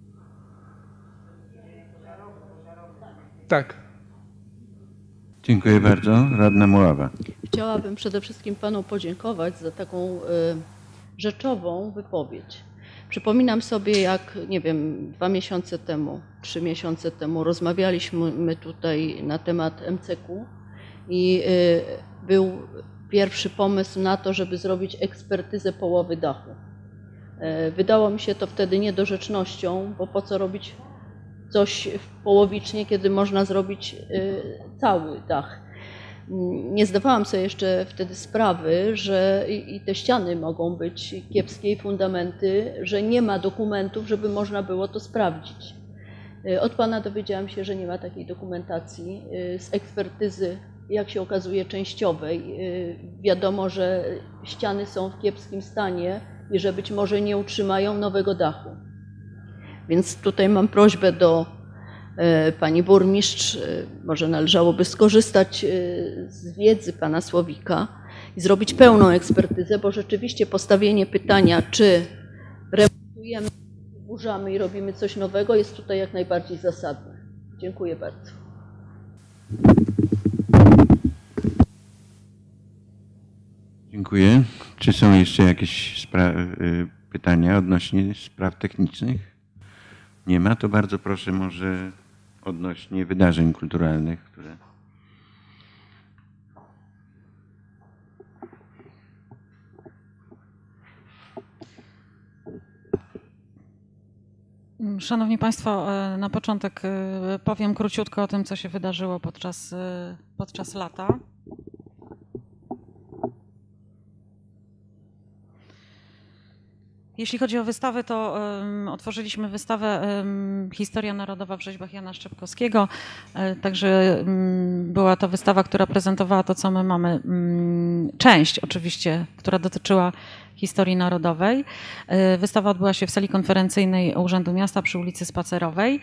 Tak. Dziękuję bardzo. Radna Muława. Chciałabym przede wszystkim panu podziękować za taką rzeczową wypowiedź. Przypominam sobie, jak, nie wiem, 2 miesiące temu, 3 miesiące temu rozmawialiśmy tutaj na temat MCK i był pierwszy pomysł na to, żeby zrobić ekspertyzę połowy dachu. Wydało mi się to wtedy niedorzecznością, bo po co robić coś połowicznie, kiedy można zrobić cały dach. Nie zdawałam sobie jeszcze wtedy sprawy, że i te ściany mogą być kiepskie, fundamenty, że nie ma dokumentów, żeby można było to sprawdzić. Od pana dowiedziałam się, że nie ma takiej dokumentacji. Z ekspertyzy, jak się okazuje, częściowej wiadomo, że ściany są w kiepskim stanie i że być może nie utrzymają nowego dachu. Więc tutaj mam prośbę do pani burmistrz, może należałoby skorzystać z wiedzy pana Słowika i zrobić pełną ekspertyzę, bo rzeczywiście postawienie pytania, czy remontujemy, burzamy i robimy coś nowego, jest tutaj jak najbardziej zasadne. Dziękuję bardzo. Dziękuję. Czy są jeszcze jakieś pytania odnośnie spraw technicznych? Nie ma, to bardzo proszę może odnośnie wydarzeń kulturalnych, które... Szanowni Państwo, na początek powiem króciutko o tym, co się wydarzyło podczas lata. Jeśli chodzi o wystawy, to otworzyliśmy wystawę Historia Narodowa w rzeźbach Jana Szczepkowskiego. Także była to wystawa, która prezentowała to, co my mamy. Część oczywiście, która dotyczyła historii narodowej. Wystawa odbyła się w sali konferencyjnej Urzędu Miasta przy ulicy Spacerowej.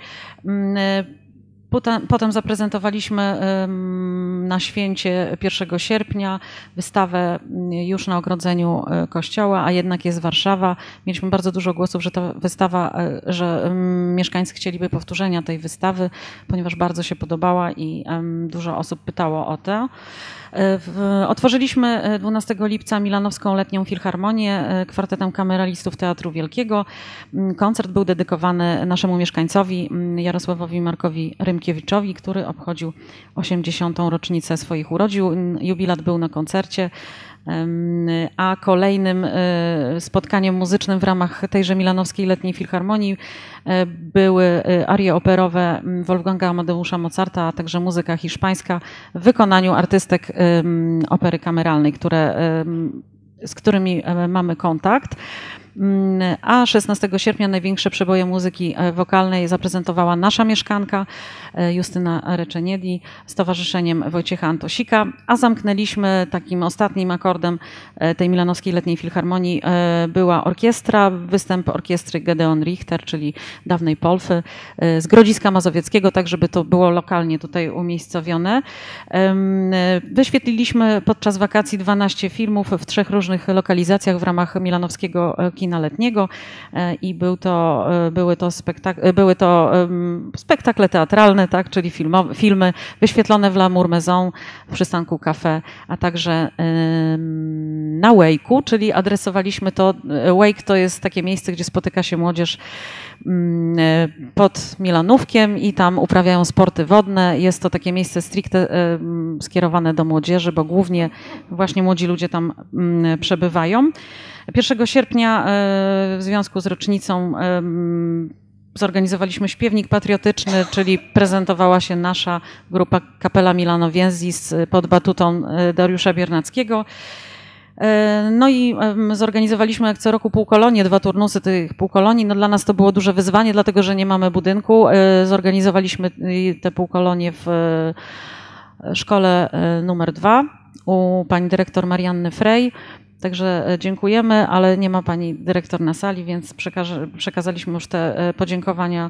Potem zaprezentowaliśmy na święcie 1 sierpnia wystawę już na ogrodzeniu kościoła, a jednak jest Warszawa. Mieliśmy bardzo dużo głosów, że ta wystawa, że mieszkańcy chcieliby powtórzenia tej wystawy, ponieważ bardzo się podobała i dużo osób pytało o to. Otworzyliśmy 12 lipca Milanowską Letnią Filharmonię kwartetem kameralistów Teatru Wielkiego. Koncert był dedykowany naszemu mieszkańcowi Jarosławowi Markowi Rymkiewiczowi, który obchodził 80. rocznicę swoich urodzin. Jubilat był na koncercie. A kolejnym spotkaniem muzycznym w ramach tejże Milanowskiej Letniej Filharmonii były arie operowe Wolfganga Amadeusza Mozarta, a także muzyka hiszpańska w wykonaniu artystek opery kameralnej, z którymi mamy kontakt. A 16 sierpnia największe przeboje muzyki wokalnej zaprezentowała nasza mieszkanka Justyna Reczeniedi z towarzyszeniem Wojciecha Antosika, a zamknęliśmy takim ostatnim akordem tej Milanowskiej Letniej Filharmonii była orkiestra, występ orkiestry Gedeon Richter, czyli dawnej Polfy, z Grodziska Mazowieckiego, tak żeby to było lokalnie tutaj umiejscowione. Wyświetliliśmy podczas wakacji 12 filmów w 3 różnych lokalizacjach w ramach Milanowskiego Kina Letniego i były to spektakle teatralne, tak, czyli filmy wyświetlone w L'Amour Maison, w przystanku Café, a także na Wake'u, czyli adresowaliśmy to. Wake to jest takie miejsce, gdzie spotyka się młodzież pod Milanówkiem i tam uprawiają sporty wodne. Jest to takie miejsce stricte skierowane do młodzieży, bo głównie właśnie młodzi ludzie tam przebywają. 1 sierpnia w związku z rocznicą zorganizowaliśmy śpiewnik patriotyczny, czyli prezentowała się nasza grupa Kapela Milanowiensis pod batutą Dariusza Biernackiego. No i zorganizowaliśmy jak co roku półkolonie, 2 turnusy tych półkolonii. No dla nas to było duże wyzwanie, dlatego że nie mamy budynku. Zorganizowaliśmy te półkolonie w szkole numer 2 u pani dyrektor Marianny Frey. Także dziękujemy, ale nie ma pani dyrektor na sali, więc przekazaliśmy już te podziękowania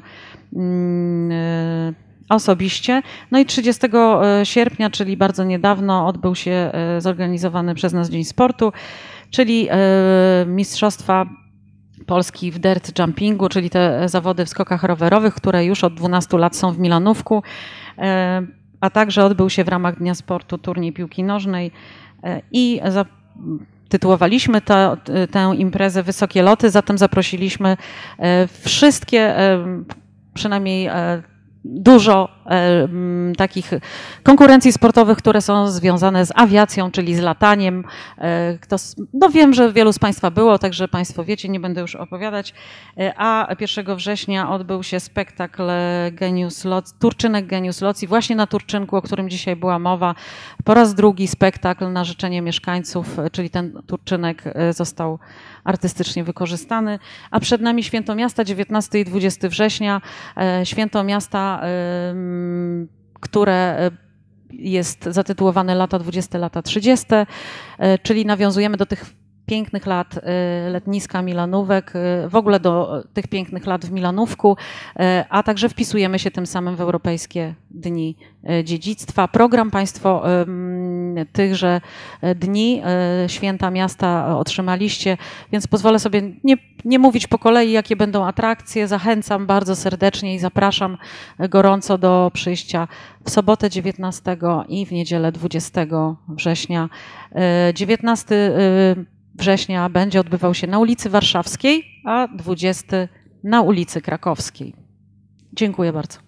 osobiście. No i 30 sierpnia, czyli bardzo niedawno, odbył się zorganizowany przez nas Dzień Sportu, czyli Mistrzostwa Polski w dirt jumpingu, czyli te zawody w skokach rowerowych, które już od 12 lat są w Milanówku, a także odbył się w ramach Dnia Sportu turniej piłki nożnej i tytułowaliśmy tę imprezę Wysokie Loty, zatem zaprosiliśmy wszystkie, przynajmniej dużo takich konkurencji sportowych, które są związane z awiacją, czyli z lataniem. No wiem, że wielu z Państwa było, także Państwo wiecie, nie będę już opowiadać. A 1 września odbył się spektakl Turczynek Genius Loci, właśnie na Turczynku, o którym dzisiaj była mowa. Po raz drugi spektakl na życzenie mieszkańców, czyli ten Turczynek został artystycznie wykorzystany. A przed nami Święto Miasta, 19 i 20 września. Święto Miasta, które jest zatytułowane Lata 20, lata 30, czyli nawiązujemy do tych pięknych lat letniska Milanówek, w ogóle do tych pięknych lat w Milanówku, a także wpisujemy się tym samym w Europejskie Dni Dziedzictwa. Program Państwo tychże dni, Święta Miasta otrzymaliście, więc pozwolę sobie nie mówić po kolei, jakie będą atrakcje. Zachęcam bardzo serdecznie i zapraszam gorąco do przyjścia w sobotę 19 i w niedzielę 20 września. 19 września będzie odbywał się na ulicy Warszawskiej, a 20 na ulicy Krakowskiej. Dziękuję bardzo.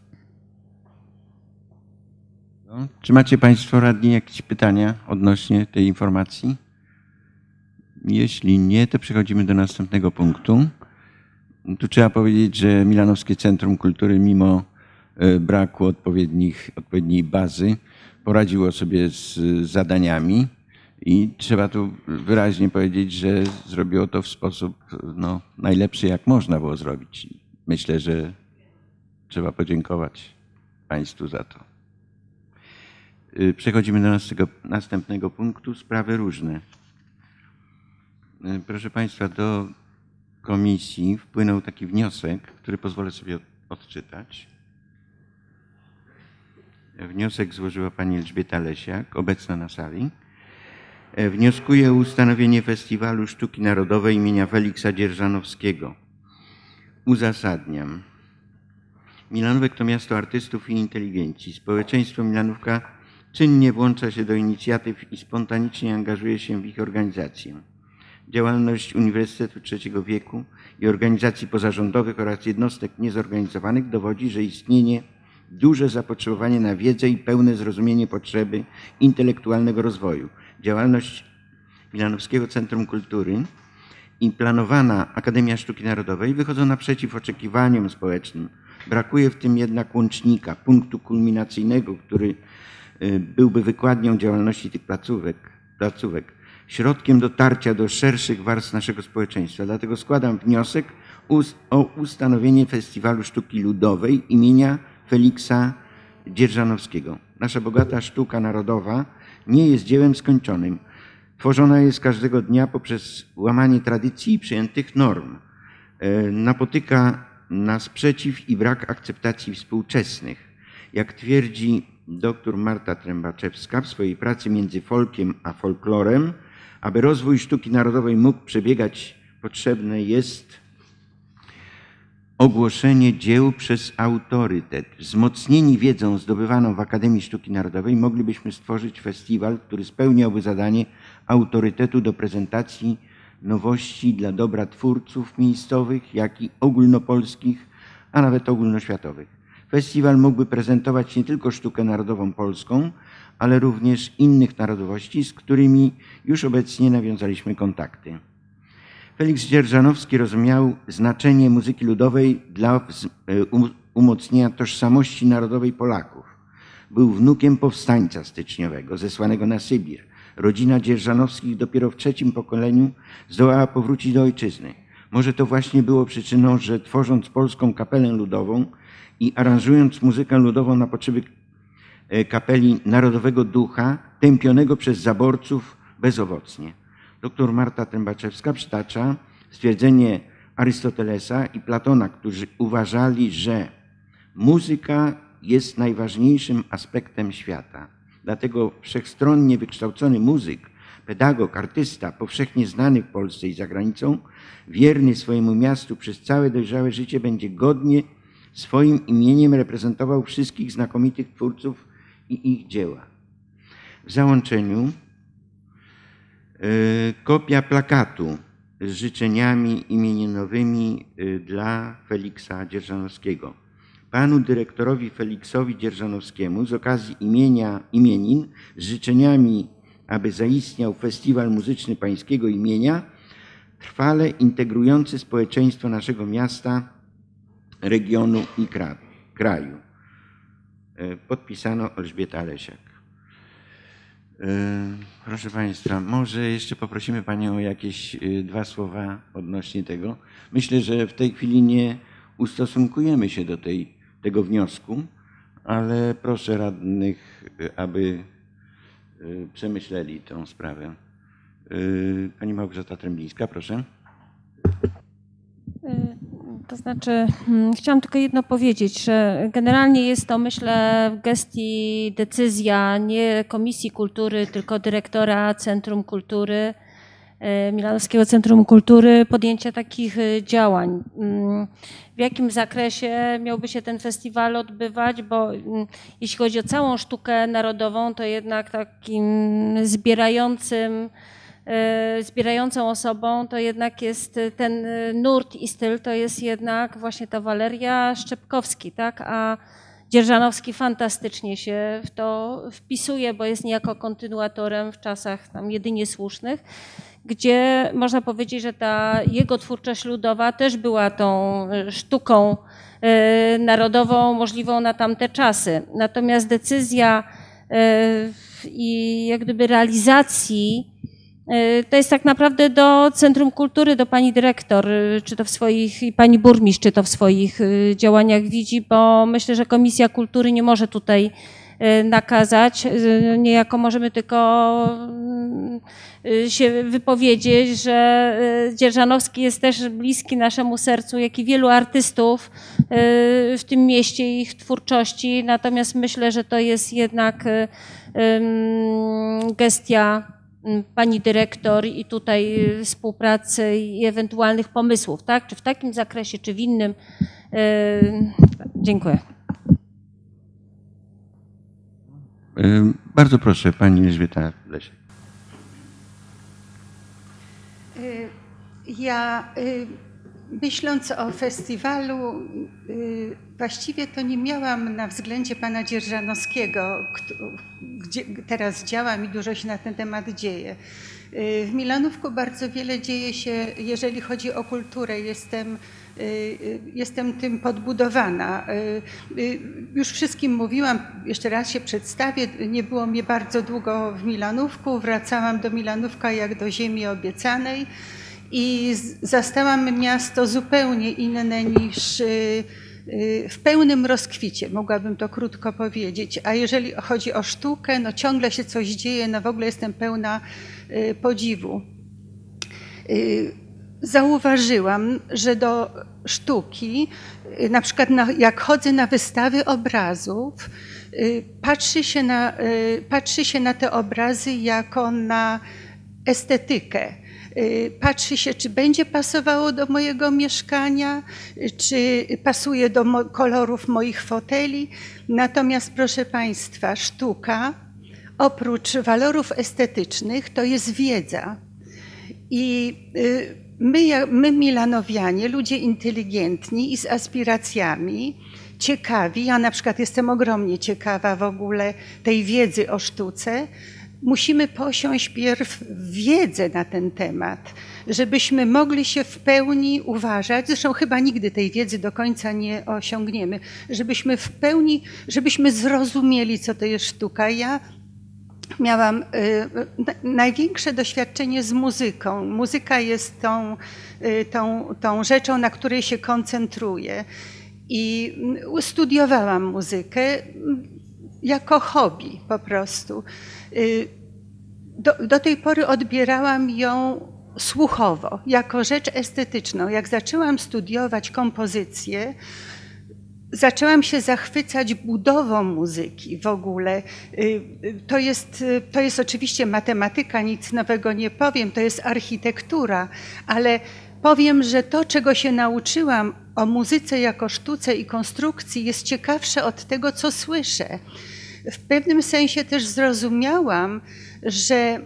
No, czy macie Państwo radni jakieś pytania odnośnie tej informacji? Jeśli nie, to przechodzimy do następnego punktu. Tu trzeba powiedzieć, że Milanowskie Centrum Kultury mimo braku odpowiedniej bazy poradziło sobie z zadaniami i trzeba tu wyraźnie powiedzieć, że zrobiło to w sposób najlepszy, jak można było zrobić. Myślę, że trzeba podziękować Państwu za to. Przechodzimy do następnego punktu, sprawy różne. Proszę Państwa, do komisji wpłynął taki wniosek, który pozwolę sobie odczytać. Wniosek złożyła pani Elżbieta Lesiak, obecna na sali. Wnioskuje o ustanowienie Festiwalu Sztuki Narodowej imienia Feliksa Dzierżanowskiego. Uzasadniam. Milanówek to miasto artystów i inteligencji. Społeczeństwo Milanówka czynnie włącza się do inicjatyw i spontanicznie angażuje się w ich organizację. Działalność Uniwersytetu Trzeciego Wieku i organizacji pozarządowych oraz jednostek niezorganizowanych dowodzi, że istnieje duże zapotrzebowanie na wiedzę i pełne zrozumienie potrzeby intelektualnego rozwoju. Działalność Milanowskiego Centrum Kultury i planowana Akademia Sztuki Narodowej wychodzą naprzeciw oczekiwaniom społecznym. Brakuje w tym jednak łącznika, punktu kulminacyjnego, który byłby wykładnią działalności tych placówek, środkiem dotarcia do szerszych warstw naszego społeczeństwa. Dlatego składam wniosek o ustanowienie Festiwalu Sztuki Ludowej imienia Feliksa Dzierżanowskiego. Nasza bogata sztuka narodowa nie jest dziełem skończonym. Tworzona jest każdego dnia poprzez łamanie tradycji i przyjętych norm. Napotyka na sprzeciw i brak akceptacji współczesnych. Jak twierdzi dr Marta Trębaczewska w swojej pracy Między folkiem a folklorem, aby rozwój sztuki narodowej mógł przebiegać, potrzebne jest ogłoszenie dzieł przez autorytet. Wzmocnieni wiedzą zdobywaną w Akademii Sztuki Narodowej moglibyśmy stworzyć festiwal, który spełniałby zadanie autorytetu do prezentacji nowości dla dobra twórców miejscowych, jak i ogólnopolskich, a nawet ogólnoświatowych. Festiwal mógłby prezentować nie tylko sztukę narodową polską, ale również innych narodowości, z którymi już obecnie nawiązaliśmy kontakty. Feliks Dzierżanowski rozumiał znaczenie muzyki ludowej dla umocnienia tożsamości narodowej Polaków. Był wnukiem powstańca styczniowego, zesłanego na Sybir. Rodzina Dzierżanowskich dopiero w trzecim pokoleniu zdołała powrócić do ojczyzny. Może to właśnie było przyczyną, że tworząc polską kapelę ludową i aranżując muzykę ludową na potrzeby kapeli Narodowego Ducha, tępionego przez zaborców bezowocnie. Dr Marta Trębaczewska przytacza stwierdzenie Arystotelesa i Platona, którzy uważali, że muzyka jest najważniejszym aspektem świata. Dlatego wszechstronnie wykształcony muzyk, pedagog, artysta, powszechnie znany w Polsce i za granicą, wierny swojemu miastu przez całe dojrzałe życie, będzie godnie swoim imieniem reprezentował wszystkich znakomitych twórców i ich dzieła. W załączeniu kopia plakatu z życzeniami imieninowymi dla Feliksa Dzierżanowskiego. Panu dyrektorowi Feliksowi Dzierżanowskiemu z okazji imienin z życzeniami, aby zaistniał Festiwal Muzyczny Pańskiego imienia, trwale integrujący społeczeństwo naszego miasta, regionu i kraju. Podpisano Elżbieta Lesiak. Proszę Państwa, może jeszcze poprosimy Panią o jakieś 2 słowa odnośnie tego. Myślę, że w tej chwili nie ustosunkujemy się do tego wniosku, ale proszę radnych, aby przemyśleli tę sprawę. Pani Małgorzata Tręblińska, proszę. To znaczy, chciałam tylko jedno powiedzieć, że generalnie jest to, myślę, w gestii decyzja nie Komisji Kultury, tylko dyrektora Centrum Kultury, Milanowskiego Centrum Kultury, podjęcia takich działań. W jakim zakresie miałby się ten festiwal odbywać, bo jeśli chodzi o całą sztukę narodową, to jednak takim zbierającym zbierającą osobą to jednak jest ten nurt i styl, to jest jednak właśnie ta Waleria Szczepkowski, tak? A Dzierżanowski fantastycznie się w to wpisuje, bo jest niejako kontynuatorem w czasach tam jedynie słusznych, gdzie można powiedzieć, że ta jego twórczość ludowa też była tą sztuką narodową możliwą na tamte czasy. Natomiast decyzja i jak gdyby realizacji to jest tak naprawdę do Centrum Kultury, do pani dyrektor, czy to w swoich, i pani burmistrz, czy to w swoich działaniach widzi, bo myślę, że Komisja Kultury nie może tutaj nakazać. Niejako możemy tylko się wypowiedzieć, że Dzierżanowski jest też bliski naszemu sercu, jak i wielu artystów w tym mieście i ich twórczości. Natomiast myślę, że to jest jednak gestia pani dyrektor i tutaj współpracy i ewentualnych pomysłów, tak? Czy w takim zakresie, czy w innym. Dziękuję. Bardzo proszę, pani Elżbieta Lesiak. Ja myśląc o festiwalu, właściwie to nie miałam na względzie pana Dzierżanowskiego, gdzie teraz działam i dużo się na ten temat dzieje. W Milanówku bardzo wiele dzieje się, jeżeli chodzi o kulturę. Jestem tym podbudowana. Już wszystkim mówiłam, jeszcze raz się przedstawię, nie było mnie bardzo długo w Milanówku, wracałam do Milanówka jak do ziemi obiecanej i zastałam miasto zupełnie inne niż w pełnym rozkwicie, mogłabym to krótko powiedzieć. A jeżeli chodzi o sztukę, no ciągle się coś dzieje, no w ogóle jestem pełna podziwu. Zauważyłam, że do sztuki, na przykład jak chodzę na wystawy obrazów, patrzy się na te obrazy jako na estetykę. Patrzy się, czy będzie pasowało do mojego mieszkania, czy pasuje do kolorów moich foteli. Natomiast, proszę Państwa, sztuka oprócz walorów estetycznych to jest wiedza. I my milanowianie, ludzie inteligentni i z aspiracjami, ciekawi, ja na przykład jestem ogromnie ciekawa w ogóle tej wiedzy o sztuce, musimy posiąść pierw wiedzę na ten temat, żebyśmy mogli się w pełni uważać, zresztą chyba nigdy tej wiedzy do końca nie osiągniemy, żebyśmy zrozumieli, co to jest sztuka. Ja miałam największe doświadczenie z muzyką. Muzyka jest tą rzeczą, na której się koncentruję. I studiowałam muzykę jako hobby po prostu. Do tej pory odbierałam ją słuchowo, jako rzecz estetyczną. Jak zaczęłam studiować kompozycję, zaczęłam się zachwycać budową muzyki w ogóle. To jest oczywiście matematyka, nic nowego nie powiem, to jest architektura, ale powiem, że to, czego się nauczyłam o muzyce jako sztuce i konstrukcji, jest ciekawsze od tego, co słyszę. W pewnym sensie też zrozumiałam, że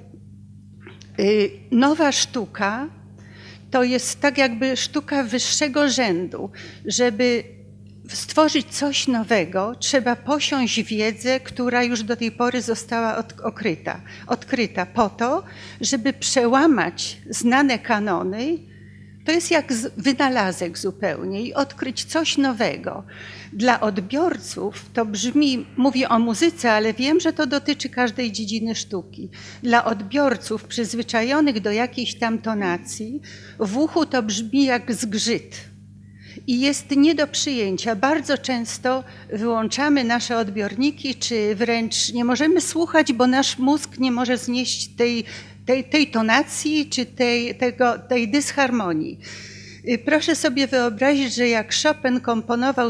nowa sztuka to jest tak jakby sztuka wyższego rzędu. Żeby stworzyć coś nowego, trzeba posiąść wiedzę, która już do tej pory została odkryta po to, żeby przełamać znane kanony. To jest jak wynalazek zupełnie i odkryć coś nowego. Dla odbiorców to brzmi, mówię o muzyce, ale wiem, że to dotyczy każdej dziedziny sztuki. Dla odbiorców przyzwyczajonych do jakiejś tam tonacji w uchu to brzmi jak zgrzyt i jest nie do przyjęcia. Bardzo często wyłączamy nasze odbiorniki, czy wręcz nie możemy słuchać, bo nasz mózg nie może znieść tej tonacji czy tej dysharmonii. Proszę sobie wyobrazić, że jak Chopin komponował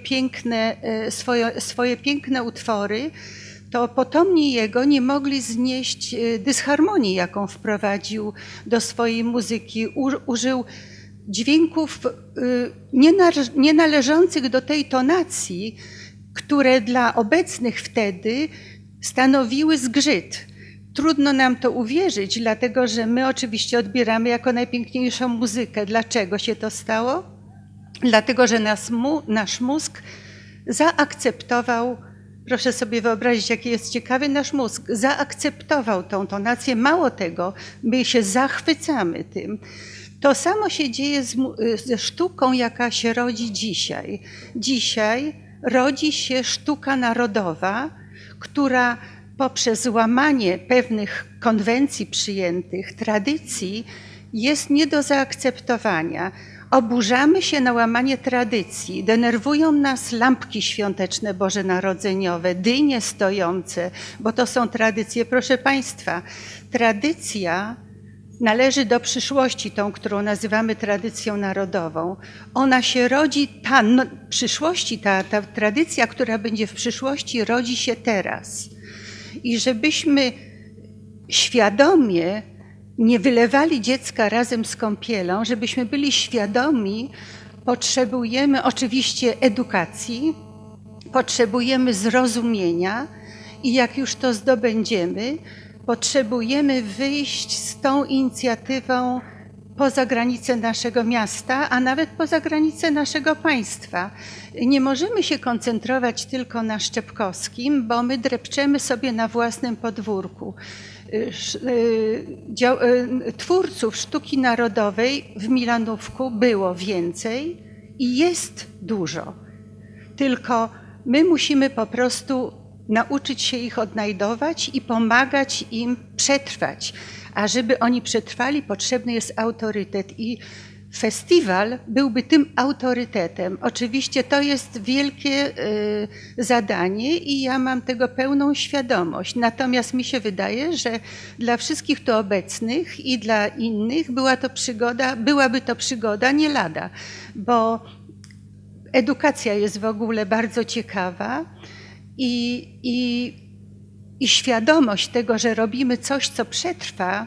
swoje piękne utwory, to potomni jego nie mogli znieść dysharmonii, jaką wprowadził do swojej muzyki. Użył dźwięków nienależących do tej tonacji, które dla obecnych wtedy stanowiły zgrzyt. trudno nam to uwierzyć, dlatego że my oczywiście odbieramy jako najpiękniejszą muzykę. Dlaczego się to stało? Dlatego, że nasz mózg zaakceptował, proszę sobie wyobrazić, jaki jest ciekawy nasz mózg, zaakceptował tą tonację. Mało tego, my się zachwycamy tym. To samo się dzieje ze sztuką, jaka się rodzi dzisiaj. Dzisiaj rodzi się sztuka narodowa, która poprzez łamanie pewnych konwencji przyjętych, tradycji, jest nie do zaakceptowania. Oburzamy się na łamanie tradycji, denerwują nas lampki świąteczne bożonarodzeniowe, dynie stojące, bo to są tradycje. Proszę Państwa, tradycja należy do przyszłości, tą, którą nazywamy tradycją narodową. Ona się rodzi, ta tradycja, która będzie w przyszłości, rodzi się teraz. I żebyśmy świadomie nie wylewali dziecka razem z kąpielą, żebyśmy byli świadomi, potrzebujemy oczywiście edukacji, potrzebujemy zrozumienia i jak już to zdobędziemy, potrzebujemy wyjść z tą inicjatywą poza granice naszego miasta, a nawet poza granice naszego państwa. Nie możemy się koncentrować tylko na Szczepkowskim, bo my drepczemy sobie na własnym podwórku. Twórców sztuki narodowej w Milanówku było więcej i jest dużo. Tylko my musimy po prostu nauczyć się ich odnajdować i pomagać im przetrwać. A żeby oni przetrwali, potrzebny jest autorytet i festiwal byłby tym autorytetem. Oczywiście to jest wielkie zadanie i ja mam tego pełną świadomość. Natomiast mi się wydaje, że dla wszystkich tu obecnych i dla innych byłaby to przygoda nie lada, bo edukacja jest w ogóle bardzo ciekawa i świadomość tego, że robimy coś, co przetrwa,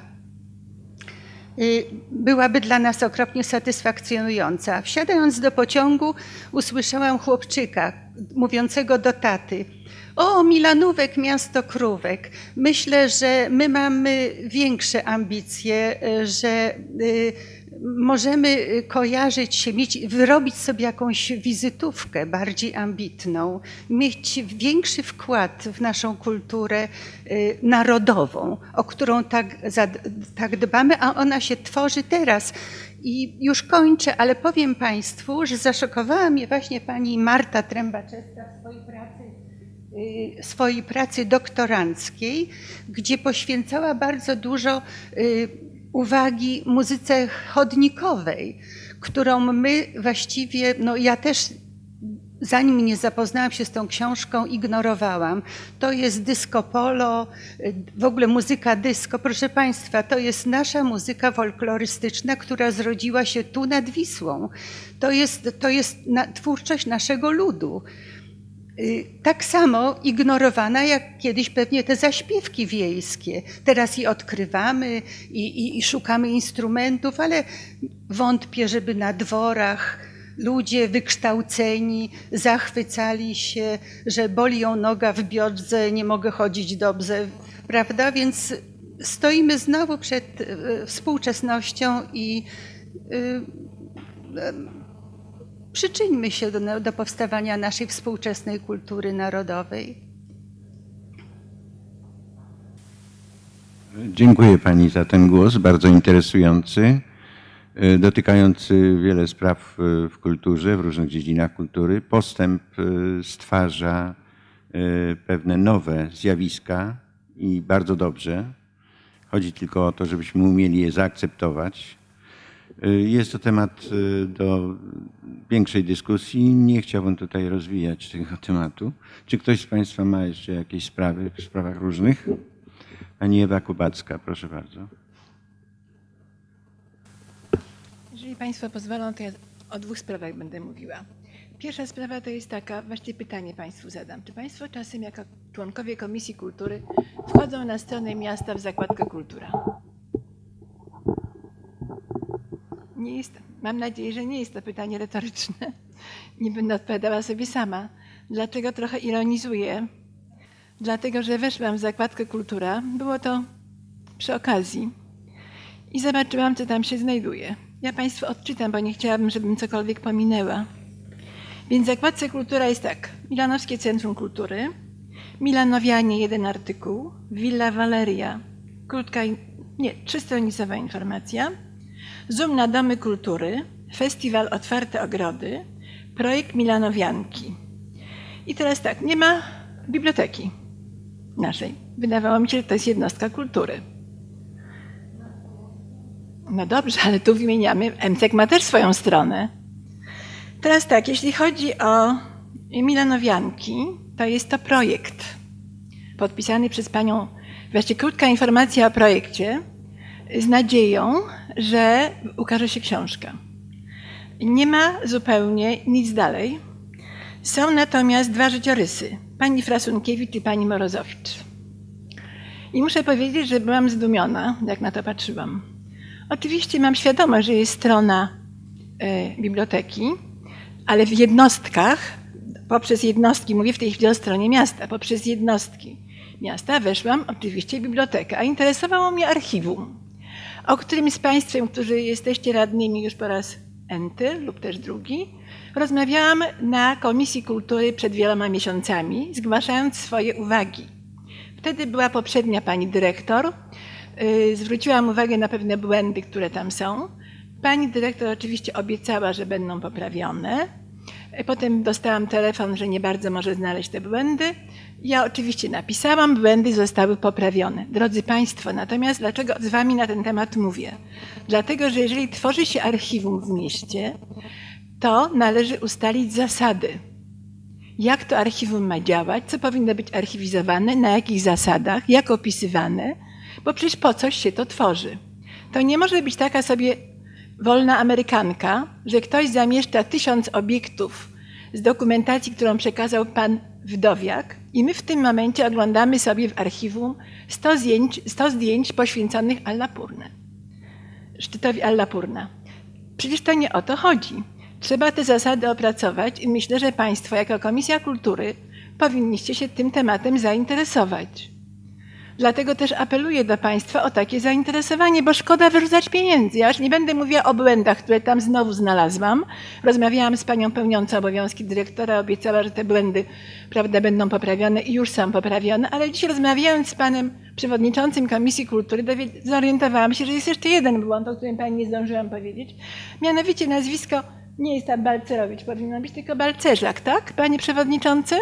byłaby dla nas okropnie satysfakcjonująca. Wsiadając do pociągu, usłyszałam chłopczyka mówiącego do taty: o, Milanówek, miasto krówek. Myślę, że my mamy większe ambicje, że możemy kojarzyć się, wyrobić sobie jakąś wizytówkę bardziej ambitną, mieć większy wkład w naszą kulturę narodową, o którą tak dbamy, a ona się tworzy teraz. I już kończę, ale powiem Państwu, że zaszokowała mnie właśnie pani Marta Trębaczewska w swojej pracy doktoranckiej, gdzie poświęcała bardzo dużo uwagi muzyce chodnikowej, którą my właściwie, no ja też zanim nie zapoznałam się z tą książką, ignorowałam. To jest disco polo, w ogóle muzyka disco. Proszę Państwa, to jest nasza muzyka folklorystyczna, która zrodziła się tu nad Wisłą. To jest twórczość naszego ludu. Tak samo ignorowana jak kiedyś pewnie te zaśpiewki wiejskie. Teraz je odkrywamy i szukamy instrumentów, ale wątpię, żeby na dworach ludzie wykształceni zachwycali się, że boli ją noga w biodrze, nie mogę chodzić dobrze, prawda? Więc stoimy znowu przed współczesnością i przyczyńmy się do powstawania naszej współczesnej kultury narodowej. Dziękuję Pani za ten głos, bardzo interesujący, dotykający wiele spraw w kulturze, w różnych dziedzinach kultury. Postęp stwarza pewne nowe zjawiska i bardzo dobrze. Chodzi tylko o to, żebyśmy umieli je zaakceptować. Jest to temat do większej dyskusji. Nie chciałbym tutaj rozwijać tego tematu. Czy ktoś z Państwa ma jeszcze jakieś sprawy w sprawach różnych? Pani Ewa Kubacka, proszę bardzo. Jeżeli Państwo pozwolą, to ja o dwóch sprawach będę mówiła. Pierwsza sprawa to jest taka, właściwie pytanie Państwu zadam. Czy Państwo czasem jako członkowie Komisji Kultury wchodzą na stronę miasta w zakładkę kultura? Nie jest, mam nadzieję, że nie jest to pytanie retoryczne. Nie będę odpowiadała sobie sama. Dlaczego trochę ironizuję? Dlatego, że weszłam w zakładkę kultura. Było to przy okazji i zobaczyłam, co tam się znajduje. Ja Państwu odczytam, bo nie chciałabym, żebym cokolwiek pominęła. Więc w zakładce kultura jest tak. Milanowskie Centrum Kultury, Milanowianie, 1 artykuł, Villa Valeria, trzystronicowa informacja, Zoom na domy kultury, Festiwal Otwarte Ogrody, projekt Milanowianki. I teraz tak, nie ma biblioteki naszej. Wydawało mi się, że to jest jednostka kultury. No dobrze, ale tu wymieniamy, MCEK ma też swoją stronę. Teraz tak, jeśli chodzi o Milanowianki, to jest to projekt podpisany przez panią, właściwie krótka informacja o projekcie z nadzieją, że ukaże się książka. Nie ma zupełnie nic dalej. Są natomiast 2 życiorysy, pani Frasunkiewicz i pani Morozowicz. I muszę powiedzieć, że byłam zdumiona, jak na to patrzyłam. Oczywiście mam świadomość, że jest strona biblioteki, ale w jednostkach, poprzez jednostki, mówię w tej chwili o stronie miasta, poprzez jednostki miasta weszłam oczywiście w bibliotekę, a interesowało mnie archiwum, o którym z Państwem, którzy jesteście radnymi już po raz enty lub też drugi, rozmawiałam na Komisji Kultury przed wieloma miesiącami, zgłaszając swoje uwagi. Wtedy była poprzednia pani dyrektor, zwróciłam uwagę na pewne błędy, które tam są. Pani dyrektor oczywiście obiecała, że będą poprawione. Potem dostałam telefon, że nie bardzo może znaleźć te błędy. Ja oczywiście napisałam, błędy zostały poprawione. Drodzy Państwo, natomiast dlaczego z Wami na ten temat mówię? Dlatego, że jeżeli tworzy się archiwum w mieście, to należy ustalić zasady. Jak to archiwum ma działać, co powinno być archiwizowane, na jakich zasadach, jak opisywane, bo przecież po coś się to tworzy. To nie może być taka sobie wolna amerykanka, że ktoś zamieszcza 1000 obiektów z dokumentacji, którą przekazał pan Wdowiak i my w tym momencie oglądamy sobie w archiwum 100 zdjęć poświęconych Annapurnie, szczytowi Annapurna. Przecież to nie o to chodzi. Trzeba te zasady opracować i myślę, że Państwo jako Komisja Kultury powinniście się tym tematem zainteresować. Dlatego też apeluję do Państwa o takie zainteresowanie, bo szkoda wyrzucać pieniędzy. Ja już nie będę mówiła o błędach, które tam znowu znalazłam. Rozmawiałam z panią pełniącą obowiązki dyrektora, obiecała, że te błędy, prawda, będą poprawione i już są poprawione, ale dzisiaj rozmawiając z panem przewodniczącym Komisji Kultury zorientowałam się, że jest jeszcze jeden błąd, o którym pani nie zdążyłam powiedzieć. Mianowicie nazwisko nie jest tam Balcerowicz, powinno być tylko Balcerzak, tak, panie przewodniczący?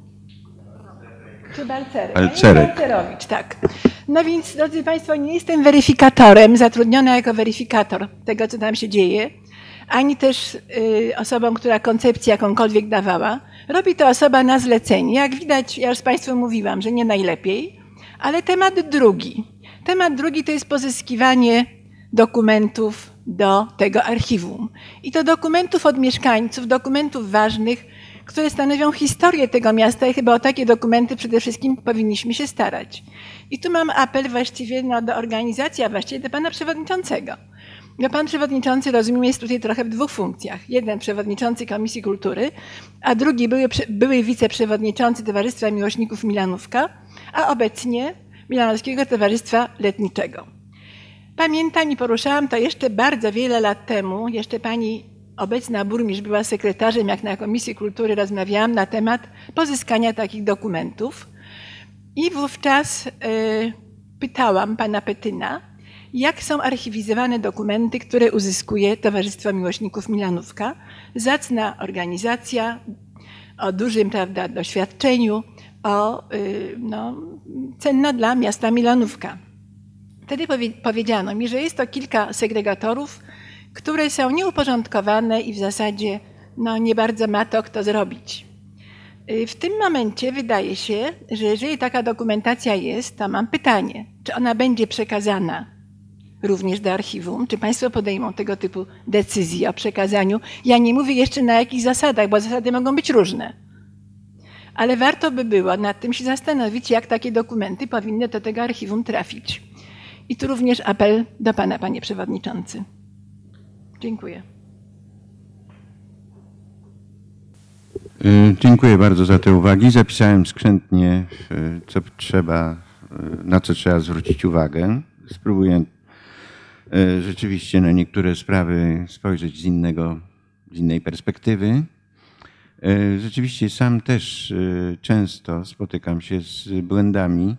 Czy Balcerek? Balcerowicz, tak. No więc, drodzy Państwo, nie jestem weryfikatorem, zatrudniona jako weryfikator tego, co tam się dzieje, ani też osobą, która koncepcję jakąkolwiek dawała. Robi to osoba na zlecenie. Jak widać, ja już z Państwem mówiłam, że nie najlepiej, ale temat drugi. Temat drugi to jest pozyskiwanie dokumentów do tego archiwum. I to dokumentów od mieszkańców, dokumentów ważnych, które stanowią historię tego miasta i chyba o takie dokumenty przede wszystkim powinniśmy się starać. I tu mam apel właściwie do organizacji, a właściwie do pana przewodniczącego. Bo pan przewodniczący, rozumiem, jest tutaj trochę w 2 funkcjach. Jeden przewodniczący Komisji Kultury, a drugi były wiceprzewodniczący Towarzystwa Miłośników Milanówka, a obecnie Milanowskiego Towarzystwa Letniczego. Pamiętam i poruszałam to jeszcze bardzo wiele lat temu, jeszcze pani obecna burmistrz była sekretarzem, jak na Komisji Kultury rozmawiałam na temat pozyskania takich dokumentów. I wówczas pytałam pana Petyna, jak są archiwizowane dokumenty, które uzyskuje Towarzystwo Miłośników Milanówka. Zacna organizacja, o dużym, prawda, doświadczeniu, cenna dla miasta Milanówka. Wtedy powiedziano mi, że jest to kilka segregatorów, które są nieuporządkowane i w zasadzie nie bardzo ma to kto zrobić. W tym momencie wydaje się, że jeżeli taka dokumentacja jest, to mam pytanie, czy ona będzie przekazana również do archiwum? Czy Państwo podejmą tego typu decyzje o przekazaniu? Ja nie mówię jeszcze na jakich zasadach, bo zasady mogą być różne. Ale warto by było nad tym się zastanowić, jak takie dokumenty powinny do tego archiwum trafić. I tu również apel do Pana, Panie Przewodniczący. Dziękuję. Dziękuję bardzo za te uwagi. Zapisałem skrzętnie, na co trzeba zwrócić uwagę. spróbuję rzeczywiście na niektóre sprawy spojrzeć z innej perspektywy. Rzeczywiście sam też często spotykam się z błędami,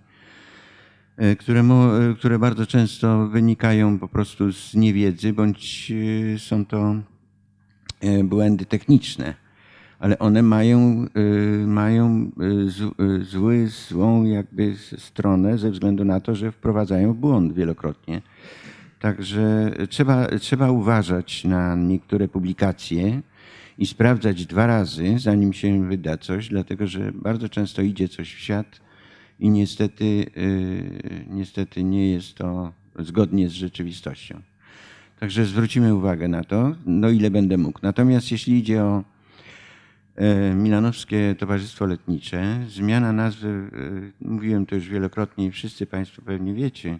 które bardzo często wynikają po prostu z niewiedzy, bądź są to błędy techniczne, ale one mają złą jakby stronę ze względu na to, że wprowadzają w błąd wielokrotnie. Także trzeba uważać na niektóre publikacje i sprawdzać 2 razy, zanim się wyda coś, dlatego że bardzo często idzie coś w świat i niestety nie jest to zgodnie z rzeczywistością. Także zwrócimy uwagę na to, no ile będę mógł. Natomiast jeśli idzie o Milanowskie Towarzystwo Letnicze, zmiana nazwy, mówiłem to już wielokrotnie i wszyscy Państwo pewnie wiecie,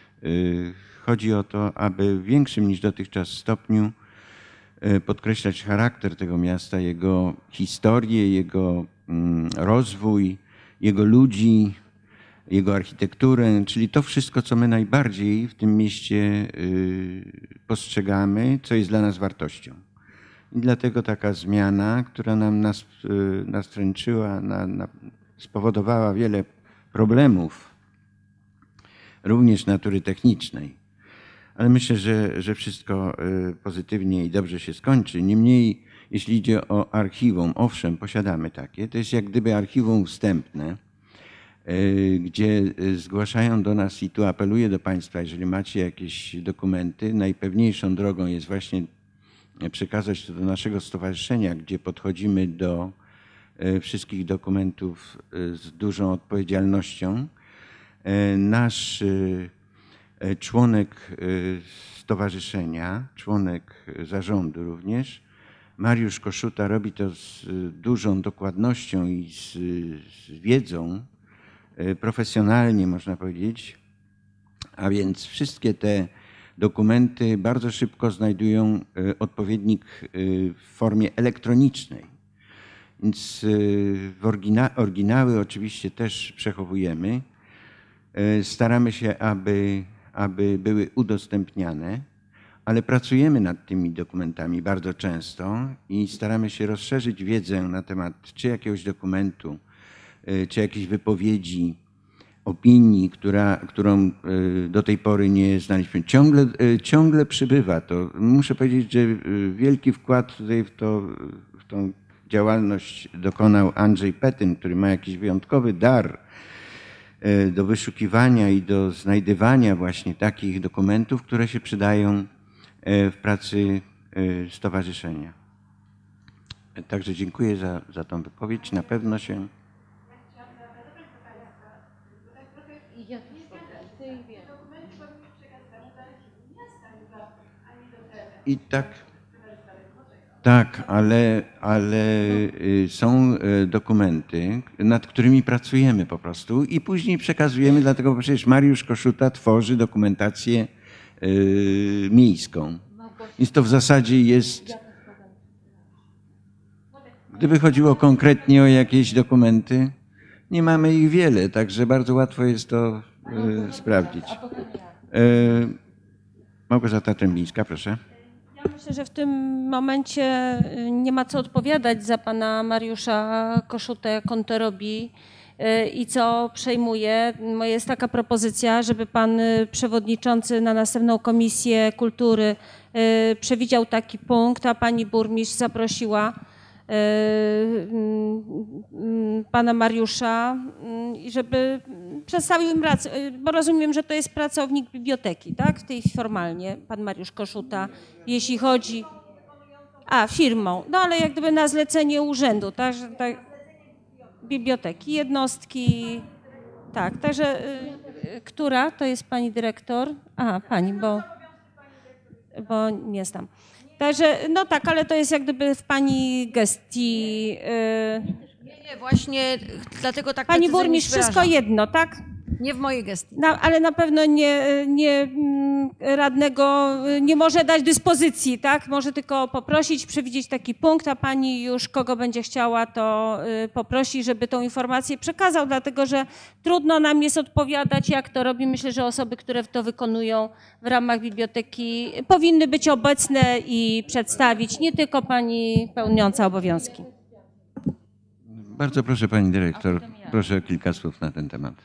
chodzi o to, aby w większym niż dotychczas stopniu podkreślać charakter tego miasta, jego historię, jego rozwój, jego ludzi, jego architekturę, czyli to wszystko, co my najbardziej w tym mieście postrzegamy, co jest dla nas wartością. I dlatego taka zmiana, która nas nastręczyła, spowodowała wiele problemów, również natury technicznej. Ale myślę, że wszystko pozytywnie i dobrze się skończy. Niemniej, jeśli idzie o archiwum, owszem, posiadamy takie. To jest jak gdyby archiwum wstępne, gdzie zgłaszają do nas i tu apeluję do Państwa, jeżeli macie jakieś dokumenty, najpewniejszą drogą jest właśnie przekazać to do naszego stowarzyszenia, gdzie podchodzimy do wszystkich dokumentów z dużą odpowiedzialnością. Nasz członek stowarzyszenia, członek zarządu również, Mariusz Koszuta robi to z dużą dokładnością i z wiedzą, profesjonalnie można powiedzieć, a więc wszystkie te dokumenty bardzo szybko znajdują odpowiednik w formie elektronicznej. Więc oryginały oczywiście też przechowujemy. Staramy się, aby były udostępniane, ale pracujemy nad tymi dokumentami bardzo często i staramy się rozszerzyć wiedzę na temat czy jakiegoś dokumentu, czy jakiejś wypowiedzi, opinii, którą do tej pory nie znaliśmy. Ciągle przybywa to. Muszę powiedzieć, że wielki wkład tutaj w tą działalność dokonał Andrzej Petyn, który ma jakiś wyjątkowy dar do wyszukiwania i do znajdywania właśnie takich dokumentów, które się przydają w pracy stowarzyszenia. Także dziękuję za tą wypowiedź. Na pewno się... I tak, ale są dokumenty, nad którymi pracujemy po prostu i później przekazujemy, dlatego że przecież Mariusz Koszuta tworzy dokumentację miejską. Więc to w zasadzie jest... Gdyby chodziło konkretnie o jakieś dokumenty, nie mamy ich wiele, także bardzo łatwo jest to sprawdzić. Małgorzata Trębińska, proszę. Ja myślę, że w tym momencie nie ma co odpowiadać za pana Mariusza Koszutę, jak on to robi i co przejmuje. Jest taka propozycja, żeby pan przewodniczący na następną Komisję Kultury przewidział taki punkt, a pani burmistrz zaprosiła pana Mariusza i żeby przedstawił im rację, bo rozumiem, że to jest pracownik biblioteki, tak? W tej formalnie, pan Mariusz Koszuta, jeśli chodzi... firmą, no ale jak gdyby na zlecenie urzędu, tak? Biblioteki, jednostki, tak, także która to jest pani dyrektor? Pani, bo nie znam. Także, no tak, ale to jest jak gdyby w pani gestii. Nie, właśnie dlatego tak pani burmistrz, wszystko jedno, tak? Nie w mojej gestii. Ale na pewno nie radnego nie może dać dyspozycji, tak? Może tylko poprosić, przewidzieć taki punkt, a pani już kogo będzie chciała, to poprosi, żeby tą informację przekazał, dlatego że trudno nam jest odpowiadać, jak to robi. Myślę, że osoby, które to wykonują w ramach biblioteki, powinny być obecne i przedstawić, nie tylko pani pełniąca obowiązki. Bardzo proszę pani dyrektor, proszę kilka słów na ten temat.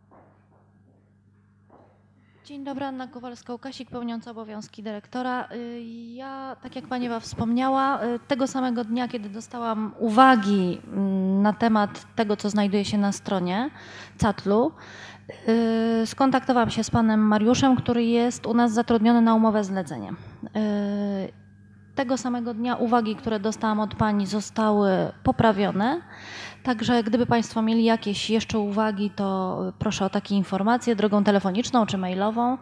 Dzień dobry, Anna Kowalska-Łukasik, pełniąca obowiązki dyrektora. Ja, tak jak pani Ewa wspomniała, tego samego dnia, kiedy dostałam uwagi na temat tego, co znajduje się na stronie CATL-u, skontaktowałam się z panem Mariuszem, który jest u nas zatrudniony na umowę zlecenie. Tego samego dnia uwagi, które dostałam od pani, zostały poprawione. Także gdyby państwo mieli jakieś jeszcze uwagi, to proszę o takie informacje drogą telefoniczną czy mailową.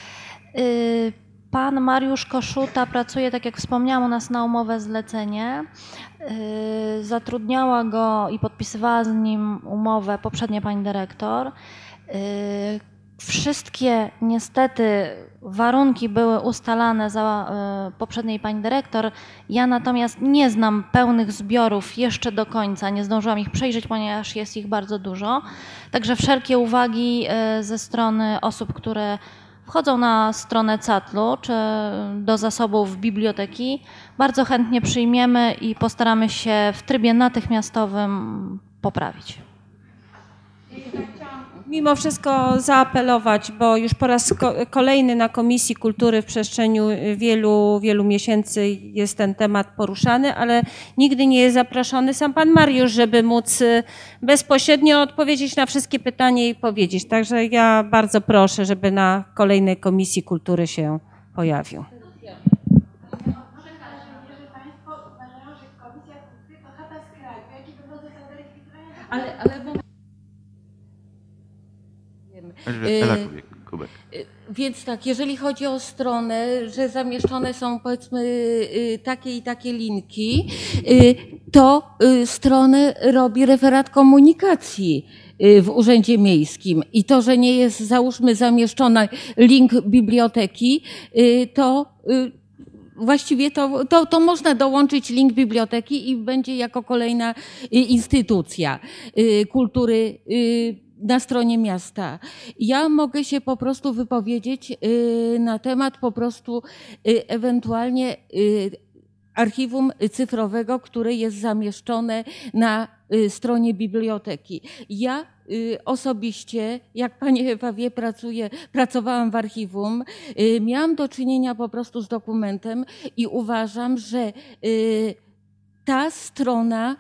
Pan Mariusz Koszuta pracuje, tak jak wspomniałam, u nas na umowę zlecenie. Zatrudniała go i podpisywała z nim umowę poprzednia pani dyrektor. Wszystkie niestety warunki były ustalane za poprzedniej pani dyrektor. Ja natomiast nie znam pełnych zbiorów jeszcze do końca, nie zdążyłam ich przejrzeć, ponieważ jest ich bardzo dużo. Także wszelkie uwagi ze strony osób, które wchodzą na stronę CATL-u czy do zasobów biblioteki, bardzo chętnie przyjmiemy i postaramy się w trybie natychmiastowym poprawić. Mimo wszystko zaapelować, bo już po raz kolejny na Komisji Kultury w przestrzeni wielu miesięcy jest ten temat poruszany, ale nigdy nie jest zaproszony sam pan Mariusz, żeby móc bezpośrednio odpowiedzieć na wszystkie pytania i powiedzieć. Także ja bardzo proszę, żeby na kolejnej Komisji Kultury się pojawił. Więc tak, jeżeli chodzi o stronę, że zamieszczone są powiedzmy takie i takie linki, to stronę robi referat komunikacji w Urzędzie Miejskim i to, że nie jest załóżmy zamieszczony link biblioteki, to właściwie to można dołączyć link biblioteki i będzie jako kolejna instytucja kultury na stronie miasta. Ja mogę się po prostu wypowiedzieć na temat po prostu ewentualnie archiwum cyfrowego, które jest zamieszczone na stronie biblioteki. Ja osobiście, jak pani Ewa wie, pracowałam w archiwum, miałam do czynienia po prostu z dokumentem i uważam, że ta strona,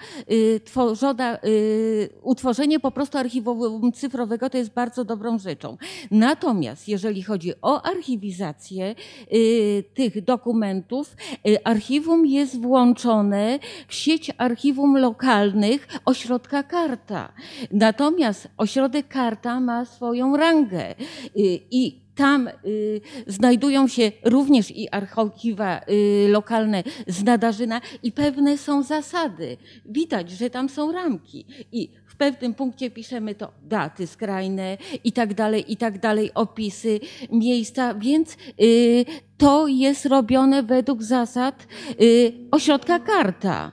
utworzenie po prostu archiwum cyfrowego to jest bardzo dobrą rzeczą. Natomiast jeżeli chodzi o archiwizację tych dokumentów, archiwum jest włączone w sieć archiwum lokalnych ośrodka Karta. Natomiast ośrodek Karta ma swoją rangę i tam znajdują się również i archiwa lokalne z Nadarzyna i pewne są zasady. Widać, że tam są ramki i w pewnym punkcie piszemy to daty skrajne i tak dalej, opisy, miejsca, więc to jest robione według zasad ośrodka Karta.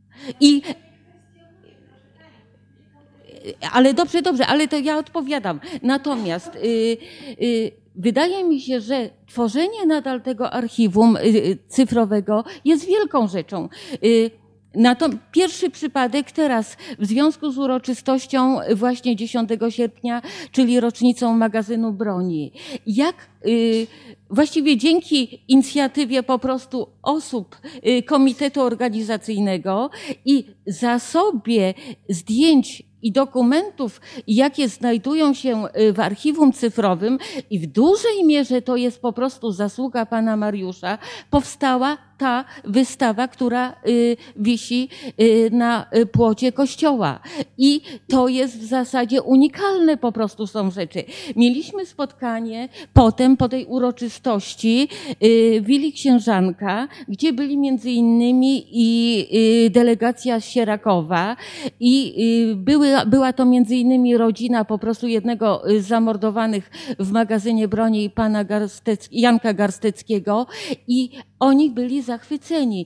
Ale dobrze, ale to ja odpowiadam. Natomiast wydaje mi się, że tworzenie nadal tego archiwum cyfrowego jest wielką rzeczą. Pierwszy przypadek teraz w związku z uroczystością właśnie 10 sierpnia, czyli rocznicą magazynu broni. Właściwie dzięki inicjatywie po prostu osób komitetu organizacyjnego i zasobie zdjęć i dokumentów, jakie znajdują się w archiwum cyfrowym i w dużej mierze to jest po prostu zasługa pana Mariusza, powstała ta wystawa, która wisi na płocie kościoła. I to jest w zasadzie unikalne po prostu są rzeczy. Mieliśmy spotkanie potem, po tej uroczystości Willi Księżanka, gdzie byli między innymi i delegacja z Sierakowa i była to między innymi rodzina po prostu jednego z zamordowanych w magazynie broni pana Janka Garsteckiego i oni byli zachwyceni.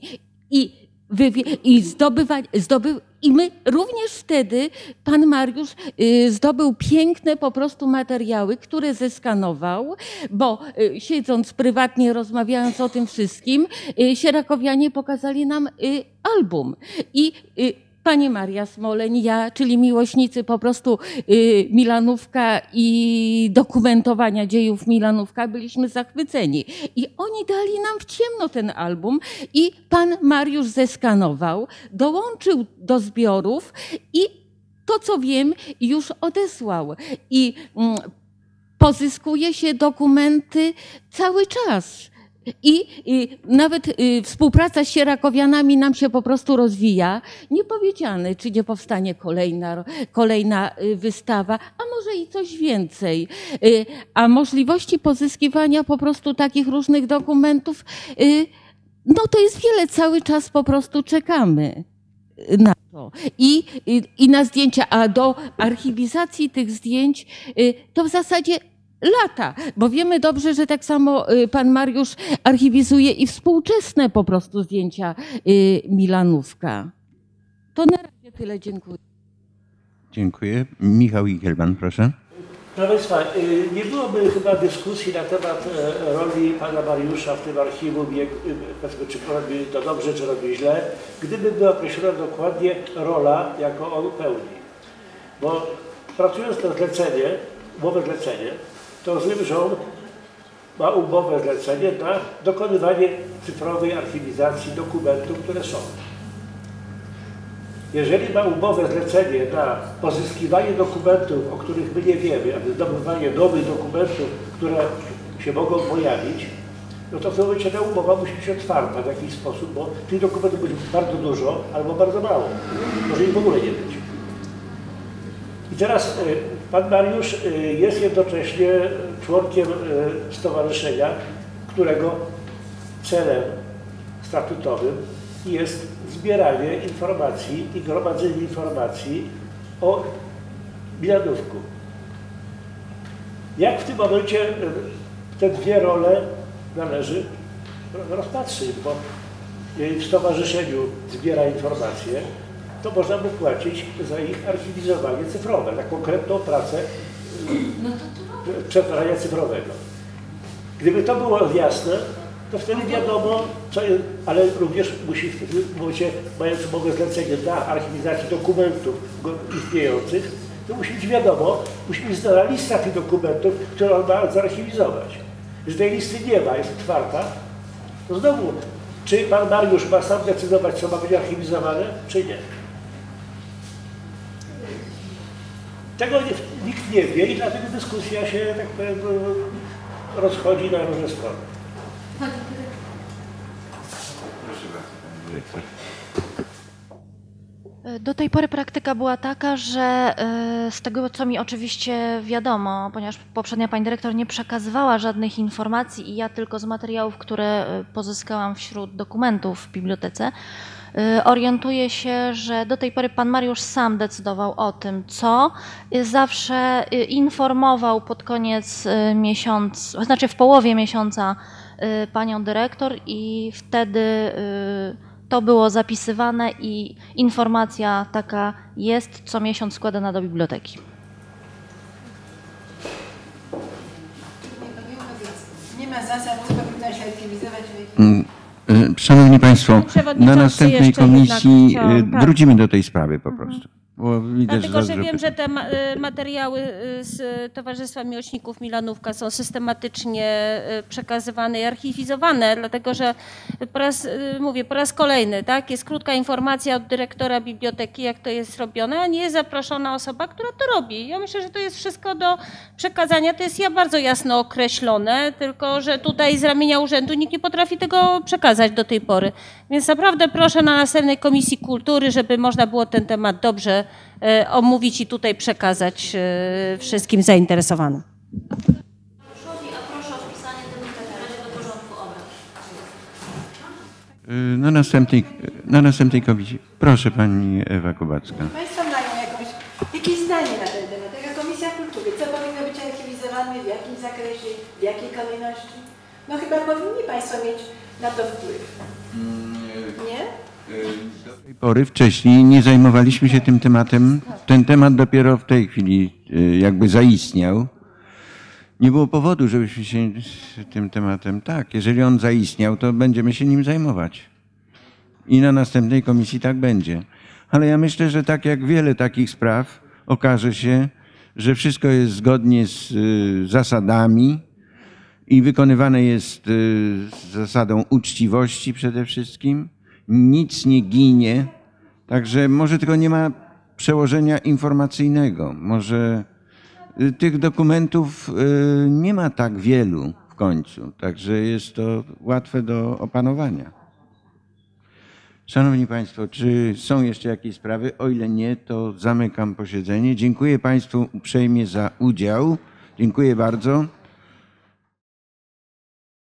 I my również wtedy, pan Mariusz zdobył piękne po prostu materiały, które zeskanował, bo siedząc prywatnie, rozmawiając o tym wszystkim, sierakowianie pokazali nam album. I pani Maria Smoleń, ja, czyli miłośnicy po prostu Milanówka i dokumentowania dziejów Milanówka, byliśmy zachwyceni. I oni dali nam w ciemno ten album i pan Mariusz zeskanował, dołączył do zbiorów i to, co wiem, już odesłał. I pozyskuje się dokumenty cały czas. I nawet współpraca z sierakowianami nam się po prostu rozwija. Niepowiedziane, czy nie powstanie kolejna wystawa, a może i coś więcej. A możliwości pozyskiwania po prostu takich różnych dokumentów, no to jest wiele, cały czas po prostu czekamy na to. I na zdjęcia, a do archiwizacji tych zdjęć to w zasadzie lata, bo wiemy dobrze, że tak samo pan Mariusz archiwizuje i współczesne po prostu zdjęcia Milanówka. To na razie tyle, dziękuję. Dziękuję. Michał Igielban, proszę. Proszę Państwa, nie byłoby chyba dyskusji na temat roli pana Mariusza w tym archiwum, czy robi to dobrze, czy robi źle, gdyby była określona dokładnie rola, jaką on pełni. Bo pracując na zlecenie, umowę zlecenie, to rozumiem, że on ma umowę zlecenie na dokonywanie cyfrowej archiwizacji dokumentów, które są. Jeżeli ma umowę zlecenie na pozyskiwanie dokumentów, o których my nie wiemy, a zdobywanie nowych dokumentów, które się mogą pojawić, no to w tym momencie ta umowa musi być otwarta w jakiś sposób, bo tych dokumentów może być bardzo dużo albo bardzo mało. Może ich w ogóle nie być. I teraz pan Mariusz jest jednocześnie członkiem stowarzyszenia, którego celem statutowym jest zbieranie informacji i gromadzenie informacji o Milanówku. Jak w tym momencie te dwie role należy rozpatrzyć, bo jeżeli w stowarzyszeniu zbiera informacje, to można by płacić za ich archiwizowanie cyfrowe, za konkretną pracę przetwarzania cyfrowego. Gdyby to było jasne, to wtedy wiadomo, co jest, ale również musi w tym momencie, mając umowę zlecenie na archiwizację dokumentów istniejących, to musi być wiadomo, musi być znana lista tych dokumentów, które on ma zarchiwizować. Jeżeli tej listy nie ma, jest otwarta, to znowu, czy pan Mariusz ma sam decydować, co ma być archiwizowane, czy nie. Tego nikt nie wie i dlatego dyskusja się, tak powiem, rozchodzi na różne strony. Proszę bardzo, pani dyrektor. Do tej pory praktyka była taka, że z tego, co mi oczywiście wiadomo, ponieważ poprzednia pani dyrektor nie przekazywała żadnych informacji i ja tylko z materiałów, które pozyskałam wśród dokumentów w bibliotece, orientuję się, że do tej pory pan Mariusz sam decydował o tym, co. Zawsze informował pod koniec miesiąca, znaczy w połowie miesiąca panią dyrektor i wtedy to było zapisywane i informacja taka jest co miesiąc składana do biblioteki. Nie ma zasad, co powinno się archiwizować. Szanowni Państwo, na następnej komisji wrócimy do tej sprawy po prostu. Bo widać, Dlatego, że dobrze wiem, że pytam. te materiały z Towarzystwa Miłośników Milanówka są systematycznie przekazywane i archiwizowane, dlatego że po raz kolejny, tak, jest krótka informacja od dyrektora biblioteki, jak to jest robione, a nie jest zaproszona osoba, która to robi. Ja myślę, że to jest wszystko do przekazania, to jest bardzo jasno określone, tylko że tutaj z ramienia urzędu nikt nie potrafi tego przekazać do tej pory. Więc naprawdę proszę na następnej Komisji Kultury, żeby można było ten temat dobrze omówić i tutaj przekazać wszystkim zainteresowanym. Na następnej komisji. Proszę pani Ewa Kubacka. Państwo mają jakieś zdanie na ten temat, taka Komisja Kultury, co powinno być archiwizowane, w jakim zakresie, w jakiej kolejności? No chyba powinni Państwo mieć na to wpływ. Nie? Do tej pory wcześniej nie zajmowaliśmy się tym tematem. Ten temat dopiero w tej chwili jakby zaistniał. Nie było powodu, żebyśmy się tym tematem... Tak, jeżeli on zaistniał, to będziemy się nim zajmować. I na następnej komisji tak będzie. Ale ja myślę, że tak jak wiele takich spraw, okaże się, że wszystko jest zgodnie z zasadami i wykonywane jest z zasadą uczciwości przede wszystkim. Nic nie ginie, także może tylko nie ma przełożenia informacyjnego. Może tych dokumentów nie ma tak wielu w końcu, także jest to łatwe do opanowania. Szanowni Państwo, czy są jeszcze jakieś sprawy? O ile nie, to zamykam posiedzenie. Dziękuję Państwu uprzejmie za udział. Dziękuję bardzo.